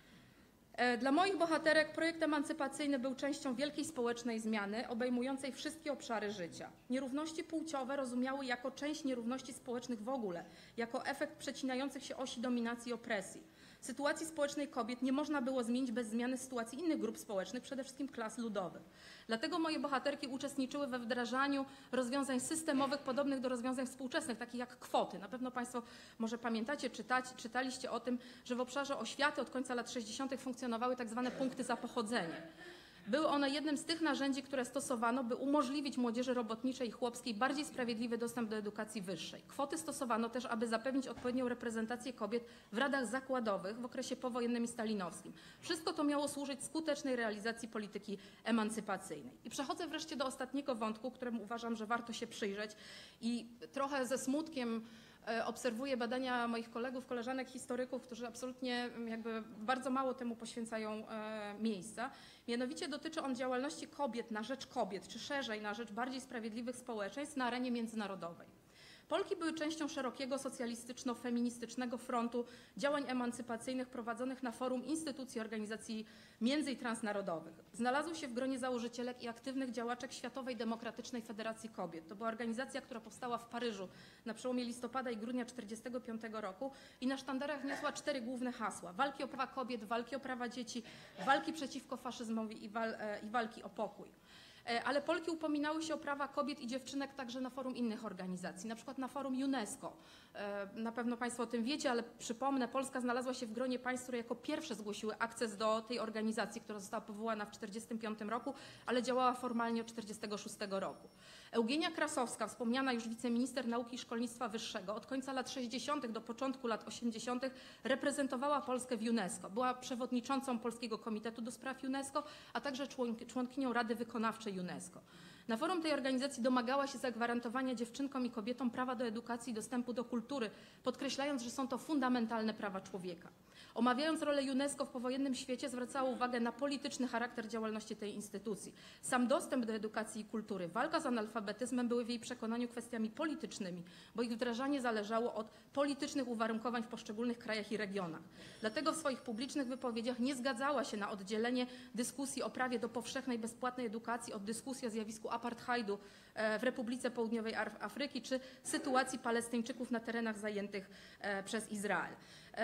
Dla moich bohaterek projekt emancypacyjny był częścią wielkiej społecznej zmiany obejmującej wszystkie obszary życia. Nierówności płciowe rozumiały jako część nierówności społecznych w ogóle, jako efekt przecinających się osi dominacji i opresji. Sytuacji społecznej kobiet nie można było zmienić bez zmiany sytuacji innych grup społecznych, przede wszystkim klas ludowych. Dlatego moje bohaterki uczestniczyły we wdrażaniu rozwiązań systemowych podobnych do rozwiązań współczesnych, takich jak kwoty. Na pewno Państwo może pamiętacie, czytać, czytaliście o tym, że w obszarze oświaty od końca lat sześćdziesiątych funkcjonowały tak zwane punkty za pochodzenie. Były one jednym z tych narzędzi, które stosowano, by umożliwić młodzieży robotniczej i chłopskiej bardziej sprawiedliwy dostęp do edukacji wyższej. Kwoty stosowano też, aby zapewnić odpowiednią reprezentację kobiet w radach zakładowych w okresie powojennym i stalinowskim. Wszystko to miało służyć skutecznej realizacji polityki emancypacyjnej. I przechodzę wreszcie do ostatniego wątku, któremu uważam, że warto się przyjrzeć i trochę ze smutkiem obserwuję badania moich kolegów, koleżanek, historyków, którzy absolutnie jakby bardzo mało temu poświęcają miejsca. Mianowicie dotyczy on działalności kobiet na rzecz kobiet, czy szerzej na rzecz bardziej sprawiedliwych społeczeństw na arenie międzynarodowej. Polki były częścią szerokiego socjalistyczno-feministycznego frontu działań emancypacyjnych prowadzonych na forum instytucji organizacji między- i transnarodowych. Znalazły się w gronie założycielek i aktywnych działaczek Światowej Demokratycznej Federacji Kobiet. To była organizacja, która powstała w Paryżu na przełomie listopada i grudnia tysiąc dziewięćset czterdziestego piątego roku i na sztandarach niosła cztery główne hasła. Walki o prawa kobiet, walki o prawa dzieci, walki przeciwko faszyzmowi i, wal, i walki o pokój. Ale Polki upominały się o prawa kobiet i dziewczynek także na forum innych organizacji, na przykład na forum UNESCO. Na pewno Państwo o tym wiecie, ale przypomnę, Polska znalazła się w gronie państw, które jako pierwsze zgłosiły akces do tej organizacji, która została powołana w tysiąc dziewięćset czterdziestym piątym roku, ale działała formalnie od tysiąc dziewięćset czterdziestego szóstego roku. Eugenia Krasowska, wspomniana już wiceminister nauki i szkolnictwa wyższego, od końca lat sześćdziesiątych do początku lat osiemdziesiątych reprezentowała Polskę w UNESCO. Była przewodniczącą Polskiego Komitetu do Spraw UNESCO, a także członkinią Rady Wykonawczej UNESCO. Na forum tej organizacji domagała się zagwarantowania dziewczynkom i kobietom prawa do edukacji i dostępu do kultury, podkreślając, że są to fundamentalne prawa człowieka. Omawiając rolę UNESCO w powojennym świecie, zwracała uwagę na polityczny charakter działalności tej instytucji. Sam dostęp do edukacji i kultury, walka z analfabetyzmem były w jej przekonaniu kwestiami politycznymi, bo ich wdrażanie zależało od politycznych uwarunkowań w poszczególnych krajach i regionach. Dlatego w swoich publicznych wypowiedziach nie zgadzała się na oddzielenie dyskusji o prawie do powszechnej, bezpłatnej edukacji od dyskusji o zjawisku apartheidu w Republice Południowej Afryki czy sytuacji Palestyńczyków na terenach zajętych przez Izrael.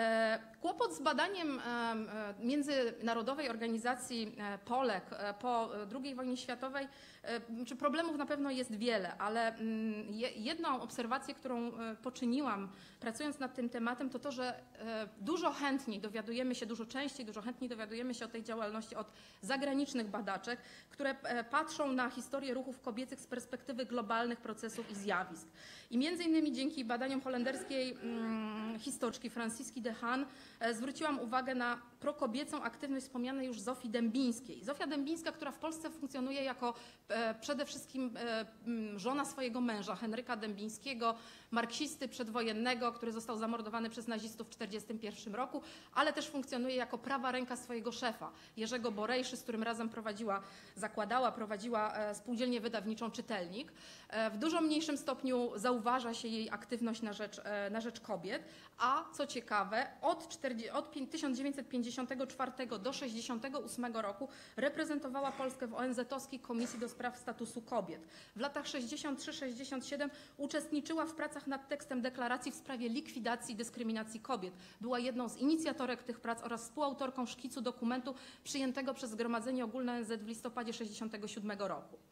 Kłopot z badaniem Międzynarodowej Organizacji Polek po drugiej wojnie światowej, czy problemów na pewno jest wiele, ale jedną obserwację, którą poczyniłam pracując nad tym tematem, to to, że dużo chętniej dowiadujemy się, dużo częściej, dużo chętniej dowiadujemy się o tej działalności od zagranicznych badaczek, które patrzą na historię ruchów kobiecych z perspektywy globalnych procesów i zjawisk. I między innymi dzięki badaniom holenderskiej hmm, historyczki Franciski de Haan zwróciłam uwagę na prokobiecą aktywność wspomnianej już Zofii Dębińskiej. Zofia Dębińska, która w Polsce funkcjonuje jako e, przede wszystkim e, żona swojego męża, Henryka Dębińskiego, marksisty przedwojennego, który został zamordowany przez nazistów w tysiąc dziewięćset czterdziestym pierwszym roku, ale też funkcjonuje jako prawa ręka swojego szefa, Jerzego Borejszy, z którym razem prowadziła, zakładała, prowadziła e, spółdzielnię wydawniczą Czytelnik. E, w dużo mniejszym stopniu zauważa się jej aktywność na rzecz, e, na rzecz kobiet, a co ciekawe, od, od tysiąc dziewięćset pięćdziesiątego czwartego do tysiąc dziewięćset sześćdziesiątego ósmego roku reprezentowała Polskę w O N Z-owskiej Komisji do Spraw Statusu Kobiet. W latach sześćdziesiątym trzecim sześćdziesiątym siódmym uczestniczyła w pracach nad tekstem deklaracji w sprawie likwidacji dyskryminacji kobiet. Była jedną z inicjatorek tych prac oraz współautorką szkicu dokumentu przyjętego przez Zgromadzenie Ogólne O N Z w listopadzie tysiąc dziewięćset sześćdziesiątego siódmego roku.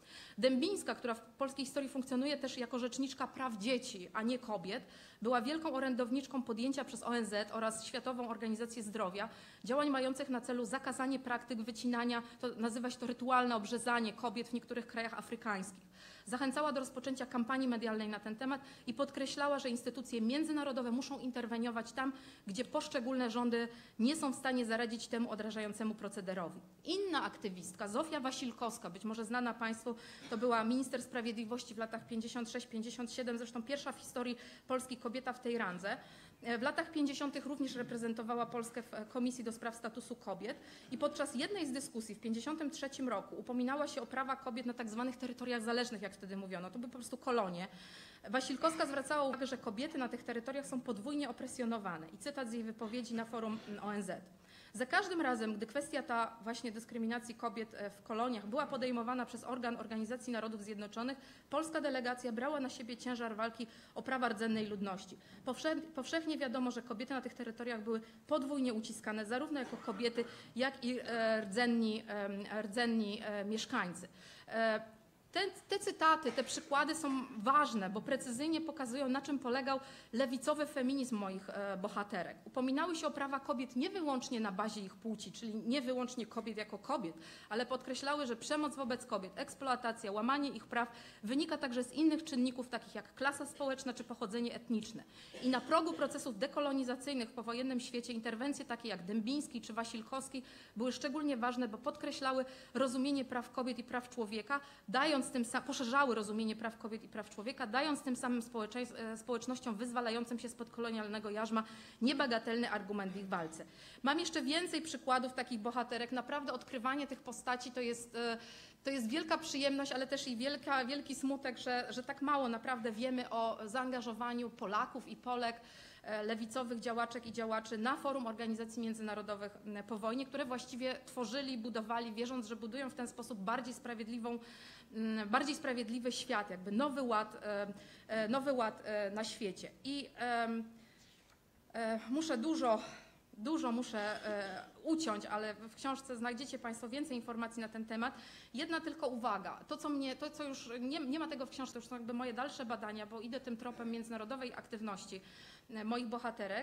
Dębińska, która w polskiej historii funkcjonuje też jako rzeczniczka praw dzieci, a nie kobiet, była wielką orędowniczką podjęcia przez O N Z oraz Światową Organizację Zdrowia działań mających na celu zakazanie praktyk wycinania, to nazywa się to rytualne obrzezanie kobiet w niektórych krajach afrykańskich. Zachęcała do rozpoczęcia kampanii medialnej na ten temat i podkreślała, że instytucje międzynarodowe muszą interweniować tam, gdzie poszczególne rządy nie są w stanie zaradzić temu odrażającemu procederowi. Inna aktywistka, Zofia Wasilkowska, być może znana Państwu, to była minister sprawiedliwości w latach pięćdziesiąt sześć pięćdziesiąt siedem, zresztą pierwsza w historii Polski kobieta w tej randze. W latach pięćdziesiątych również reprezentowała Polskę w Komisji do Spraw Statusu Kobiet i podczas jednej z dyskusji w pięćdziesiątym trzecim roku upominała się o prawa kobiet na tak zwanych terytoriach zależnych, jak wtedy mówiono. To były po prostu kolonie. Wasilkowska zwracała uwagę, że kobiety na tych terytoriach są podwójnie opresjonowane i cytat z jej wypowiedzi na forum O N Z. Za każdym razem, gdy kwestia ta właśnie dyskryminacji kobiet w koloniach była podejmowana przez organ Organizacji Narodów Zjednoczonych, polska delegacja brała na siebie ciężar walki o prawa rdzennej ludności. Powszechnie wiadomo, że kobiety na tych terytoriach były podwójnie uciskane, zarówno jako kobiety, jak i rdzenni, rdzenni mieszkańcy. Te, te cytaty, te przykłady są ważne, bo precyzyjnie pokazują, na czym polegał lewicowy feminizm moich e, bohaterek. Upominały się o prawa kobiet nie wyłącznie na bazie ich płci, czyli nie wyłącznie kobiet jako kobiet, ale podkreślały, że przemoc wobec kobiet, eksploatacja, łamanie ich praw wynika także z innych czynników, takich jak klasa społeczna czy pochodzenie etniczne. I na progu procesów dekolonizacyjnych w powojennym świecie interwencje takie jak Dębiński czy Wasilkowski były szczególnie ważne, bo podkreślały rozumienie praw kobiet i praw człowieka, dając tym poszerzały rozumienie praw kobiet i praw człowieka, dając tym samym społecznościom wyzwalającym się spod kolonialnego jarzma niebagatelny argument w ich walce. Mam jeszcze więcej przykładów takich bohaterek. Naprawdę odkrywanie tych postaci to jest, to jest wielka przyjemność, ale też i wielka, wielki smutek, że, że tak mało naprawdę wiemy o zaangażowaniu Polaków i Polek, lewicowych działaczek i działaczy na forum organizacji międzynarodowych po wojnie, które właściwie tworzyli, budowali, wierząc, że budują w ten sposób bardziej sprawiedliwą, bardziej sprawiedliwy świat, jakby nowy ład, nowy ład na świecie. I muszę dużo, dużo muszę uciąć, ale w książce znajdziecie Państwo więcej informacji na ten temat. Jedna tylko uwaga, to co mnie, to co już nie, nie ma tego w książce, to już są jakby moje dalsze badania, bo idę tym tropem międzynarodowej aktywności moich bohaterek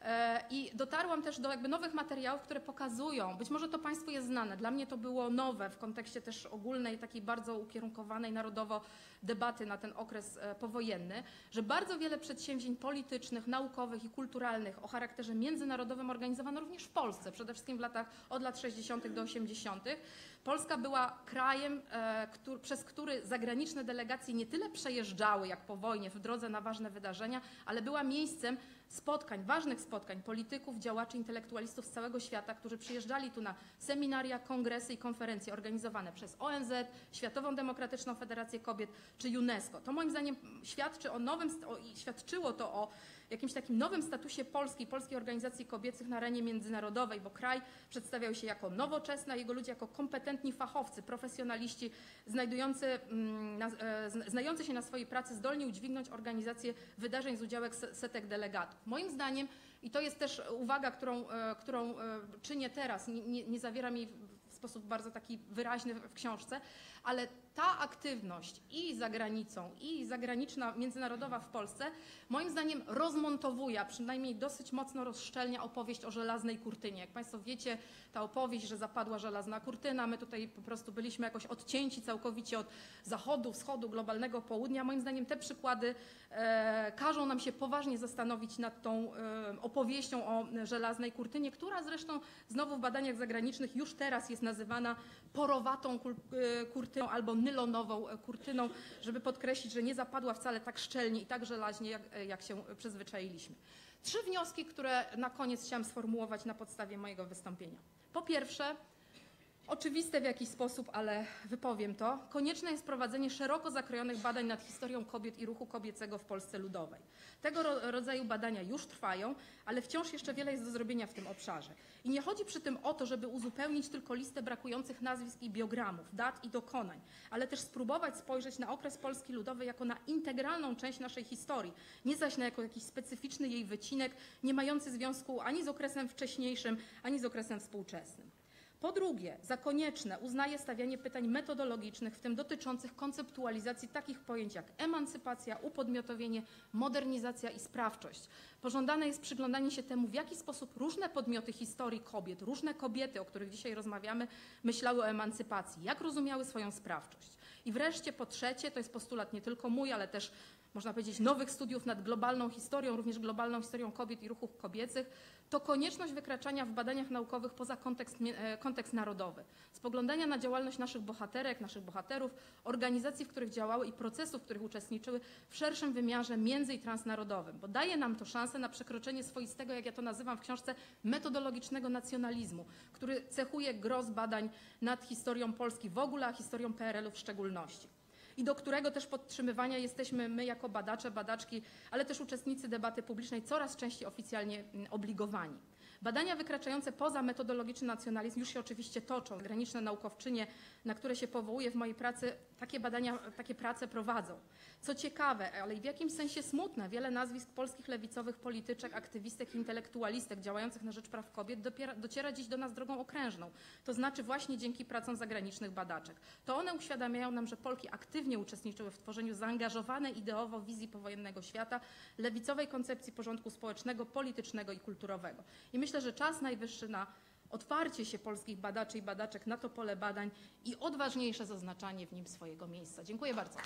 i dotarłam też do jakby nowych materiałów, które pokazują, być może to Państwu jest znane, dla mnie to było nowe w kontekście też ogólnej, takiej bardzo ukierunkowanej narodowo debaty na ten okres powojenny, że bardzo wiele przedsięwzięć politycznych, naukowych i kulturalnych o charakterze międzynarodowym organizowano również w Polsce, przede wszystkim w latach od lat sześćdziesiątych do osiemdziesiątych. Polska była krajem, e, który, przez który zagraniczne delegacje nie tyle przejeżdżały jak po wojnie w drodze na ważne wydarzenia, ale była miejscem spotkań, ważnych spotkań polityków, działaczy, intelektualistów z całego świata, którzy przyjeżdżali tu na seminaria, kongresy i konferencje organizowane przez O N Z, Światową Demokratyczną Federację Kobiet czy UNESCO. To moim zdaniem świadczy o nowym, o, świadczyło to o jakimś takim nowym statusie Polski, Polskiej Organizacji Kobiecych na arenie międzynarodowej, bo kraj przedstawiał się jako nowoczesny, a jego ludzie jako kompetentni fachowcy, profesjonaliści znajdujący, na, znający się na swojej pracy, zdolni udźwignąć organizację wydarzeń z udziałem setek delegatów. Moim zdaniem, i to jest też uwaga, którą, którą czynię teraz, nie, nie, nie zawieram jej w sposób bardzo taki wyraźny w książce, ale ta aktywność i za granicą, i zagraniczna, międzynarodowa w Polsce, moim zdaniem rozmontowuje, a przynajmniej dosyć mocno rozszczelnia opowieść o żelaznej kurtynie. Jak Państwo wiecie, ta opowieść, że zapadła żelazna kurtyna, my tutaj po prostu byliśmy jakoś odcięci całkowicie od zachodu, wschodu, globalnego południa. Moim zdaniem te przykłady e, każą nam się poważnie zastanowić nad tą e, opowieścią o żelaznej kurtynie, która zresztą znowu w badaniach zagranicznych już teraz jest nazywana porowatą kurtyną albo nylonową kurtyną, żeby podkreślić, że nie zapadła wcale tak szczelnie i tak żelaźnie, jak, jak się przyzwyczailiśmy. Trzy wnioski, które na koniec chciałam sformułować na podstawie mojego wystąpienia. Po pierwsze, oczywiste w jakiś sposób, ale wypowiem to, konieczne jest prowadzenie szeroko zakrojonych badań nad historią kobiet i ruchu kobiecego w Polsce Ludowej. Tego ro rodzaju badania już trwają, ale wciąż jeszcze wiele jest do zrobienia w tym obszarze. I nie chodzi przy tym o to, żeby uzupełnić tylko listę brakujących nazwisk i biogramów, dat i dokonań, ale też spróbować spojrzeć na okres Polski Ludowej jako na integralną część naszej historii, nie zaś na jako jakiś specyficzny jej wycinek, nie mający związku ani z okresem wcześniejszym, ani z okresem współczesnym. Po drugie, za konieczne uznaje stawianie pytań metodologicznych, w tym dotyczących konceptualizacji takich pojęć jak emancypacja, upodmiotowienie, modernizacja i sprawczość. Pożądane jest przyglądanie się temu, w jaki sposób różne podmioty historii kobiet, różne kobiety, o których dzisiaj rozmawiamy, myślały o emancypacji, jak rozumiały swoją sprawczość. I wreszcie po trzecie, to jest postulat nie tylko mój, ale też można powiedzieć nowych studiów nad globalną historią, również globalną historią kobiet i ruchów kobiecych, to konieczność wykraczania w badaniach naukowych poza kontekst, kontekst narodowy, spoglądania na działalność naszych bohaterek, naszych bohaterów, organizacji, w których działały i procesów, w których uczestniczyły w szerszym wymiarze między- i transnarodowym, bo daje nam to szansę na przekroczenie swoistego, jak ja to nazywam w książce, metodologicznego nacjonalizmu, który cechuje gros badań nad historią Polski w ogóle, a historią P R L u w szczególności. I do którego też podtrzymywania jesteśmy my jako badacze, badaczki, ale też uczestnicy debaty publicznej coraz częściej oficjalnie obligowani. Badania wykraczające poza metodologiczny nacjonalizm już się oczywiście toczą. Zagraniczne naukowczynie, na które się powołuje w mojej pracy, takie badania, takie prace prowadzą. Co ciekawe, ale i w jakimś sensie smutne, wiele nazwisk polskich lewicowych polityczek, aktywistek, intelektualistek działających na rzecz praw kobiet dopiera, dociera dziś do nas drogą okrężną. To znaczy właśnie dzięki pracom zagranicznych badaczek. To one uświadamiają nam, że Polki aktywnie uczestniczyły w tworzeniu zaangażowanej ideowo wizji powojennego świata, lewicowej koncepcji porządku społecznego, politycznego i kulturowego. I myślę, że czas najwyższy na otwarcie się polskich badaczy i badaczek na to pole badań i odważniejsze zaznaczanie w nim swojego miejsca. Dziękuję bardzo.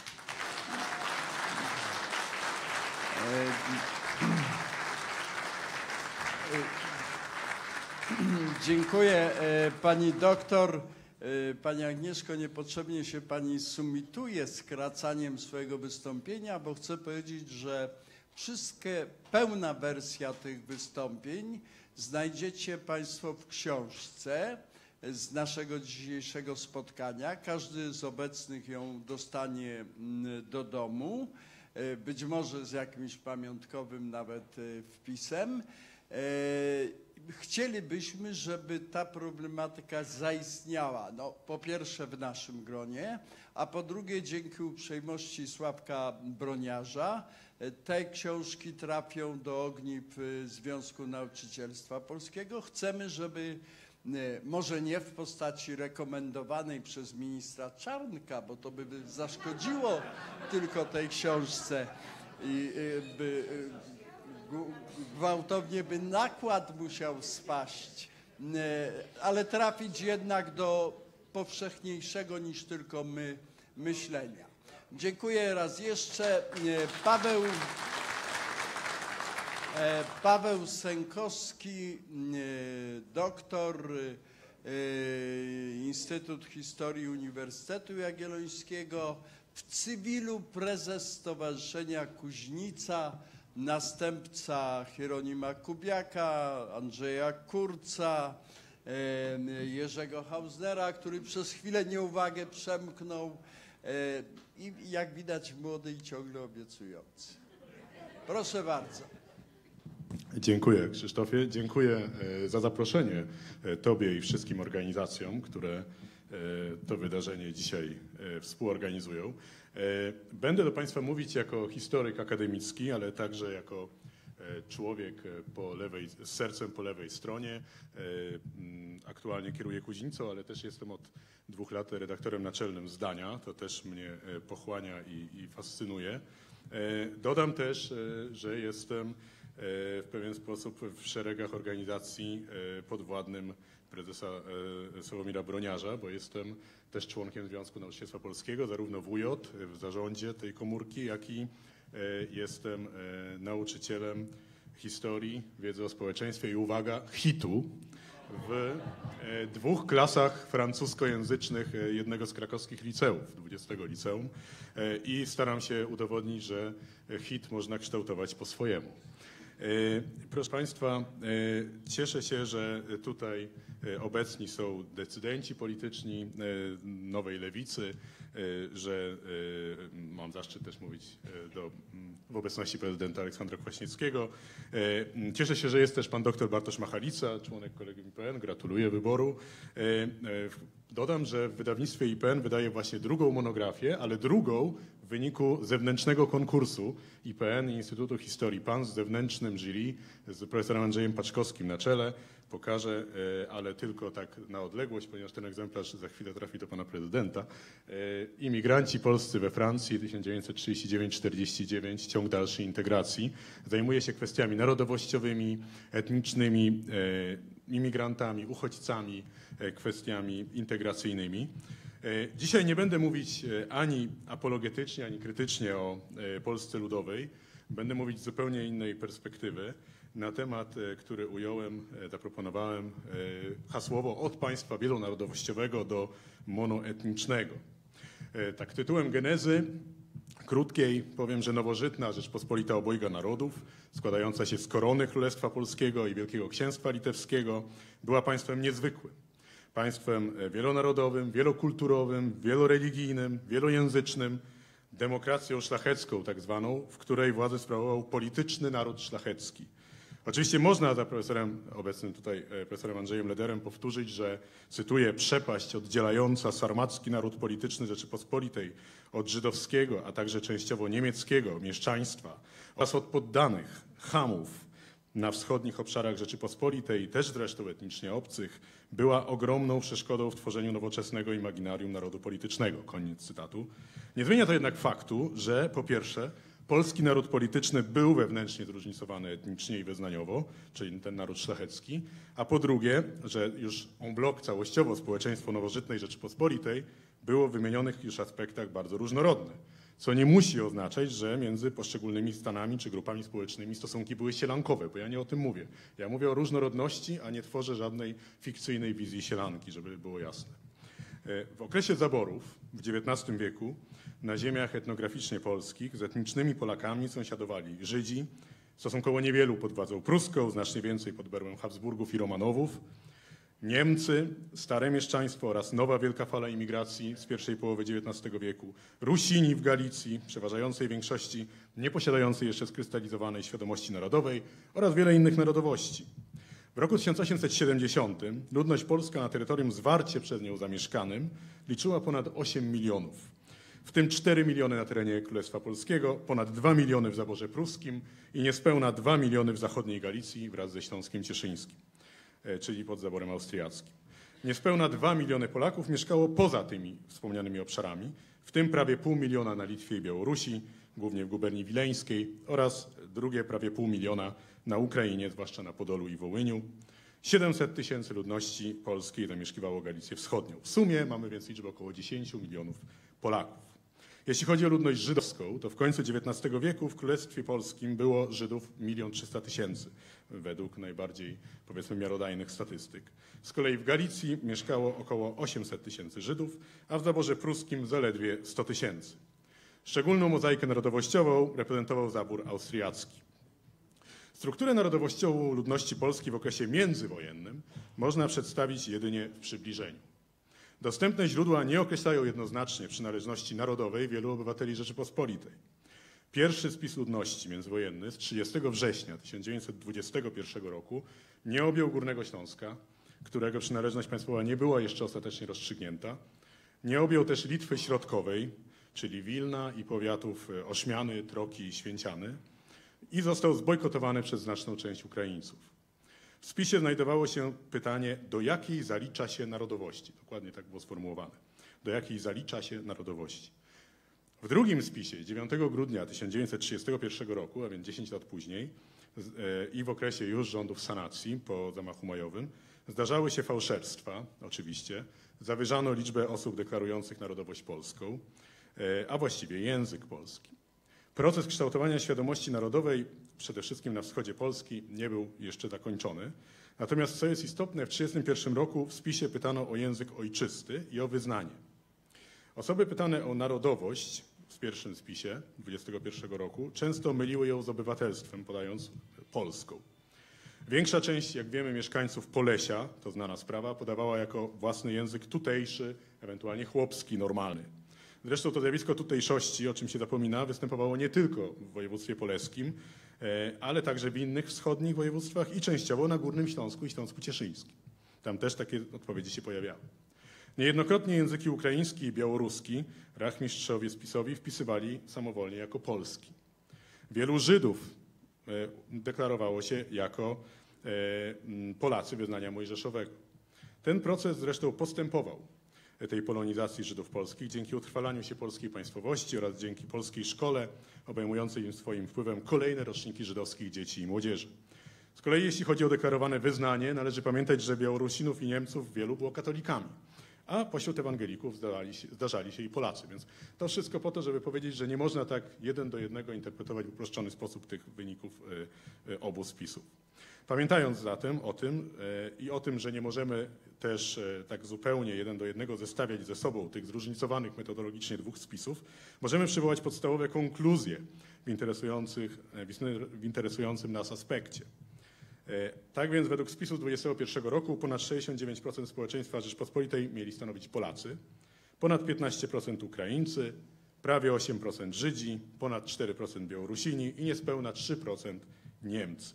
Dziękuję pani doktor. Pani Agnieszko, niepotrzebnie się pani sumituje skracaniem swojego wystąpienia, bo chcę powiedzieć, że wszystkie, pełna wersja tych wystąpień znajdziecie państwo w książce z naszego dzisiejszego spotkania. Każdy z obecnych ją dostanie do domu, być może z jakimś pamiątkowym nawet wpisem. Chcielibyśmy, żeby ta problematyka zaistniała, no, po pierwsze w naszym gronie, a po drugie dzięki uprzejmości Sławka Broniarza te książki trafią do ogniw Związku Nauczycielstwa Polskiego. Chcemy, żeby może nie w postaci rekomendowanej przez ministra Czarnka, bo to by zaszkodziło tylko tej książce i by gwałtownie by nakład musiał spaść, ale trafić jednak do powszechniejszego niż tylko my myślenia. Dziękuję raz jeszcze. Paweł, Paweł Sękowski, doktor, Instytut Historii Uniwersytetu Jagiellońskiego, w cywilu prezes Stowarzyszenia Kuźnica, następca Hieronima Kubiaka, Andrzeja Kurca, Jerzego Hausnera, który przez chwilę nieuwagę przemknął i jak widać młody i ciągle obiecujący. Proszę bardzo. Dziękuję, Krzysztofie. Dziękuję za zaproszenie Tobie i wszystkim organizacjom, które to wydarzenie dzisiaj współorganizują. Będę do Państwa mówić jako historyk akademicki, ale także jako człowiek po lewej, z sercem po lewej stronie. Aktualnie kieruję Kuźnicą, ale też jestem od dwóch lat redaktorem naczelnym Zdania. To też mnie pochłania i, i fascynuje. Dodam też, że jestem w pewien sposób w szeregach organizacji podwładnym prezesa Sławomira Broniarza, bo jestem też członkiem Związku Nauczycielstwa Polskiego, zarówno W U J w zarządzie tej komórki, jak i jestem nauczycielem historii, wiedzy o społeczeństwie i uwaga, hitu w dwóch klasach francuskojęzycznych jednego z krakowskich liceów, dwudziestego liceum, i staram się udowodnić, że hit można kształtować po swojemu. Proszę Państwa, cieszę się, że tutaj obecni są decydenci polityczni Nowej Lewicy, że mam zaszczyt też mówić do, w obecności prezydenta Aleksandra Kwaśniewskiego. Cieszę się, że jest też pan doktor Bartosz Machalica, członek Kolegium I P N. Gratuluję wyboru. Dodam, że w wydawnictwie I P N wydaje właśnie drugą monografię, ale drugą w wyniku zewnętrznego konkursu I P N i Instytutu Historii. Pan z zewnętrznym jury, z profesorem Andrzejem Paczkowskim na czele, pokaże, ale tylko tak na odległość, ponieważ ten egzemplarz za chwilę trafi do pana prezydenta. Imigranci polscy we Francji tysiąc dziewięćset trzydzieści dziewięć do czterdzieści dziewięć, ciąg dalszej integracji. Zajmuje się kwestiami narodowościowymi, etnicznymi, imigrantami, uchodźcami, kwestiami integracyjnymi. Dzisiaj nie będę mówić ani apologetycznie, ani krytycznie o Polsce Ludowej. Będę mówić z zupełnie innej perspektywy na temat, który ująłem, zaproponowałem hasłowo od państwa wielonarodowościowego do monoetnicznego. Tak tytułem genezy krótkiej powiem, że nowożytna Rzeczpospolita Obojga Narodów, składająca się z korony Królestwa Polskiego i Wielkiego Księstwa Litewskiego, była państwem niezwykłym. Państwem wielonarodowym, wielokulturowym, wieloreligijnym, wielojęzycznym, demokracją szlachecką tak zwaną, w której władzę sprawował polityczny naród szlachecki. Oczywiście można za profesorem, obecnym tutaj profesorem Andrzejem Lederem powtórzyć, że, cytuję, przepaść oddzielająca sarmacki naród polityczny Rzeczypospolitej od żydowskiego, a także częściowo niemieckiego mieszczaństwa oraz od poddanych, chamów na wschodnich obszarach Rzeczypospolitej, też zresztą etnicznie obcych, była ogromną przeszkodą w tworzeniu nowoczesnego imaginarium narodu politycznego. Koniec cytatu. Nie zmienia to jednak faktu, że po pierwsze polski naród polityczny był wewnętrznie zróżnicowany etnicznie i wyznaniowo, czyli ten naród szlachecki, a po drugie, że już en bloc całościowo społeczeństwo nowożytnej Rzeczypospolitej było w wymienionych już aspektach bardzo różnorodne, co nie musi oznaczać, że między poszczególnymi stanami czy grupami społecznymi stosunki były sielankowe, bo ja nie o tym mówię. Ja mówię o różnorodności, a nie tworzę żadnej fikcyjnej wizji sielanki, żeby było jasne. W okresie zaborów w dziewiętnastym wieku na ziemiach etnograficznie polskich z etnicznymi Polakami sąsiadowali Żydzi, stosunkowo niewielu pod władzą pruską, znacznie więcej pod berłem Habsburgów i Romanowów, Niemcy, stare mieszczaństwo oraz nowa wielka fala imigracji z pierwszej połowy dziewiętnastego wieku, Rusini w Galicji, przeważającej większości nie posiadającej jeszcze skrystalizowanej świadomości narodowej oraz wiele innych narodowości. W roku tysiąc osiemset siedemdziesiątym ludność polska na terytorium zwarcie przez nią zamieszkanym liczyła ponad osiem milionów, w tym cztery miliony na terenie Królestwa Polskiego, ponad dwa miliony w zaborze pruskim i niespełna dwa miliony w zachodniej Galicji wraz ze Śląskiem Cieszyńskim, czyli pod zaborem austriackim. Niespełna dwa miliony Polaków mieszkało poza tymi wspomnianymi obszarami, w tym prawie pół miliona na Litwie i Białorusi, głównie w guberni wileńskiej, oraz drugie prawie pół miliona na Ukrainie, zwłaszcza na Podolu i Wołyniu. siedemset tysięcy ludności polskiej zamieszkiwało Galicję Wschodnią. W sumie mamy więc liczbę około dziesięć milionów Polaków. Jeśli chodzi o ludność żydowską, to w końcu dziewiętnastego wieku w Królestwie Polskim było Żydów milion trzysta tysięcy, według najbardziej, powiedzmy, miarodajnych statystyk. Z kolei w Galicji mieszkało około osiemset tysięcy Żydów, a w zaborze pruskim zaledwie sto tysięcy. Szczególną mozaikę narodowościową reprezentował zabór austriacki. Strukturę narodowościową ludności polskiej w okresie międzywojennym można przedstawić jedynie w przybliżeniu. Dostępne źródła nie określają jednoznacznie przynależności narodowej wielu obywateli Rzeczypospolitej. Pierwszy spis ludności międzywojenny z trzydziestego września tysiąc dziewięćset dwudziestego pierwszego roku nie objął Górnego Śląska, którego przynależność państwowa nie była jeszcze ostatecznie rozstrzygnięta. Nie objął też Litwy Środkowej, czyli Wilna i powiatów Ośmiany, Troki i Święciany, i został zbojkotowany przez znaczną część Ukraińców. W spisie znajdowało się pytanie, do jakiej zalicza się narodowości. Dokładnie tak było sformułowane. Do jakiej zalicza się narodowości. W drugim spisie, dziewiątego grudnia tysiąc dziewięćset trzydziestego pierwszego roku, a więc dziesięć lat później i w okresie już rządów sanacji po zamachu majowym, zdarzały się fałszerstwa, oczywiście. Zawyżano liczbę osób deklarujących narodowość polską, a właściwie język polski. Proces kształtowania świadomości narodowej, przede wszystkim na wschodzie Polski, nie był jeszcze zakończony. Natomiast, co jest istotne, w tysiąc dziewięćset trzydziestym pierwszym roku w spisie pytano o język ojczysty i o wyznanie. Osoby pytane o narodowość w pierwszym spisie dwudziestego pierwszego roku często myliły ją z obywatelstwem, podając polską. Większa część, jak wiemy, mieszkańców Polesia, to znana sprawa, podawała jako własny język tutejszy, ewentualnie chłopski, normalny. Zresztą to zjawisko tutejszości, o czym się zapomina, występowało nie tylko w województwie polskim, ale także w innych wschodnich województwach i częściowo na Górnym Śląsku i Śląsku Cieszyńskim. Tam też takie odpowiedzi się pojawiały. Niejednokrotnie języki ukraiński i białoruski rachmistrzowie spisowi wpisywali samowolnie jako polski. Wielu Żydów deklarowało się jako Polacy wyznania mojżeszowego. Ten proces zresztą postępował, tej polonizacji Żydów polskich, dzięki utrwalaniu się polskiej państwowości oraz dzięki polskiej szkole obejmującej im swoim wpływem kolejne roczniki żydowskich dzieci i młodzieży. Z kolei jeśli chodzi o deklarowane wyznanie, należy pamiętać, że Białorusinów i Niemców wielu było katolikami, a pośród ewangelików zdarzali się, zdarzali się i Polacy. Więc to wszystko po to, żeby powiedzieć, że nie można tak jeden do jednego interpretować w uproszczony sposób tych wyników obu spisów. Pamiętając zatem o tym i o tym, że nie możemy też tak zupełnie jeden do jednego zestawiać ze sobą tych zróżnicowanych metodologicznie dwóch spisów, możemy przywołać podstawowe konkluzje w, interesujących, w interesującym nas aspekcie. Tak więc według spisu z dwudziestego pierwszego roku ponad sześćdziesiąt dziewięć procent społeczeństwa Rzeczpospolitej mieli stanowić Polacy, ponad piętnaście procent Ukraińcy, prawie osiem procent Żydzi, ponad cztery procent Białorusini i niespełna trzy procent Niemcy.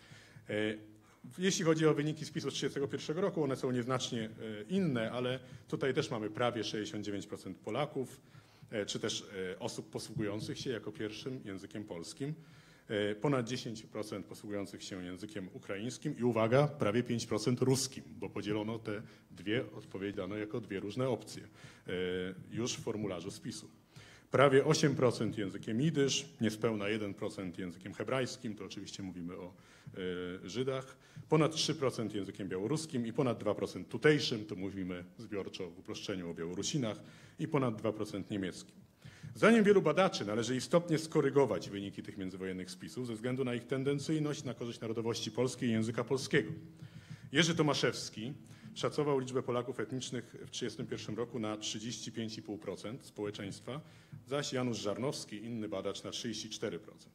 Jeśli chodzi o wyniki spisu z tysiąc dziewięćset trzydziestego pierwszego roku, one są nieznacznie inne, ale tutaj też mamy prawie sześćdziesiąt dziewięć procent Polaków, czy też osób posługujących się jako pierwszym językiem polskim, ponad dziesięć procent posługujących się językiem ukraińskim i uwaga, prawie pięć procent ruskim, bo podzielono te dwie, odpowiedź dano jako dwie różne opcje już w formularzu spisu. Prawie osiem procent językiem jidysz, niespełna jeden procent językiem hebrajskim, to oczywiście mówimy o y, Żydach, ponad trzy procent językiem białoruskim i ponad dwa procent tutejszym, to mówimy zbiorczo w uproszczeniu o Białorusinach i ponad dwa procent niemieckim. Zdaniem wielu badaczy należy istotnie skorygować wyniki tych międzywojennych spisów ze względu na ich tendencyjność na korzyść narodowości polskiej i języka polskiego. Jerzy Tomaszewski szacował liczbę Polaków etnicznych w tysiąc dziewięćset trzydziestym pierwszym roku na trzydzieści pięć i pół procent społeczeństwa, zaś Janusz Żarnowski, inny badacz, na trzydzieści cztery procent.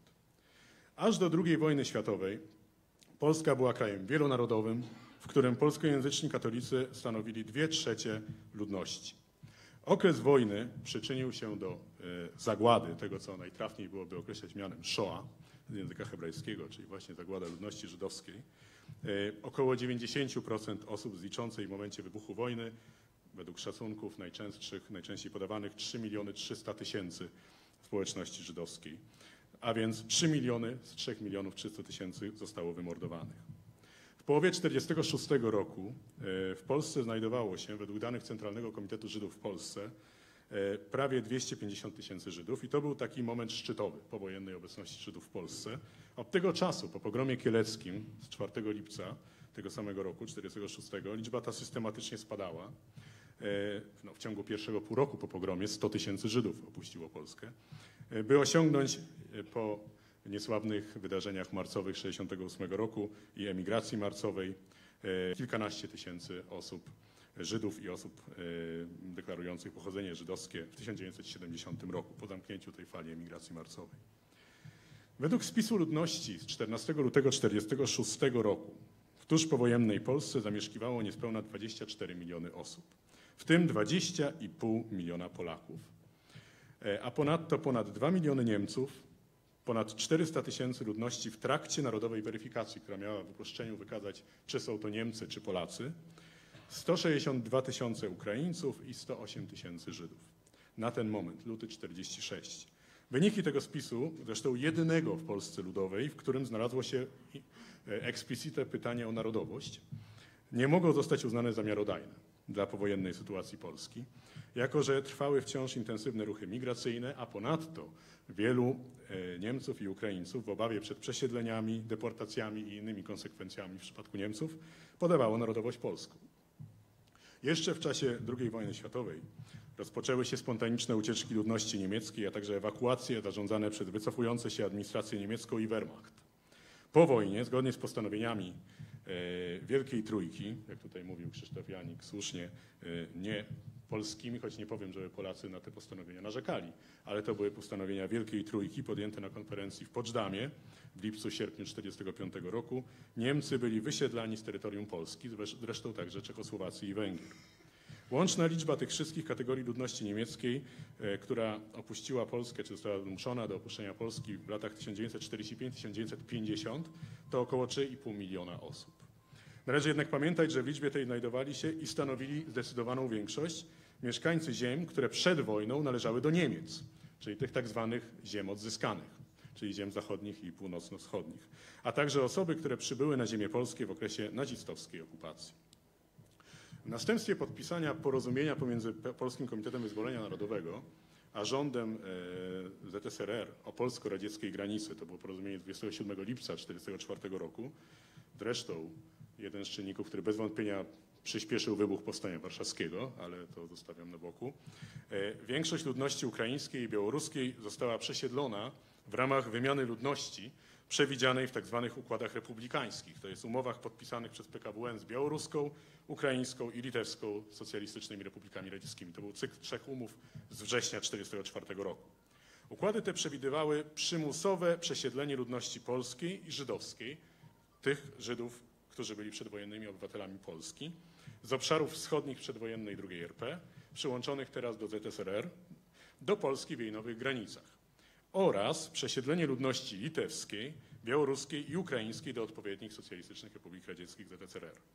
Aż do drugiej wojny światowej Polska była krajem wielonarodowym, w którym polskojęzyczni katolicy stanowili dwie trzecie ludności. Okres wojny przyczynił się do y, zagłady, tego co najtrafniej byłoby określać mianem Shoah z języka hebrajskiego, czyli właśnie zagłada ludności żydowskiej. Y, około dziewięćdziesiąt procent osób liczącej w momencie wybuchu wojny, według szacunków najczęstszych, najczęściej podawanych trzy miliony trzysta tysięcy społeczności żydowskiej, a więc trzy miliony z trzech milionów trzysta tysięcy zostało wymordowanych. W połowie tysiąc dziewięćset czterdziestego szóstego roku w Polsce znajdowało się, według danych Centralnego Komitetu Żydów w Polsce, prawie dwieście pięćdziesiąt tysięcy Żydów i to był taki moment szczytowy powojennej obecności Żydów w Polsce. Od tego czasu, po pogromie kieleckim z czwartego lipca tego samego roku, tysiąc dziewięćset czterdziestego szóstego, liczba ta systematycznie spadała. No, w ciągu pierwszego pół roku po pogromie sto tysięcy Żydów opuściło Polskę, by osiągnąć po niesławnych wydarzeniach marcowych tysiąc dziewięćset sześćdziesiątego ósmego roku i emigracji marcowej kilkanaście tysięcy osób, Żydów i osób deklarujących pochodzenie żydowskie w tysiąc dziewięćset siedemdziesiątym roku, po zamknięciu tej fali emigracji marcowej. Według spisu ludności z czternastego lutego tysiąc dziewięćset czterdziestego szóstego roku w tuż powojennej Polsce zamieszkiwało niespełna dwadzieścia cztery miliony osób, w tym dwadzieścia i pół miliona Polaków, a ponadto ponad dwa miliony Niemców, ponad czterysta tysięcy ludności w trakcie narodowej weryfikacji, która miała w uproszczeniu wykazać, czy są to Niemcy, czy Polacy, sto sześćdziesiąt dwa tysiące Ukraińców i sto osiem tysięcy Żydów. Na ten moment, luty czterdziesty szósty. Wyniki tego spisu, zresztą jedynego w Polsce Ludowej, w którym znalazło się explicite pytanie o narodowość, nie mogą zostać uznane za miarodajne dla powojennej sytuacji Polski, jako że trwały wciąż intensywne ruchy migracyjne, a ponadto wielu Niemców i Ukraińców w obawie przed przesiedleniami, deportacjami i innymi konsekwencjami w przypadku Niemców podawało narodowość polską. Jeszcze w czasie drugiej wojny światowej rozpoczęły się spontaniczne ucieczki ludności niemieckiej, a także ewakuacje zarządzane przez wycofujące się administrację niemiecką i Wehrmacht. Po wojnie, zgodnie z postanowieniami Wielkiej Trójki, jak tutaj mówił Krzysztof Janik słusznie, nie polskimi, choć nie powiem, żeby Polacy na te postanowienia narzekali, ale to były postanowienia Wielkiej Trójki podjęte na konferencji w Poczdamie w lipcu-sierpniu tysiąc dziewięćset czterdziestego piątego roku. Niemcy byli wysiedlani z terytorium Polski, zresztą także Czechosłowacji i Węgier. Łączna liczba tych wszystkich kategorii ludności niemieckiej, która opuściła Polskę, czy została zmuszona do opuszczenia Polski w latach tysiąc dziewięćset czterdziesty piąty do tysiąc dziewięćset pięćdziesiątego, to około trzy i pół miliona osób. Należy jednak pamiętać, że w liczbie tej znajdowali się i stanowili zdecydowaną większość mieszkańcy ziem, które przed wojną należały do Niemiec, czyli tych tak zwanych ziem odzyskanych, czyli ziem zachodnich i północno-wschodnich, a także osoby, które przybyły na ziemię polskie w okresie nazistowskiej okupacji. W następstwie podpisania porozumienia pomiędzy Polskim Komitetem Wyzwolenia Narodowego a rządem Z S R R o polsko-radzieckiej granicy, to było porozumienie dwudziestego siódmego lipca tysiąc dziewięćset czterdziestego czwartego roku, zresztą jeden z czynników, który bez wątpienia przyspieszył wybuch Powstania Warszawskiego, ale to zostawiam na boku. Większość ludności ukraińskiej i białoruskiej została przesiedlona w ramach wymiany ludności przewidzianej w tak zwanych układach republikańskich, to jest umowach podpisanych przez P K W N z białoruską, ukraińską i litewską socjalistycznymi republikami radzieckimi. To był cykl trzech umów z września tysiąc dziewięćset czterdziestego czwartego roku. Układy te przewidywały przymusowe przesiedlenie ludności polskiej i żydowskiej, tych Żydów, którzy byli przedwojennymi obywatelami Polski, z obszarów wschodnich przedwojennej drugiej R P, przyłączonych teraz do Z S R R, do Polski w jej nowych granicach, oraz przesiedlenie ludności litewskiej, białoruskiej i ukraińskiej do odpowiednich socjalistycznych republik radzieckich Z S R R.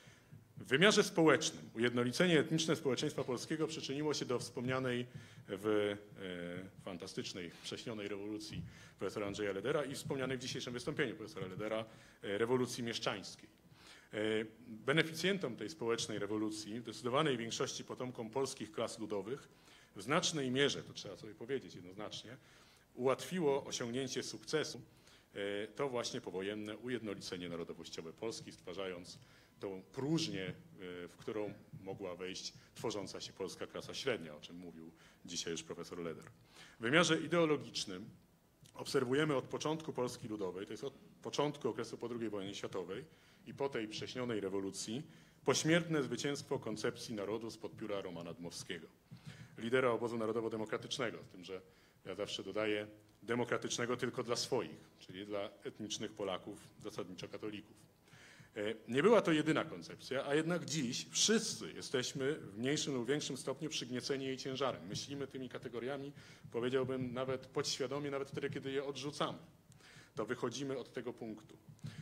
W wymiarze społecznym ujednolicenie etniczne społeczeństwa polskiego przyczyniło się do wspomnianej w e, fantastycznej, prześnionej rewolucji profesora Andrzeja Ledera i wspomnianej w dzisiejszym wystąpieniu profesora Ledera e, rewolucji mieszczańskiej. E, beneficjentom tej społecznej rewolucji, w zdecydowanej większości potomkom polskich klas ludowych, w znacznej mierze, to trzeba sobie powiedzieć jednoznacznie, ułatwiło osiągnięcie sukcesu e, to właśnie powojenne ujednolicenie narodowościowe Polski, stwarzając tą próżnię, w którą mogła wejść tworząca się polska klasa średnia, o czym mówił dzisiaj już profesor Leder. W wymiarze ideologicznym obserwujemy od początku Polski Ludowej, to jest od początku okresu po drugiej wojnie światowej i po tej prześnionej rewolucji, pośmiertne zwycięstwo koncepcji narodu spod pióra Romana Dmowskiego, lidera obozu narodowo-demokratycznego, z tym, że ja zawsze dodaję demokratycznego tylko dla swoich, czyli dla etnicznych Polaków, zasadniczo katolików. Nie była to jedyna koncepcja, a jednak dziś wszyscy jesteśmy w mniejszym lub większym stopniu przygnieceni jej ciężarem. Myślimy tymi kategoriami, powiedziałbym, nawet podświadomie, nawet wtedy, kiedy je odrzucamy. To wychodzimy od tego punktu.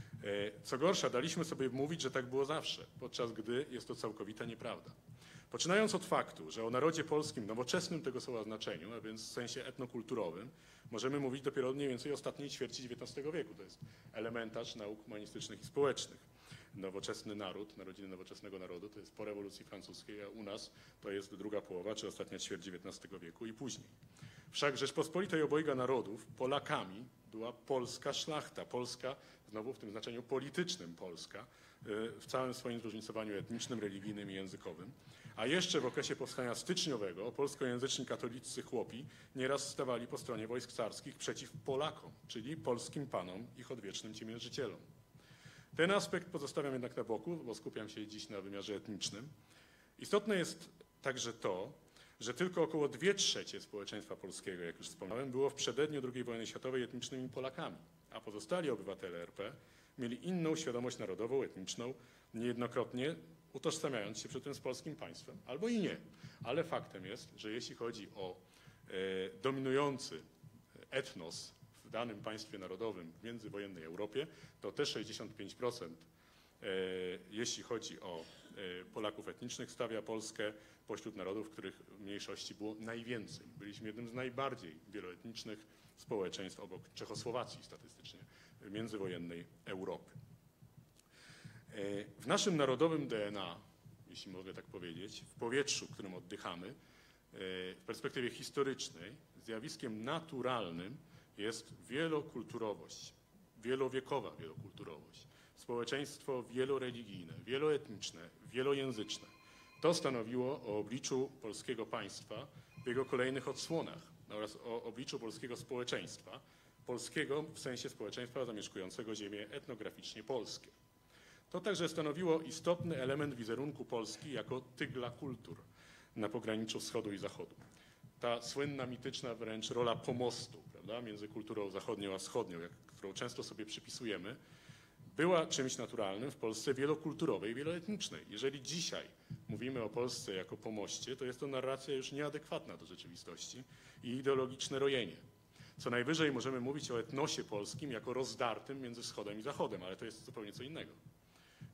Co gorsza, daliśmy sobie mówić, że tak było zawsze, podczas gdy jest to całkowita nieprawda. Poczynając od faktu, że o narodzie polskim, nowoczesnym tego słowa znaczeniu, a więc w sensie etnokulturowym, możemy mówić dopiero od mniej więcej ostatniej ćwierci dziewiętnastego wieku. To jest elementarz nauk humanistycznych i społecznych. Nowoczesny naród, narodziny nowoczesnego narodu, to jest po rewolucji francuskiej, a u nas to jest druga połowa, czy ostatnia ćwierć dziewiętnastego wieku i później. Wszak Rzeczpospolitej obojga narodów, Polakami, była polska szlachta, Polska, znowu w tym znaczeniu politycznym Polska, w całym swoim zróżnicowaniu etnicznym, religijnym i językowym. A jeszcze w okresie powstania styczniowego polskojęzyczni katolicy chłopi nieraz stawali po stronie wojsk carskich przeciw Polakom, czyli polskim panom, ich odwiecznym ciemiężycielom. Ten aspekt pozostawiam jednak na boku, bo skupiam się dziś na wymiarze etnicznym. Istotne jest także to, że tylko około dwie trzecie społeczeństwa polskiego, jak już wspomniałem, było w przededniu drugiej wojny światowej etnicznymi Polakami, a pozostali obywatele R P mieli inną świadomość narodową, etniczną, niejednokrotnie utożsamiając się przy tym z polskim państwem, albo i nie. Ale faktem jest, że jeśli chodzi o e, dominujący etnos w danym państwie narodowym w międzywojennej Europie, to te sześćdziesiąt pięć procent, e, jeśli chodzi o e, Polaków etnicznych, stawia Polskę pośród narodów, których mniejszości było najwięcej. Byliśmy jednym z najbardziej wieloetnicznych społeczeństw obok Czechosłowacji statystycznie w międzywojennej Europy. W naszym narodowym D N A, jeśli mogę tak powiedzieć, w powietrzu, którym oddychamy, w perspektywie historycznej, zjawiskiem naturalnym jest wielokulturowość, wielowiekowa wielokulturowość, społeczeństwo wieloreligijne, wieloetniczne, wielojęzyczne. To stanowiło o obliczu polskiego państwa w jego kolejnych odsłonach oraz o obliczu polskiego społeczeństwa, polskiego w sensie społeczeństwa zamieszkującego ziemię etnograficznie polskie. To także stanowiło istotny element wizerunku Polski jako tygla kultur na pograniczu wschodu i zachodu. Ta słynna, mityczna wręcz rola pomostu, prawda, między kulturą zachodnią a wschodnią, jak, którą często sobie przypisujemy, była czymś naturalnym w Polsce wielokulturowej, wieloetnicznej. Jeżeli dzisiaj mówimy o Polsce jako pomoście, to jest to narracja już nieadekwatna do rzeczywistości i ideologiczne rojenie. Co najwyżej możemy mówić o etnosie polskim jako rozdartym między wschodem i zachodem, ale to jest zupełnie co innego.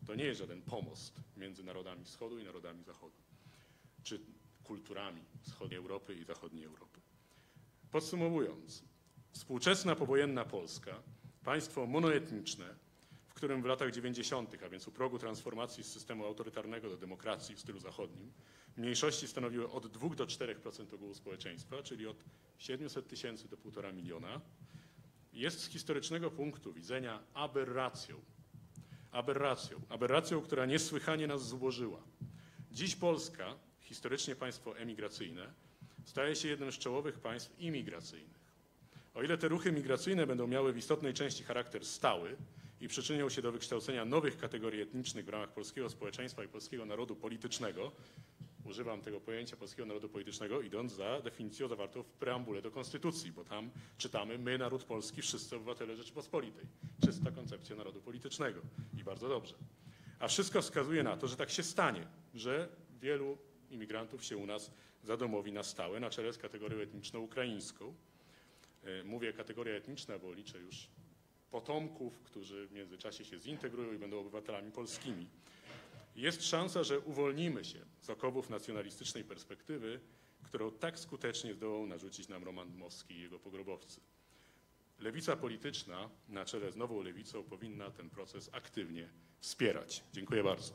To nie jest żaden pomost między narodami wschodu i narodami zachodu, czy kulturami wschodniej Europy i zachodniej Europy. Podsumowując, współczesna powojenna Polska, państwo monoetniczne, w którym w latach dziewięćdziesiątych, a więc u progu transformacji z systemu autorytarnego do demokracji w stylu zachodnim, mniejszości stanowiły od dwóch do czterech procent ogółu społeczeństwa, czyli od siedmiuset tysięcy do półtora miliona, jest z historycznego punktu widzenia aberracją. Aberracją, aberracją, która niesłychanie nas zubożyła. Dziś Polska, historycznie państwo emigracyjne, staje się jednym z czołowych państw imigracyjnych. O ile te ruchy migracyjne będą miały w istotnej części charakter stały i przyczynią się do wykształcenia nowych kategorii etnicznych w ramach polskiego społeczeństwa i polskiego narodu politycznego, używam tego pojęcia polskiego narodu politycznego, idąc za definicją zawartą w preambule do Konstytucji, bo tam czytamy: my, naród polski, wszyscy obywatele Rzeczypospolitej. Czysta koncepcja narodu politycznego i bardzo dobrze. A wszystko wskazuje na to, że tak się stanie, że wielu imigrantów się u nas zadomowi na stałe, na czele z kategorią etniczną ukraińską. Mówię kategoria etniczna, bo liczę już potomków, którzy w międzyczasie się zintegrują i będą obywatelami polskimi. Jest szansa, że uwolnimy się z okowów nacjonalistycznej perspektywy, którą tak skutecznie zdołał narzucić nam Roman Dmowski i jego pogrobowcy. Lewica polityczna na czele z nową lewicą powinna ten proces aktywnie wspierać. Dziękuję bardzo.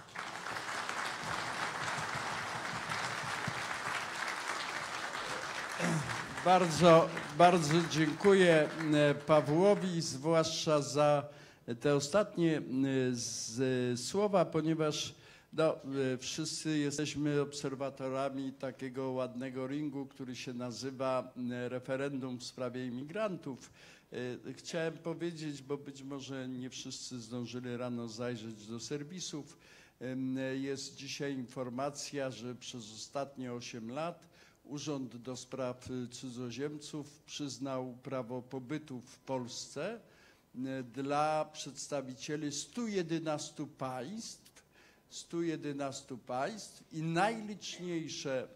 Bardzo, bardzo dziękuję Pawłowi, zwłaszcza za te ostatnie z, słowa, ponieważ no, wszyscy jesteśmy obserwatorami takiego ładnego ringu, który się nazywa referendum w sprawie imigrantów. Chciałem powiedzieć, bo być może nie wszyscy zdążyli rano zajrzeć do serwisów, jest dzisiaj informacja, że przez ostatnie osiem lat Urząd do Spraw Cudzoziemców przyznał prawo pobytu w Polsce dla przedstawicieli stu jedenastu państw, stu jedenastu państw i najliczniejsze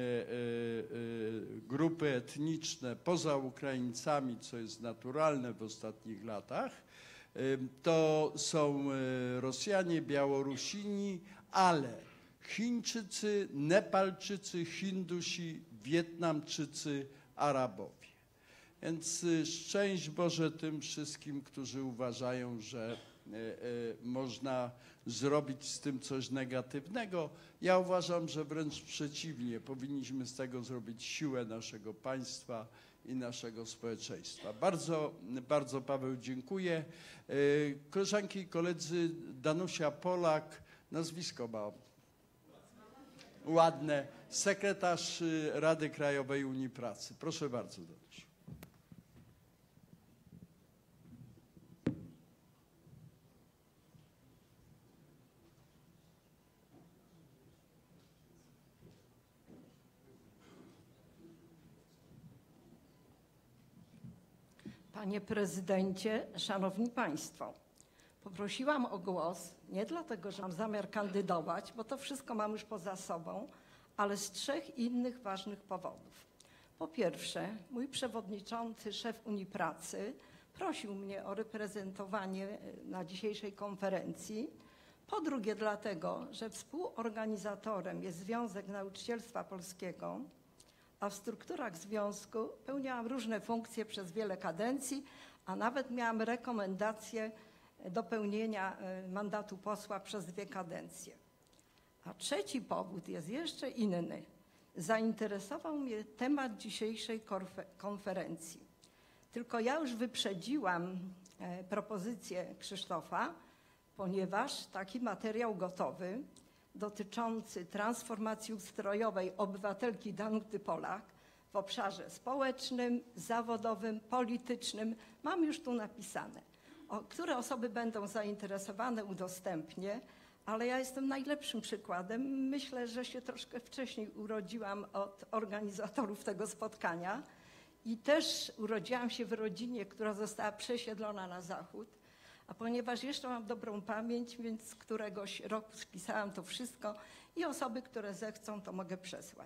grupy etniczne poza Ukraińcami, co jest naturalne w ostatnich latach, to są Rosjanie, Białorusini, ale Chińczycy, Nepalczycy, Hindusi, Wietnamczycy, Arabowie. Więc szczęść Boże tym wszystkim, którzy uważają, że e, e, można zrobić z tym coś negatywnego. Ja uważam, że wręcz przeciwnie, powinniśmy z tego zrobić siłę naszego państwa i naszego społeczeństwa. Bardzo, bardzo Paweł dziękuję. E, koleżanki i koledzy, Danusia Polak, nazwisko ma ładne, sekretarz Rady Krajowej Unii Pracy. Proszę bardzo, Danusiu. Panie Prezydencie, Szanowni Państwo, poprosiłam o głos nie dlatego, że mam zamiar kandydować, bo to wszystko mam już poza sobą, ale z trzech innych ważnych powodów. Po pierwsze, mój przewodniczący, szef Unii Pracy, prosił mnie o reprezentowanie na dzisiejszej konferencji. Po drugie, dlatego, że współorganizatorem jest Związek Nauczycielstwa Polskiego, a w strukturach związku pełniałam różne funkcje przez wiele kadencji, a nawet miałam rekomendację do pełnienia mandatu posła przez dwie kadencje. A trzeci powód jest jeszcze inny. Zainteresował mnie temat dzisiejszej konferencji. Tylko ja już wyprzedziłam propozycję Krzysztofa, ponieważ taki materiał gotowy dotyczący transformacji ustrojowej obywatelki Danuty Polak w obszarze społecznym, zawodowym, politycznym mam już tu napisane. O, które osoby będą zainteresowane, udostępnię, ale ja jestem najlepszym przykładem. Myślę, że się troszkę wcześniej urodziłam od organizatorów tego spotkania i też urodziłam się w rodzinie, która została przesiedlona na zachód, a ponieważ jeszcze mam dobrą pamięć, więc któregoś roku spisałam to wszystko i osoby, które zechcą, to mogę przesłać.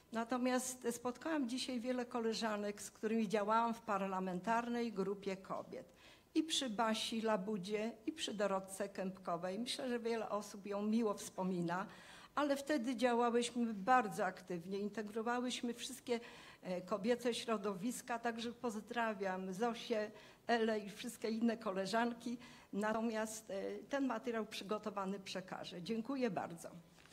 Natomiast spotkałam dzisiaj wiele koleżanek, z którymi działałam w parlamentarnej grupie kobiet. I przy Basi Labudzie, i przy Dorotce Kępkowej. Myślę, że wiele osób ją miło wspomina, ale wtedy działałyśmy bardzo aktywnie, integrowałyśmy wszystkie kobiece środowiska, także pozdrawiam Zosię, Elę i wszystkie inne koleżanki. Natomiast ten materiał przygotowany przekażę. Dziękuję bardzo.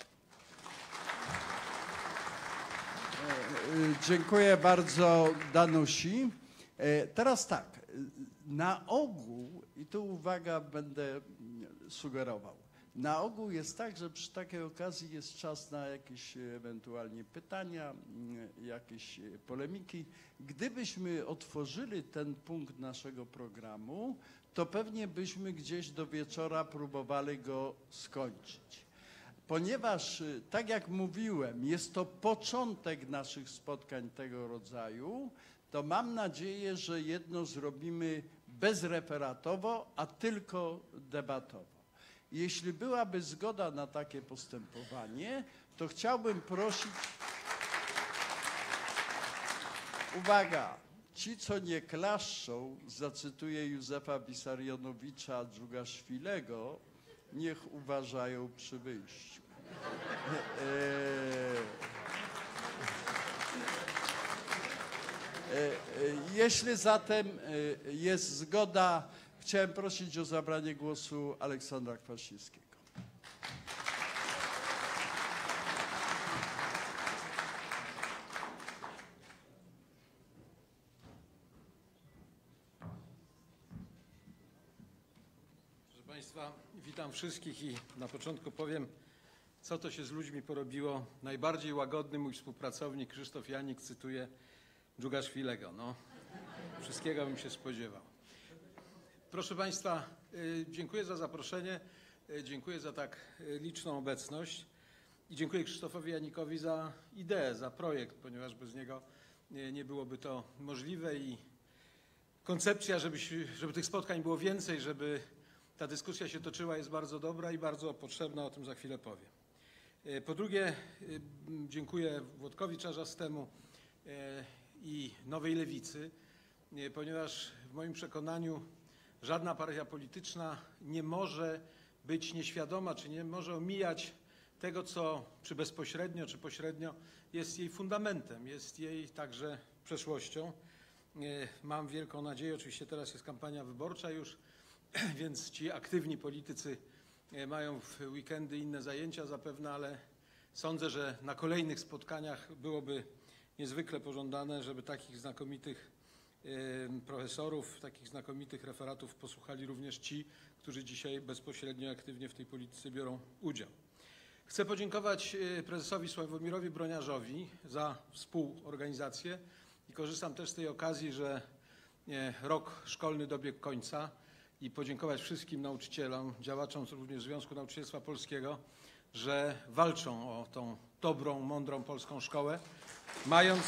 Dziękuję bardzo Danusi. Teraz tak, na ogół, i tu uwaga, będę sugerował, na ogół jest tak, że przy takiej okazji jest czas na jakieś ewentualnie pytania, jakieś polemiki. Gdybyśmy otworzyli ten punkt naszego programu, to pewnie byśmy gdzieś do wieczora próbowali go skończyć. Ponieważ, tak jak mówiłem, jest to początek naszych spotkań tego rodzaju, to mam nadzieję, że jedno zrobimy bezreferatowo, a tylko debatowo. Jeśli byłaby zgoda na takie postępowanie, to chciałbym prosić... Uwaga! Ci, co nie klaszczą, zacytuję Józefa Wissarionowicza Dżugaszwilego, niech uważają przy wyjściu. Jeśli zatem jest zgoda, chciałem prosić o zabranie głosu Aleksandra Kwaśniewskiego. Witam wszystkich i na początku powiem, co to się z ludźmi porobiło. Najbardziej łagodny mój współpracownik Krzysztof Janik cytuje Dżugaszwilego. No, wszystkiego bym się spodziewał. Proszę Państwa, dziękuję za zaproszenie, dziękuję za tak liczną obecność i dziękuję Krzysztofowi Janikowi za ideę, za projekt, ponieważ bez niego nie byłoby to możliwe i koncepcja, żeby, żeby tych spotkań było więcej, żeby ta dyskusja się toczyła, jest bardzo dobra i bardzo potrzebna, o tym za chwilę powiem. Po drugie, dziękuję Włodkowi Czarzastemu i Nowej Lewicy, ponieważ w moim przekonaniu żadna partia polityczna nie może być nieświadoma, czy nie może omijać tego, co czy bezpośrednio, czy pośrednio jest jej fundamentem, jest jej także przeszłością. Mam wielką nadzieję, oczywiście teraz jest kampania wyborcza już, więc ci aktywni politycy mają w weekendy inne zajęcia zapewne, ale sądzę, że na kolejnych spotkaniach byłoby niezwykle pożądane, żeby takich znakomitych profesorów, takich znakomitych referatów posłuchali również ci, którzy dzisiaj bezpośrednio aktywnie w tej polityce biorą udział. Chcę podziękować prezesowi Sławomirowi Broniarzowi za współorganizację i korzystam też z tej okazji, że rok szkolny dobiegł końca i podziękować wszystkim nauczycielom, działaczom również Związku Nauczycielstwa Polskiego, że walczą o tą dobrą, mądrą polską szkołę, mając,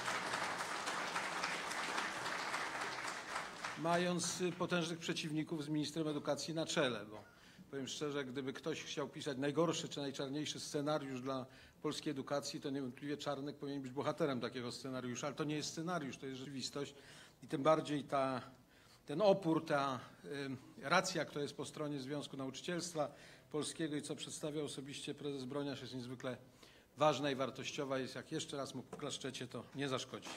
mając potężnych przeciwników z ministrem edukacji na czele, bo powiem szczerze, gdyby ktoś chciał pisać najgorszy czy najczarniejszy scenariusz dla polskiej edukacji, to niewątpliwie Czarnek powinien być bohaterem takiego scenariusza, ale to nie jest scenariusz, to jest rzeczywistość i tym bardziej ta, ten opór, ta y, racja, która jest po stronie Związku Nauczycielstwa Polskiego i co przedstawia osobiście prezes Broniarz, jest niezwykle ważna i wartościowa. Jest, jak jeszcze raz mu klaszczecie, to nie zaszkodzi.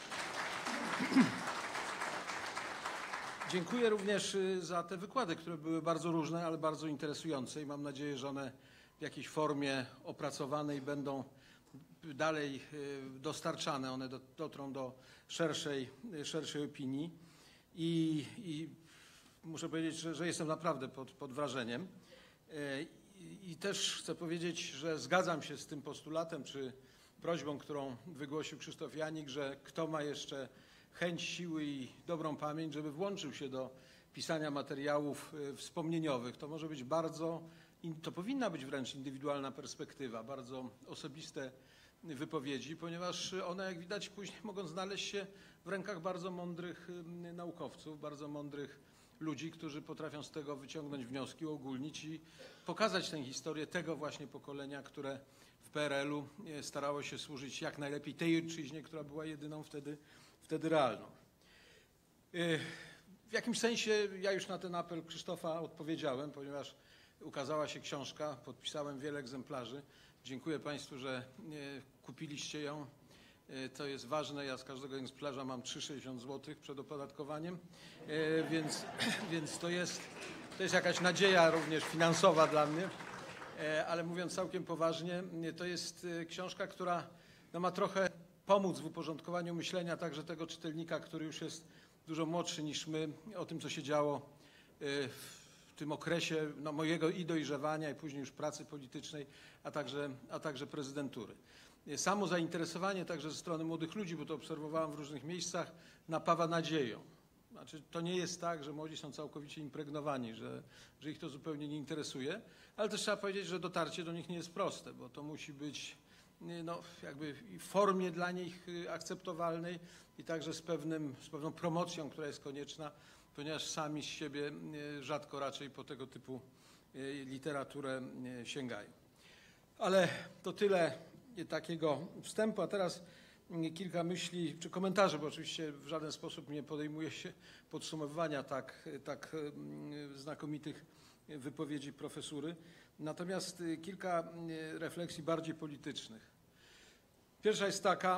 Dziękuję również za te wykłady, które były bardzo różne, ale bardzo interesujące i mam nadzieję, że one w jakiejś formie opracowanej będą dalej dostarczane. One dotrą do szerszej, szerszej opinii i, i muszę powiedzieć, że, że jestem naprawdę pod, pod wrażeniem. I, I też chcę powiedzieć, że zgadzam się z tym postulatem czy prośbą, którą wygłosił Krzysztof Janik, że kto ma jeszcze chęć, siły i dobrą pamięć, żeby włączył się do pisania materiałów wspomnieniowych. To może być bardzo, to powinna być wręcz indywidualna perspektywa, bardzo osobiste wypowiedzi, ponieważ one, jak widać, później mogą znaleźć się w rękach bardzo mądrych naukowców, bardzo mądrych ludzi, którzy potrafią z tego wyciągnąć wnioski, uogólnić i pokazać tę historię tego właśnie pokolenia, które w P R L-u starało się służyć jak najlepiej tej ojczyźnie, która była jedyną wtedy, wtedy realną. W jakimś sensie ja już na ten apel Krzysztofa odpowiedziałem, ponieważ ukazała się książka, podpisałem wiele egzemplarzy. Dziękuję Państwu, że kupiliście ją. To jest ważne. Ja z każdego egzemplarza mam trzy sześćdziesiąt złotych przed opodatkowaniem, więc, więc to jest, to jest jakaś nadzieja również finansowa dla mnie. Ale mówiąc całkiem poważnie, to jest książka, która no, ma trochę pomóc w uporządkowaniu myślenia także tego czytelnika, który już jest dużo młodszy niż my, o tym, co się działo w tym okresie no, mojego i dojrzewania, i później już pracy politycznej, a także, a także prezydentury. Samo zainteresowanie także ze strony młodych ludzi, bo to obserwowałem w różnych miejscach, napawa nadzieją. Znaczy, to nie jest tak, że młodzi są całkowicie impregnowani, że, że ich to zupełnie nie interesuje, ale też trzeba powiedzieć, że dotarcie do nich nie jest proste, bo to musi być no, jakby w formie dla nich akceptowalnej i także z, pewnym, z pewną promocją, która jest konieczna, ponieważ sami z siebie rzadko raczej po tego typu literaturę sięgają. Ale to tyle takiego wstępu, a teraz kilka myśli czy komentarzy, bo oczywiście w żaden sposób nie podejmuje się podsumowywania tak, tak znakomitych wypowiedzi profesury. Natomiast kilka refleksji bardziej politycznych. Pierwsza jest taka,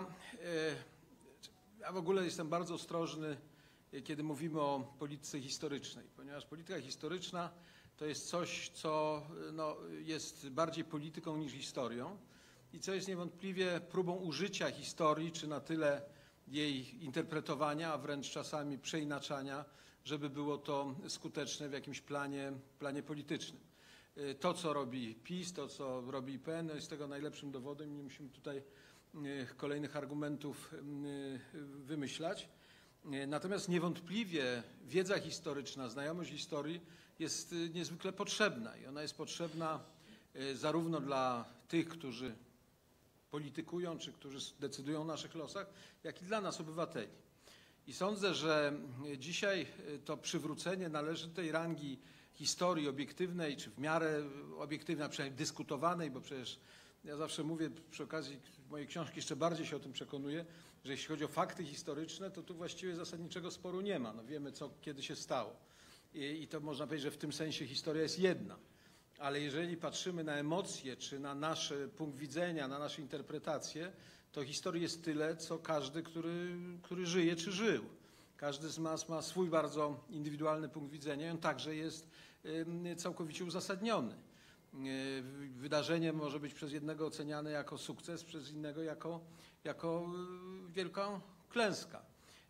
ja w ogóle jestem bardzo ostrożny, kiedy mówimy o polityce historycznej, ponieważ polityka historyczna to jest coś, co no, jest bardziej polityką niż historią i co jest niewątpliwie próbą użycia historii, czy na tyle jej interpretowania, a wręcz czasami przeinaczania, żeby było to skuteczne w jakimś planie, planie politycznym. To, co robi PiS, to, co robi I P N, jest tego najlepszym dowodem i nie musimy tutaj kolejnych argumentów wymyślać. Natomiast niewątpliwie wiedza historyczna, znajomość historii jest niezwykle potrzebna i ona jest potrzebna zarówno dla tych, którzy politykują, czy którzy decydują o naszych losach, jak i dla nas, obywateli. I sądzę, że dzisiaj to przywrócenie należytej rangi historii obiektywnej, czy w miarę obiektywnej, a przynajmniej dyskutowanej, bo przecież ja zawsze mówię, przy okazji mojej książki jeszcze bardziej się o tym przekonuję, że jeśli chodzi o fakty historyczne, to tu właściwie zasadniczego sporu nie ma. No wiemy, co kiedy się stało. I, I to można powiedzieć, że w tym sensie historia jest jedna. Ale jeżeli patrzymy na emocje, czy na nasz punkt widzenia, na nasze interpretacje, to historii jest tyle, co każdy, który, który żyje, czy żył. Każdy z nas ma swój bardzo indywidualny punkt widzenia i on także jest całkowicie uzasadniony. Wydarzenie może być przez jednego oceniane jako sukces, przez innego jako, jako wielka klęska.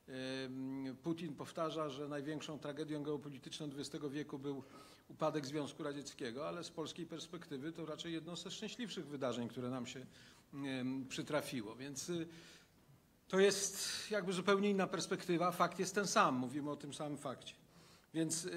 Putin powtarza, że największą tragedią geopolityczną dwudziestego wieku był upadek Związku Radzieckiego, ale z polskiej perspektywy to raczej jedno ze szczęśliwszych wydarzeń, które nam się przytrafiło. Więc to jest jakby zupełnie inna perspektywa. Fakt jest ten sam, mówimy o tym samym fakcie. Więc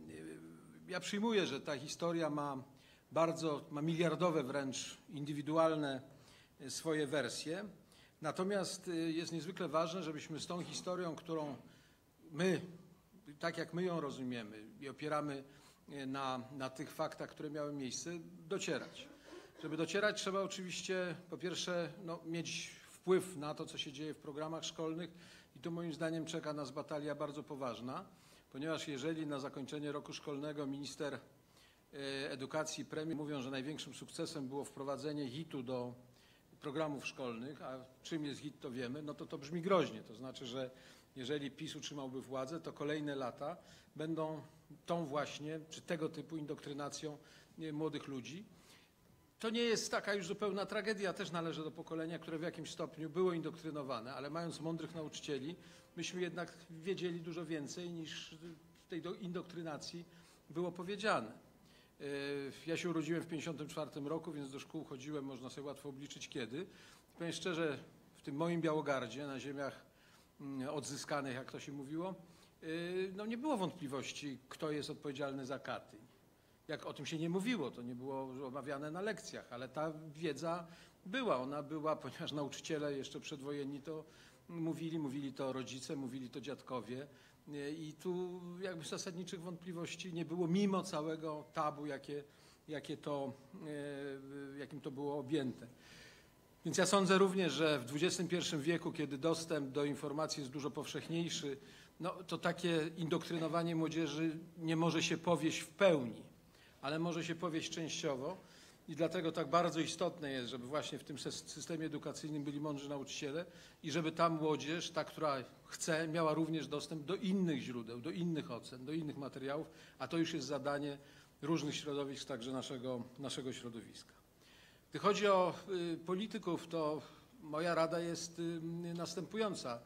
ja przyjmuję, że ta historia ma bardzo, ma miliardowe wręcz indywidualne swoje wersje. Natomiast jest niezwykle ważne, żebyśmy z tą historią, którą my, tak jak my ją rozumiemy i opieramy na, na tych faktach, które miały miejsce, docierać. Żeby docierać, trzeba oczywiście po pierwsze no, mieć wpływ na to, co się dzieje w programach szkolnych i tu moim zdaniem czeka nas batalia bardzo poważna, ponieważ jeżeli na zakończenie roku szkolnego minister edukacji, premier mówią, że największym sukcesem było wprowadzenie hitu do programów szkolnych, a czym jest hit, to wiemy, no to to brzmi groźnie. To znaczy, że jeżeli PiS utrzymałby władzę, to kolejne lata będą tą właśnie, czy tego typu indoktrynacją młodych ludzi. To nie jest taka już zupełna tragedia. Też należę do pokolenia, które w jakimś stopniu było indoktrynowane, ale mając mądrych nauczycieli, myśmy jednak wiedzieli dużo więcej niż w tej indoktrynacji było powiedziane. Ja się urodziłem w pięćdziesiątym czwartym roku, więc do szkół chodziłem, można sobie łatwo obliczyć kiedy. Powiem szczerze, w tym moim Białogardzie, na ziemiach odzyskanych, jak to się mówiło, no nie było wątpliwości, kto jest odpowiedzialny za Katyń. Jak o tym się nie mówiło, to nie było omawiane na lekcjach, ale ta wiedza była. Ona była, ponieważ nauczyciele jeszcze przedwojenni to mówili, mówili to rodzice, mówili to dziadkowie. I tu jakby zasadniczych wątpliwości nie było, mimo całego tabu, jakie, jakie to, jakim to było objęte. Więc ja sądzę również, że w dwudziestym pierwszym wieku, kiedy dostęp do informacji jest dużo powszechniejszy, no, to takie indoktrynowanie młodzieży nie może się powieść w pełni, ale może się powieść częściowo. I dlatego tak bardzo istotne jest, żeby właśnie w tym systemie edukacyjnym byli mądrzy nauczyciele i żeby ta młodzież, ta, która chce, miała również dostęp do innych źródeł, do innych ocen, do innych materiałów, a to już jest zadanie różnych środowisk, także naszego, naszego środowiska. Gdy chodzi o y, polityków, to moja rada jest y, następująca.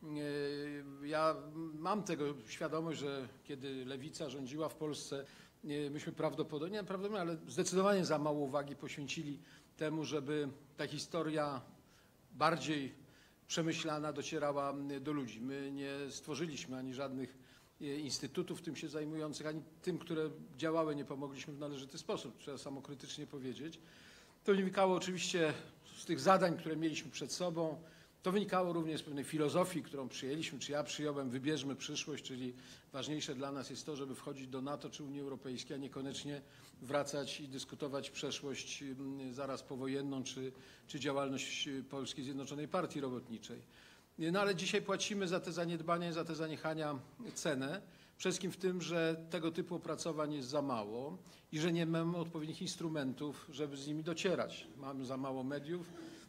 Y, ja mam tego świadomość, że kiedy lewica rządziła w Polsce, y, myśmy prawdopodobnie, nie prawdopodobnie, ale zdecydowanie za mało uwagi poświęcili temu, żeby ta historia bardziej przemyślana docierała do ludzi. My nie stworzyliśmy ani żadnych instytutów tym się zajmujących, ani tym, które działały, nie pomogliśmy w należyty sposób, trzeba samokrytycznie powiedzieć. To wynikało oczywiście z tych zadań, które mieliśmy przed sobą. To wynikało również z pewnej filozofii, którą przyjęliśmy, czy ja przyjąłem, wybierzmy przyszłość, czyli ważniejsze dla nas jest to, żeby wchodzić do NATO czy Unii Europejskiej, a niekoniecznie wracać i dyskutować przeszłość zaraz powojenną, czy, czy działalność Polskiej Zjednoczonej Partii Robotniczej. No ale dzisiaj płacimy za te zaniedbania i za te zaniechania cenę. Przede wszystkim w tym, że tego typu opracowań jest za mało i że nie mamy odpowiednich instrumentów, żeby z nimi docierać. Mamy za mało mediów,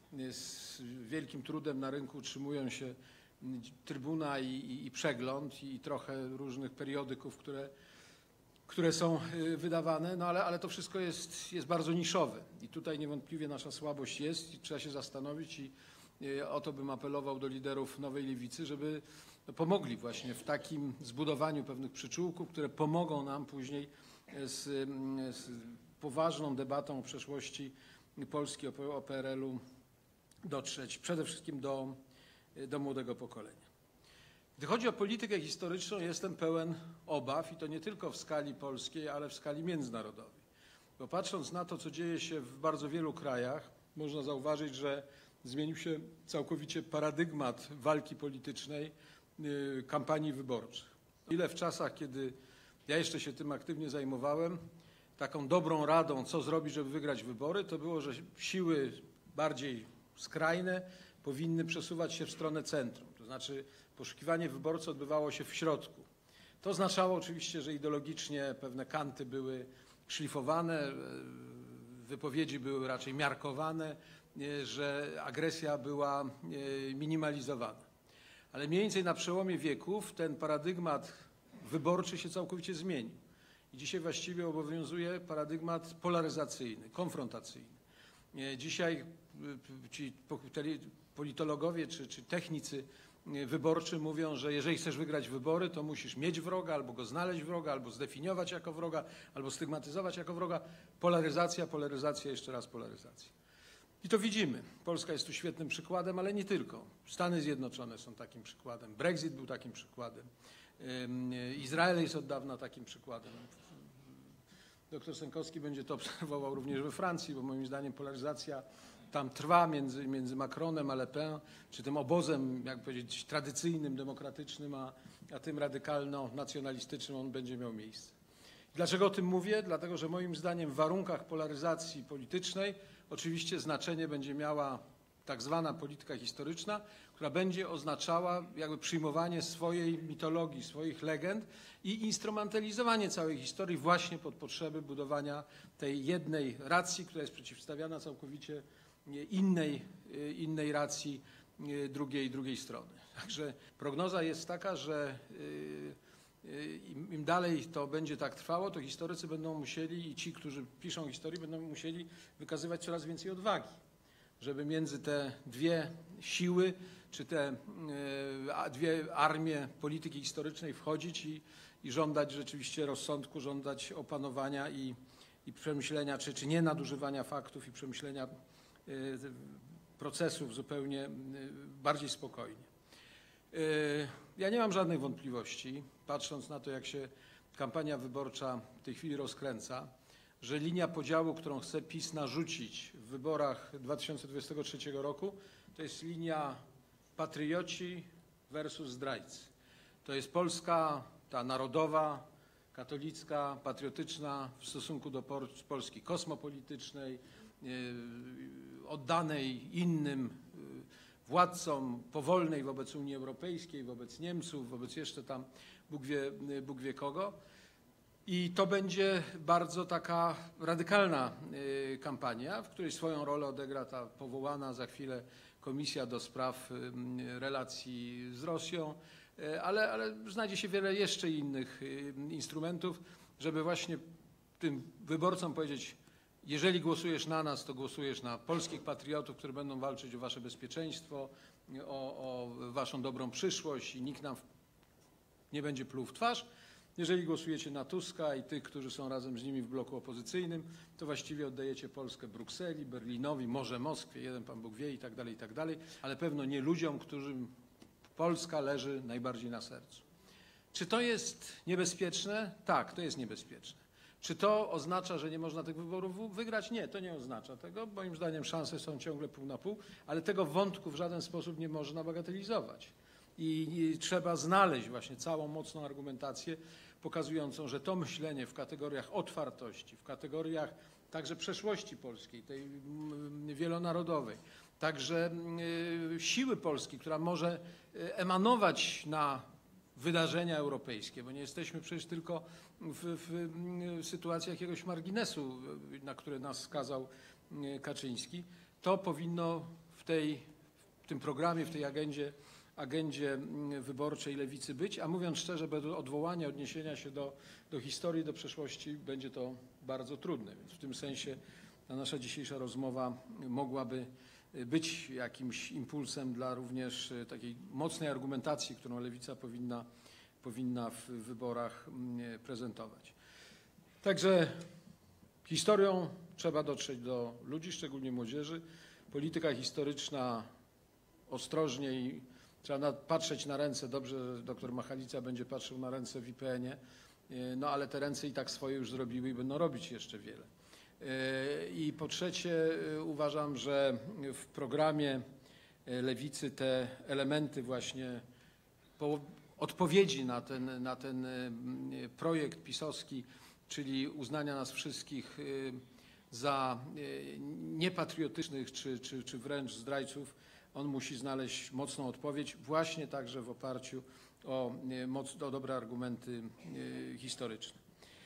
z wielkim trudem na rynku utrzymują się Trybuna i, i, i Przegląd i trochę różnych periodyków, które, które są wydawane, no ale, ale to wszystko jest, jest bardzo niszowe i tutaj niewątpliwie nasza słabość jest i trzeba się zastanowić i o to bym apelował do liderów Nowej Lewicy, żeby pomogli właśnie w takim zbudowaniu pewnych przyczółków, które pomogą nam później z, z poważną debatą o przeszłości Polski, o P R L u dotrzeć przede wszystkim do, do młodego pokolenia. Gdy chodzi o politykę historyczną, jestem pełen obaw i to nie tylko w skali polskiej, ale w skali międzynarodowej. Bo patrząc na to, co dzieje się w bardzo wielu krajach, można zauważyć, że zmienił się całkowicie paradygmat walki politycznej, kampanii wyborczych. Ile w czasach, kiedy ja jeszcze się tym aktywnie zajmowałem, taką dobrą radą, co zrobić, żeby wygrać wybory, to było, że siły bardziej skrajne powinny przesuwać się w stronę centrum. To znaczy poszukiwanie wyborców odbywało się w środku. To oznaczało oczywiście, że ideologicznie pewne kanty były szlifowane, wypowiedzi były raczej miarkowane, że agresja była minimalizowana. Ale mniej więcej na przełomie wieków ten paradygmat wyborczy się całkowicie zmienił. I dzisiaj właściwie obowiązuje paradygmat polaryzacyjny, konfrontacyjny. Dzisiaj ci politologowie czy, czy technicy wyborczy mówią, że jeżeli chcesz wygrać wybory, to musisz mieć wroga, albo go znaleźć wroga, albo zdefiniować jako wroga, albo stygmatyzować jako wroga. Polaryzacja, polaryzacja, jeszcze raz polaryzacja. I to widzimy. Polska jest tu świetnym przykładem, ale nie tylko. Stany Zjednoczone są takim przykładem. Brexit był takim przykładem. Izrael jest od dawna takim przykładem. Doktor Sękowski będzie to obserwował również we Francji, bo moim zdaniem polaryzacja tam trwa między, między Macronem a Le Pen, czy tym obozem, jak powiedzieć, tradycyjnym, demokratycznym, a, a tym radykalno-nacjonalistycznym on będzie miał miejsce. Dlaczego o tym mówię? Dlatego, że moim zdaniem w warunkach polaryzacji politycznej oczywiście znaczenie będzie miała tak zwana polityka historyczna, która będzie oznaczała jakby przyjmowanie swojej mitologii, swoich legend i instrumentalizowanie całej historii właśnie pod potrzeby budowania tej jednej racji, która jest przeciwstawiana całkowicie innej, innej racji drugiej, drugiej strony. Także prognoza jest taka, że im dalej to będzie tak trwało, to historycy będą musieli i ci, którzy piszą historię, będą musieli wykazywać coraz więcej odwagi, żeby między te dwie siły, czy te dwie armie polityki historycznej wchodzić i, i żądać rzeczywiście rozsądku, żądać opanowania i, i przemyślenia, czy, czy nie nadużywania faktów i przemyślenia procesów zupełnie bardziej spokojnie. Ja nie mam żadnych wątpliwości, patrząc na to, jak się kampania wyborcza w tej chwili rozkręca, że linia podziału, którą chce PiS narzucić w wyborach dwa tysiące dwudziestego trzeciego roku, to jest linia patrioci versus zdrajcy. To jest Polska, ta narodowa, katolicka, patriotyczna w stosunku do Polski kosmopolitycznej, oddanej innym władcom, powolnej wobec Unii Europejskiej, wobec Niemców, wobec jeszcze tam Bóg wie, Bóg wie kogo. I to będzie bardzo taka radykalna kampania, w której swoją rolę odegra ta powołana za chwilę Komisja do Spraw Relacji z Rosją, ale, ale znajdzie się wiele jeszcze innych instrumentów, żeby właśnie tym wyborcom powiedzieć: jeżeli głosujesz na nas, to głosujesz na polskich patriotów, którzy będą walczyć o wasze bezpieczeństwo, o, o waszą dobrą przyszłość i nikt nam nie będzie pluł w twarz. Jeżeli głosujecie na Tuska i tych, którzy są razem z nimi w bloku opozycyjnym, to właściwie oddajecie Polskę Brukseli, Berlinowi, może Moskwie, jeden Pan Bóg wie i tak dalej, i tak dalej, ale pewno nie ludziom, którym Polska leży najbardziej na sercu. Czy to jest niebezpieczne? Tak, to jest niebezpieczne. Czy to oznacza, że nie można tych wyborów wygrać? Nie, to nie oznacza tego. Moim zdaniem szanse są ciągle pół na pół, ale tego wątku w żaden sposób nie można bagatelizować. I, i trzeba znaleźć właśnie całą mocną argumentację pokazującą, że to myślenie w kategoriach otwartości, w kategoriach także przeszłości polskiej, tej wielonarodowej, także y, siły Polski, która może emanować na wydarzenia europejskie, bo nie jesteśmy przecież tylko w, w, w sytuacji jakiegoś marginesu, na które nas skazał Kaczyński, to powinno w, tej, w tym programie, w tej agendzie, agendzie wyborczej Lewicy być, a mówiąc szczerze, bez odwołania, odniesienia się do, do historii, do przeszłości będzie to bardzo trudne. Więc w tym sensie ta nasza dzisiejsza rozmowa mogłaby być jakimś impulsem dla również takiej mocnej argumentacji, którą Lewica powinna, powinna w wyborach prezentować. Także historią trzeba dotrzeć do ludzi, szczególnie młodzieży. Polityka historyczna ostrożniej, trzeba patrzeć na ręce. Dobrze, że doktor Machalica będzie patrzył na ręce w I P N ie, no ale te ręce i tak swoje już zrobiły i będą robić jeszcze wiele. I po trzecie uważam, że w programie Lewicy te elementy właśnie odpowiedzi na ten, na ten projekt pisowski, czyli uznania nas wszystkich za niepatriotycznych czy, czy, czy wręcz zdrajców, on musi znaleźć mocną odpowiedź właśnie także w oparciu o, moc, o dobre argumenty historyczne.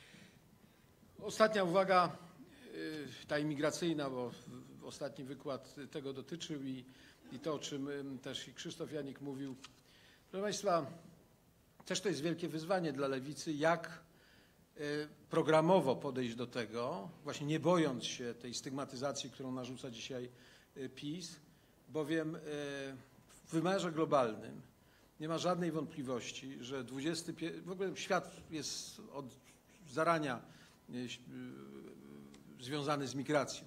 Ostatnia uwaga, ta imigracyjna, bo ostatni wykład tego dotyczył i, i to, o czym też i Krzysztof Janik mówił. Proszę Państwa, też to jest wielkie wyzwanie dla Lewicy, jak programowo podejść do tego, właśnie nie bojąc się tej stygmatyzacji, którą narzuca dzisiaj PiS, bowiem w wymiarze globalnym nie ma żadnej wątpliwości, że dwudziesty pierwszy, w ogóle świat jest od zarania związany z migracją.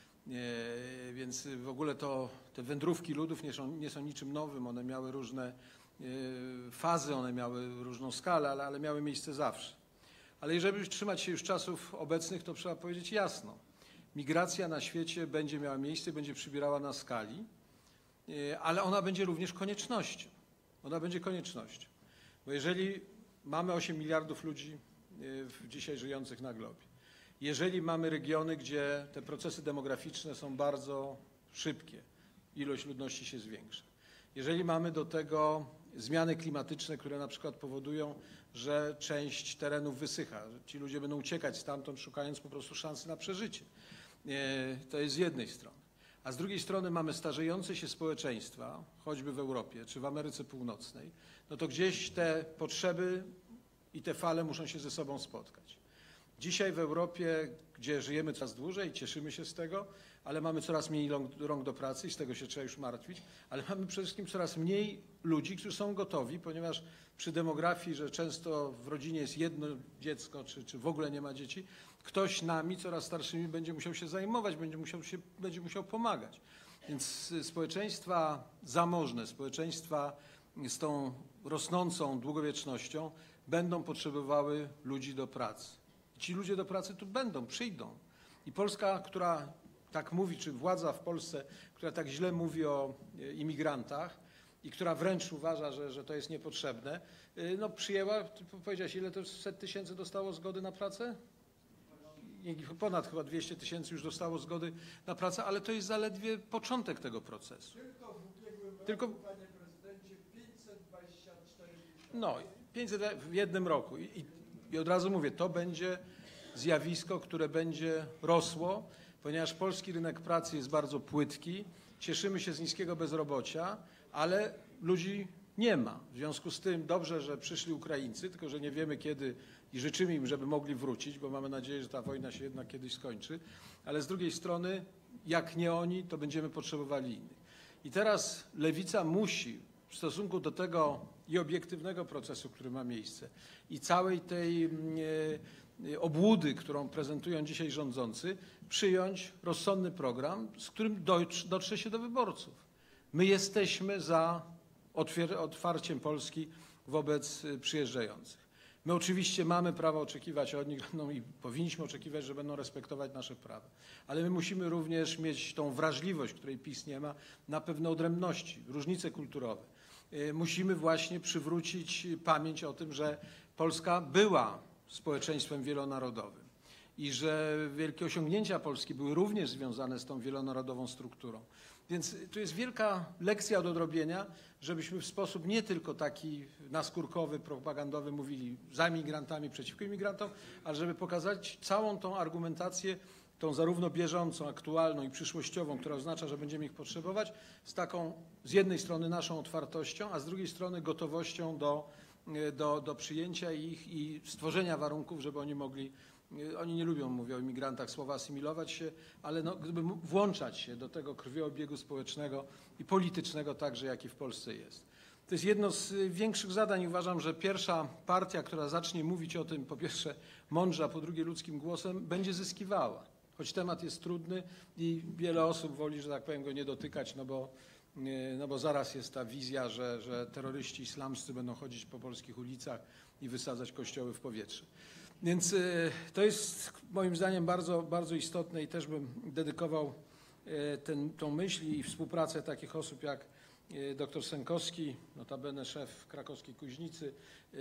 Więc w ogóle to te wędrówki ludów nie są, nie są niczym nowym. One miały różne fazy, one miały różną skalę, ale, ale miały miejsce zawsze. Ale jeżeli trzymać się już czasów obecnych, to trzeba powiedzieć jasno. Migracja na świecie będzie miała miejsce, będzie przybierała na skali, ale ona będzie również koniecznością. Ona będzie koniecznością. Bo jeżeli mamy osiem miliardów ludzi dzisiaj żyjących na globie, jeżeli mamy regiony, gdzie te procesy demograficzne są bardzo szybkie, ilość ludności się zwiększa, jeżeli mamy do tego zmiany klimatyczne, które na przykład powodują, że część terenów wysycha, że ci ludzie będą uciekać stamtąd, szukając po prostu szansy na przeżycie. To jest z jednej strony. A z drugiej strony mamy starzejące się społeczeństwa, choćby w Europie czy w Ameryce Północnej, no to gdzieś te potrzeby i te fale muszą się ze sobą spotkać. Dzisiaj w Europie, gdzie żyjemy coraz dłużej, cieszymy się z tego, ale mamy coraz mniej rąk do pracy i z tego się trzeba już martwić, ale mamy przede wszystkim coraz mniej ludzi, którzy są gotowi, ponieważ przy demografii, że często w rodzinie jest jedno dziecko, czy, czy w ogóle nie ma dzieci, ktoś nami, coraz starszymi, będzie musiał się zajmować, będzie musiał, się, będzie musiał pomagać. Więc społeczeństwa zamożne, społeczeństwa z tą rosnącą długowiecznością będą potrzebowały ludzi do pracy. Ci ludzie do pracy tu będą, przyjdą. I Polska, która tak mówi, czy władza w Polsce, która tak źle mówi o imigrantach, i która wręcz uważa, że, że to jest niepotrzebne, no przyjęła, powiedziałeś, ile to set tysięcy dostało zgody na pracę? Ponad chyba dwieście tysięcy już dostało zgody na pracę, ale to jest zaledwie początek tego procesu. Tylko w ubiegłym roku, Tylko... panie prezydencie, pięćset dwadzieścia cztery tysiące. No, pięćset w jednym roku. I, i, I od razu mówię, to będzie zjawisko, które będzie rosło, ponieważ polski rynek pracy jest bardzo płytki, cieszymy się z niskiego bezrobocia, ale ludzi nie ma. W związku z tym dobrze, że przyszli Ukraińcy, tylko że nie wiemy kiedy i życzymy im, żeby mogli wrócić, bo mamy nadzieję, że ta wojna się jednak kiedyś skończy, ale z drugiej strony, jak nie oni, to będziemy potrzebowali innych. I teraz Lewica musi w stosunku do tego i obiektywnego procesu, który ma miejsce, i całej tej e, obłudy, którą prezentują dzisiaj rządzący, przyjąć rozsądny program, z którym dotrze się do wyborców. My jesteśmy za otwarciem Polski wobec przyjeżdżających. My oczywiście mamy prawo oczekiwać od nich, no i powinniśmy oczekiwać, że będą respektować nasze prawa. Ale my musimy również mieć tą wrażliwość, której PiS nie ma, na pewne odrębności, różnice kulturowe. Musimy właśnie przywrócić pamięć o tym, że Polska była społeczeństwem wielonarodowym i że wielkie osiągnięcia Polski były również związane z tą wielonarodową strukturą. Więc tu jest wielka lekcja do odrobienia, żebyśmy w sposób nie tylko taki naskórkowy, propagandowy mówili za imigrantami, przeciwko imigrantom, ale żeby pokazać całą tą argumentację, tą zarówno bieżącą, aktualną i przyszłościową, która oznacza, że będziemy ich potrzebować, z taką z jednej strony naszą otwartością, a z drugiej strony gotowością do, do, do przyjęcia ich i stworzenia warunków, żeby oni mogli. Oni nie lubią, mówię o imigrantach, słowa asymilować się, ale no, gdyby włączać się do tego krwiobiegu społecznego i politycznego także, jaki w Polsce jest. To jest jedno z większych zadań. Uważam, że pierwsza partia, która zacznie mówić o tym, po pierwsze mądrze, a po drugie ludzkim głosem, będzie zyskiwała. Choć temat jest trudny i wiele osób woli, że tak powiem, go nie dotykać, no bo, no bo zaraz jest ta wizja, że, że terroryści islamscy będą chodzić po polskich ulicach i wysadzać kościoły w powietrze. Więc to jest moim zdaniem bardzo, bardzo istotne i też bym dedykował ten, tą myśl i współpracę takich osób jak dr Sękowski, notabene szef krakowskiej Kuźnicy.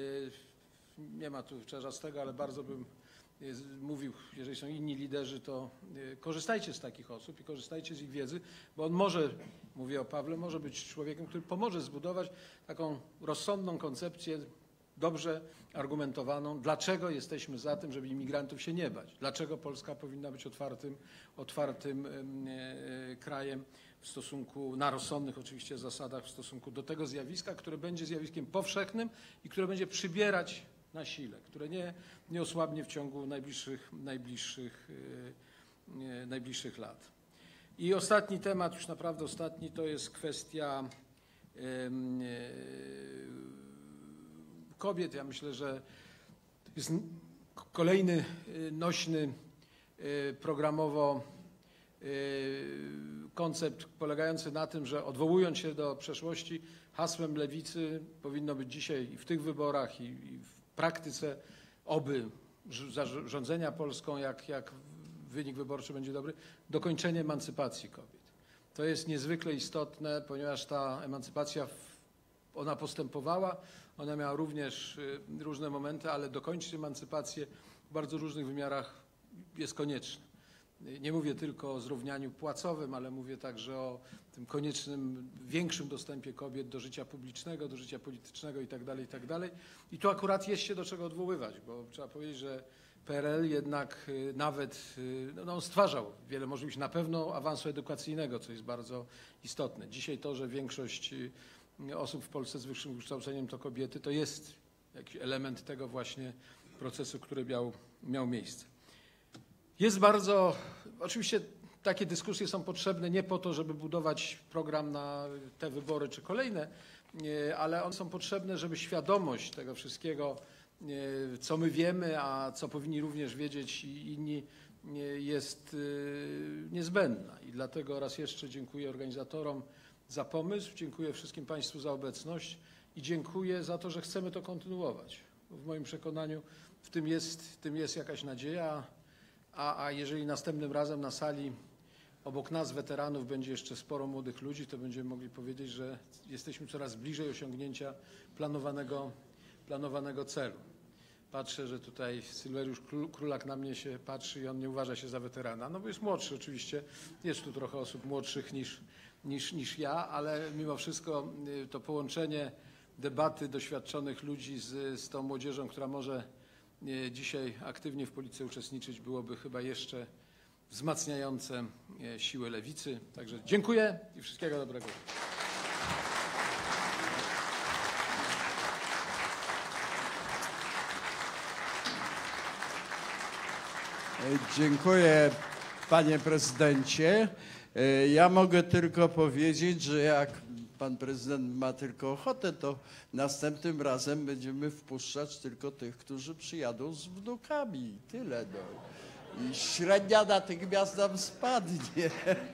Nie ma tu Czarzastego, ale bardzo bym mówił, jeżeli są inni liderzy, to korzystajcie z takich osób i korzystajcie z ich wiedzy, bo on może, mówię o Pawle, może być człowiekiem, który pomoże zbudować taką rozsądną koncepcję, dobrze argumentowaną, dlaczego jesteśmy za tym, żeby imigrantów się nie bać, dlaczego Polska powinna być otwartym, otwartym e, krajem w stosunku, na rozsądnych oczywiście zasadach w stosunku do tego zjawiska, które będzie zjawiskiem powszechnym i które będzie przybierać na sile, które nie, nie osłabnie w ciągu najbliższych, najbliższych, e, najbliższych lat. I ostatni temat, już naprawdę ostatni, to jest kwestia e, e, kobiet. Ja myślę, że to jest kolejny nośny programowo koncept polegający na tym, że odwołując się do przeszłości, hasłem Lewicy powinno być dzisiaj i w tych wyborach, i w praktyce oby zarządzania Polską, jak, jak wynik wyborczy będzie dobry, dokończenie emancypacji kobiet. To jest niezwykle istotne, ponieważ ta emancypacja, ona postępowała, ona miała również różne momenty, ale dokończyć emancypację w bardzo różnych wymiarach jest konieczne. Nie mówię tylko o zrównaniu płacowym, ale mówię także o tym koniecznym, większym dostępie kobiet do życia publicznego, do życia politycznego itd., itd. I tu akurat jest się do czego odwoływać, bo trzeba powiedzieć, że P R L jednak nawet no, stwarzał wiele możliwości, na pewno awansu edukacyjnego, co jest bardzo istotne. Dzisiaj to, że większość osób w Polsce z wyższym wykształceniem to kobiety, to jest jakiś element tego właśnie procesu, który miał, miał miejsce. Jest bardzo, oczywiście takie dyskusje są potrzebne nie po to, żeby budować program na te wybory czy kolejne, ale one są potrzebne, żeby świadomość tego wszystkiego, co my wiemy, a co powinni również wiedzieć i inni, jest niezbędna. I dlatego raz jeszcze dziękuję organizatorom za pomysł, dziękuję wszystkim Państwu za obecność i dziękuję za to, że chcemy to kontynuować. W moim przekonaniu w tym jest, w tym jest jakaś nadzieja, a, a jeżeli następnym razem na sali obok nas, weteranów, będzie jeszcze sporo młodych ludzi, to będziemy mogli powiedzieć, że jesteśmy coraz bliżej osiągnięcia planowanego, planowanego celu. Patrzę, że tutaj Sylweriusz Królak na mnie się patrzy i on nie uważa się za weterana, no bo jest młodszy oczywiście, jest tu trochę osób młodszych niż, niż, niż ja, ale mimo wszystko to połączenie debaty doświadczonych ludzi z, z tą młodzieżą, która może dzisiaj aktywnie w polityce uczestniczyć, byłoby chyba jeszcze wzmacniające siłę lewicy. Także dziękuję i wszystkiego dobrego. Dziękuję, panie prezydencie. Ja mogę tylko powiedzieć, że jak pan prezydent ma tylko ochotę, to następnym razem będziemy wpuszczać tylko tych, którzy przyjadą z wnukami. I tyle. No. I średnia natychmiast nam spadnie.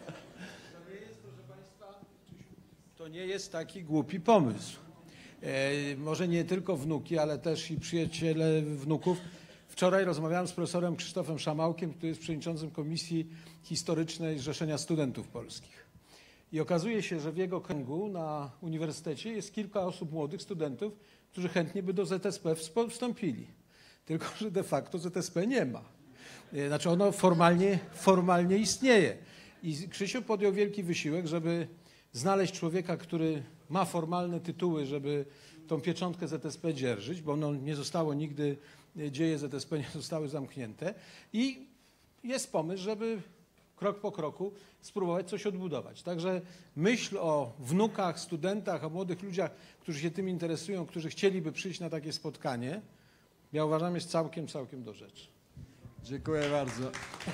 To nie jest taki głupi pomysł. E, może nie tylko wnuki, ale też i przyjaciele wnuków. Wczoraj rozmawiałem z profesorem Krzysztofem Szamałkiem, który jest przewodniczącym Komisji Historycznej Zrzeszenia Studentów Polskich. I okazuje się, że w jego kręgu na uniwersytecie jest kilka osób, młodych studentów, którzy chętnie by do Z S P wstąpili. Tylko że de facto Z S P nie ma. Znaczy ono formalnie, formalnie istnieje. I Krzysiu podjął wielki wysiłek, żeby znaleźć człowieka, który ma formalne tytuły, żeby tą pieczątkę Z S P dzierżyć, bo ono nie zostało nigdy, dzieje Z S P nie zostały zamknięte. I jest pomysł, żeby krok po kroku spróbować coś odbudować. Także myśl o wnukach, studentach, o młodych ludziach, którzy się tym interesują, którzy chcieliby przyjść na takie spotkanie, ja uważam, jest całkiem, całkiem do rzeczy. Dziękuję bardzo.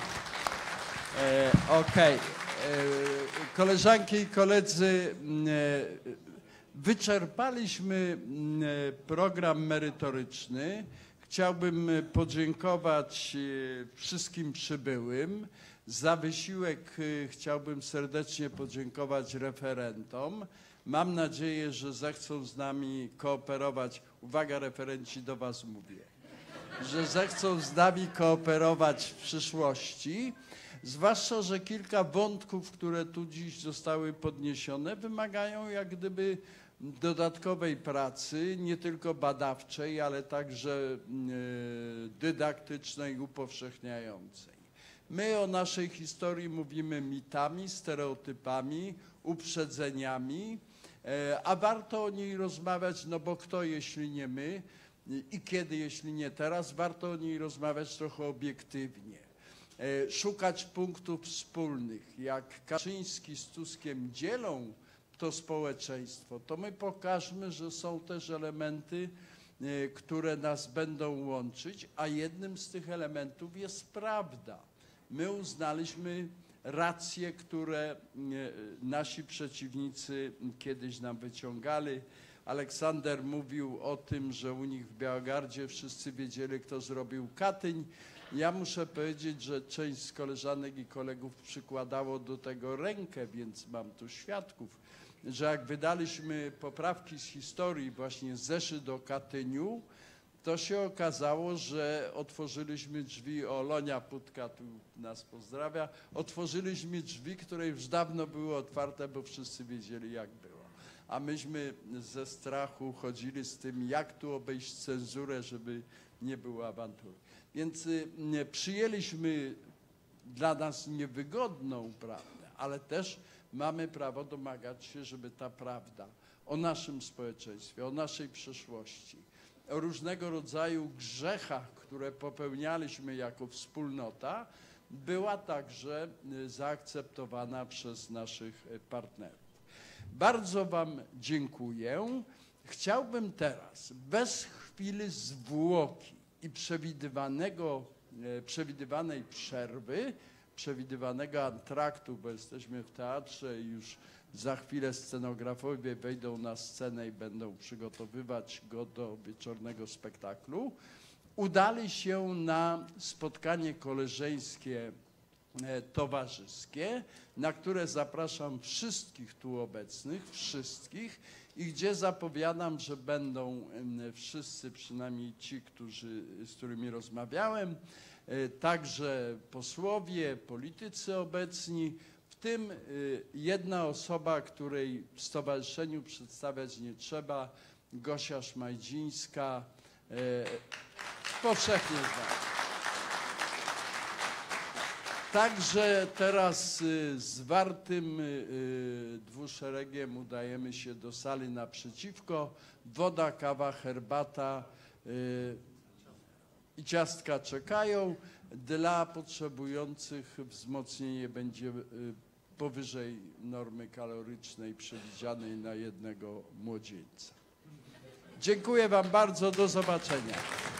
E, Okej. Okay. Koleżanki i koledzy, wyczerpaliśmy program merytoryczny. Chciałbym podziękować wszystkim przybyłym. Za wysiłek chciałbym serdecznie podziękować referentom. Mam nadzieję, że zechcą z nami kooperować. Uwaga, referenci, do was mówię. Że zechcą z nami kooperować w przyszłości. Zwłaszcza, że kilka wątków, które tu dziś zostały podniesione, wymagają jak gdyby dodatkowej pracy, nie tylko badawczej, ale także dydaktycznej, upowszechniającej. My o naszej historii mówimy mitami, stereotypami, uprzedzeniami, a warto o niej rozmawiać, no bo kto, jeśli nie my, i kiedy, jeśli nie teraz, warto o niej rozmawiać trochę obiektywnie. Szukać punktów wspólnych. Jak Kaczyński z Tuskiem dzielą to społeczeństwo, to my pokażmy, że są też elementy, które nas będą łączyć, a jednym z tych elementów jest prawda. My uznaliśmy racje, które nasi przeciwnicy kiedyś nam wyciągali. Aleksander mówił o tym, że u nich w Białogardzie wszyscy wiedzieli, kto zrobił Katyń. Ja muszę powiedzieć, że część z koleżanek i kolegów przykładało do tego rękę, więc mam tu świadków, że jak wydaliśmy poprawki z historii, właśnie zeszyt o Katyniu, to się okazało, że otworzyliśmy drzwi, o Lonia Putka tu nas pozdrawia, otworzyliśmy drzwi, które już dawno były otwarte, bo wszyscy wiedzieli, jak było. A myśmy ze strachu chodzili z tym, jak tu obejść cenzurę, żeby nie było awantury. Więc y, przyjęliśmy dla nas niewygodną prawdę, ale też mamy prawo domagać się, żeby ta prawda o naszym społeczeństwie, o naszej przeszłości, o różnego rodzaju grzechach, które popełnialiśmy jako wspólnota, była także zaakceptowana przez naszych partnerów. Bardzo wam dziękuję. Chciałbym teraz, bez chwili zwłoki i przewidywanego, przewidywanej przerwy, przewidywanego antraktu, bo jesteśmy w teatrze i już za chwilę scenografowie wejdą na scenę i będą przygotowywać go do wieczornego spektaklu, udali się na spotkanie koleżeńskie towarzyskie, na które zapraszam wszystkich tu obecnych, wszystkich, i gdzie zapowiadam, że będą wszyscy, przynajmniej ci, którzy, z którymi rozmawiałem, także posłowie, politycy obecni. W tym y, jedna osoba, której w stowarzyszeniu przedstawiać nie trzeba, Gosia Szmajdzińska, y, powszechnie znana. Także teraz y, zwartym y, dwuszeregiem udajemy się do sali naprzeciwko. Woda, kawa, herbata y, i ciastka czekają. Dla potrzebujących wzmocnienie będzie y, powyżej normy kalorycznej przewidzianej na jednego młodzieńca. Dziękuję wam bardzo. Do zobaczenia.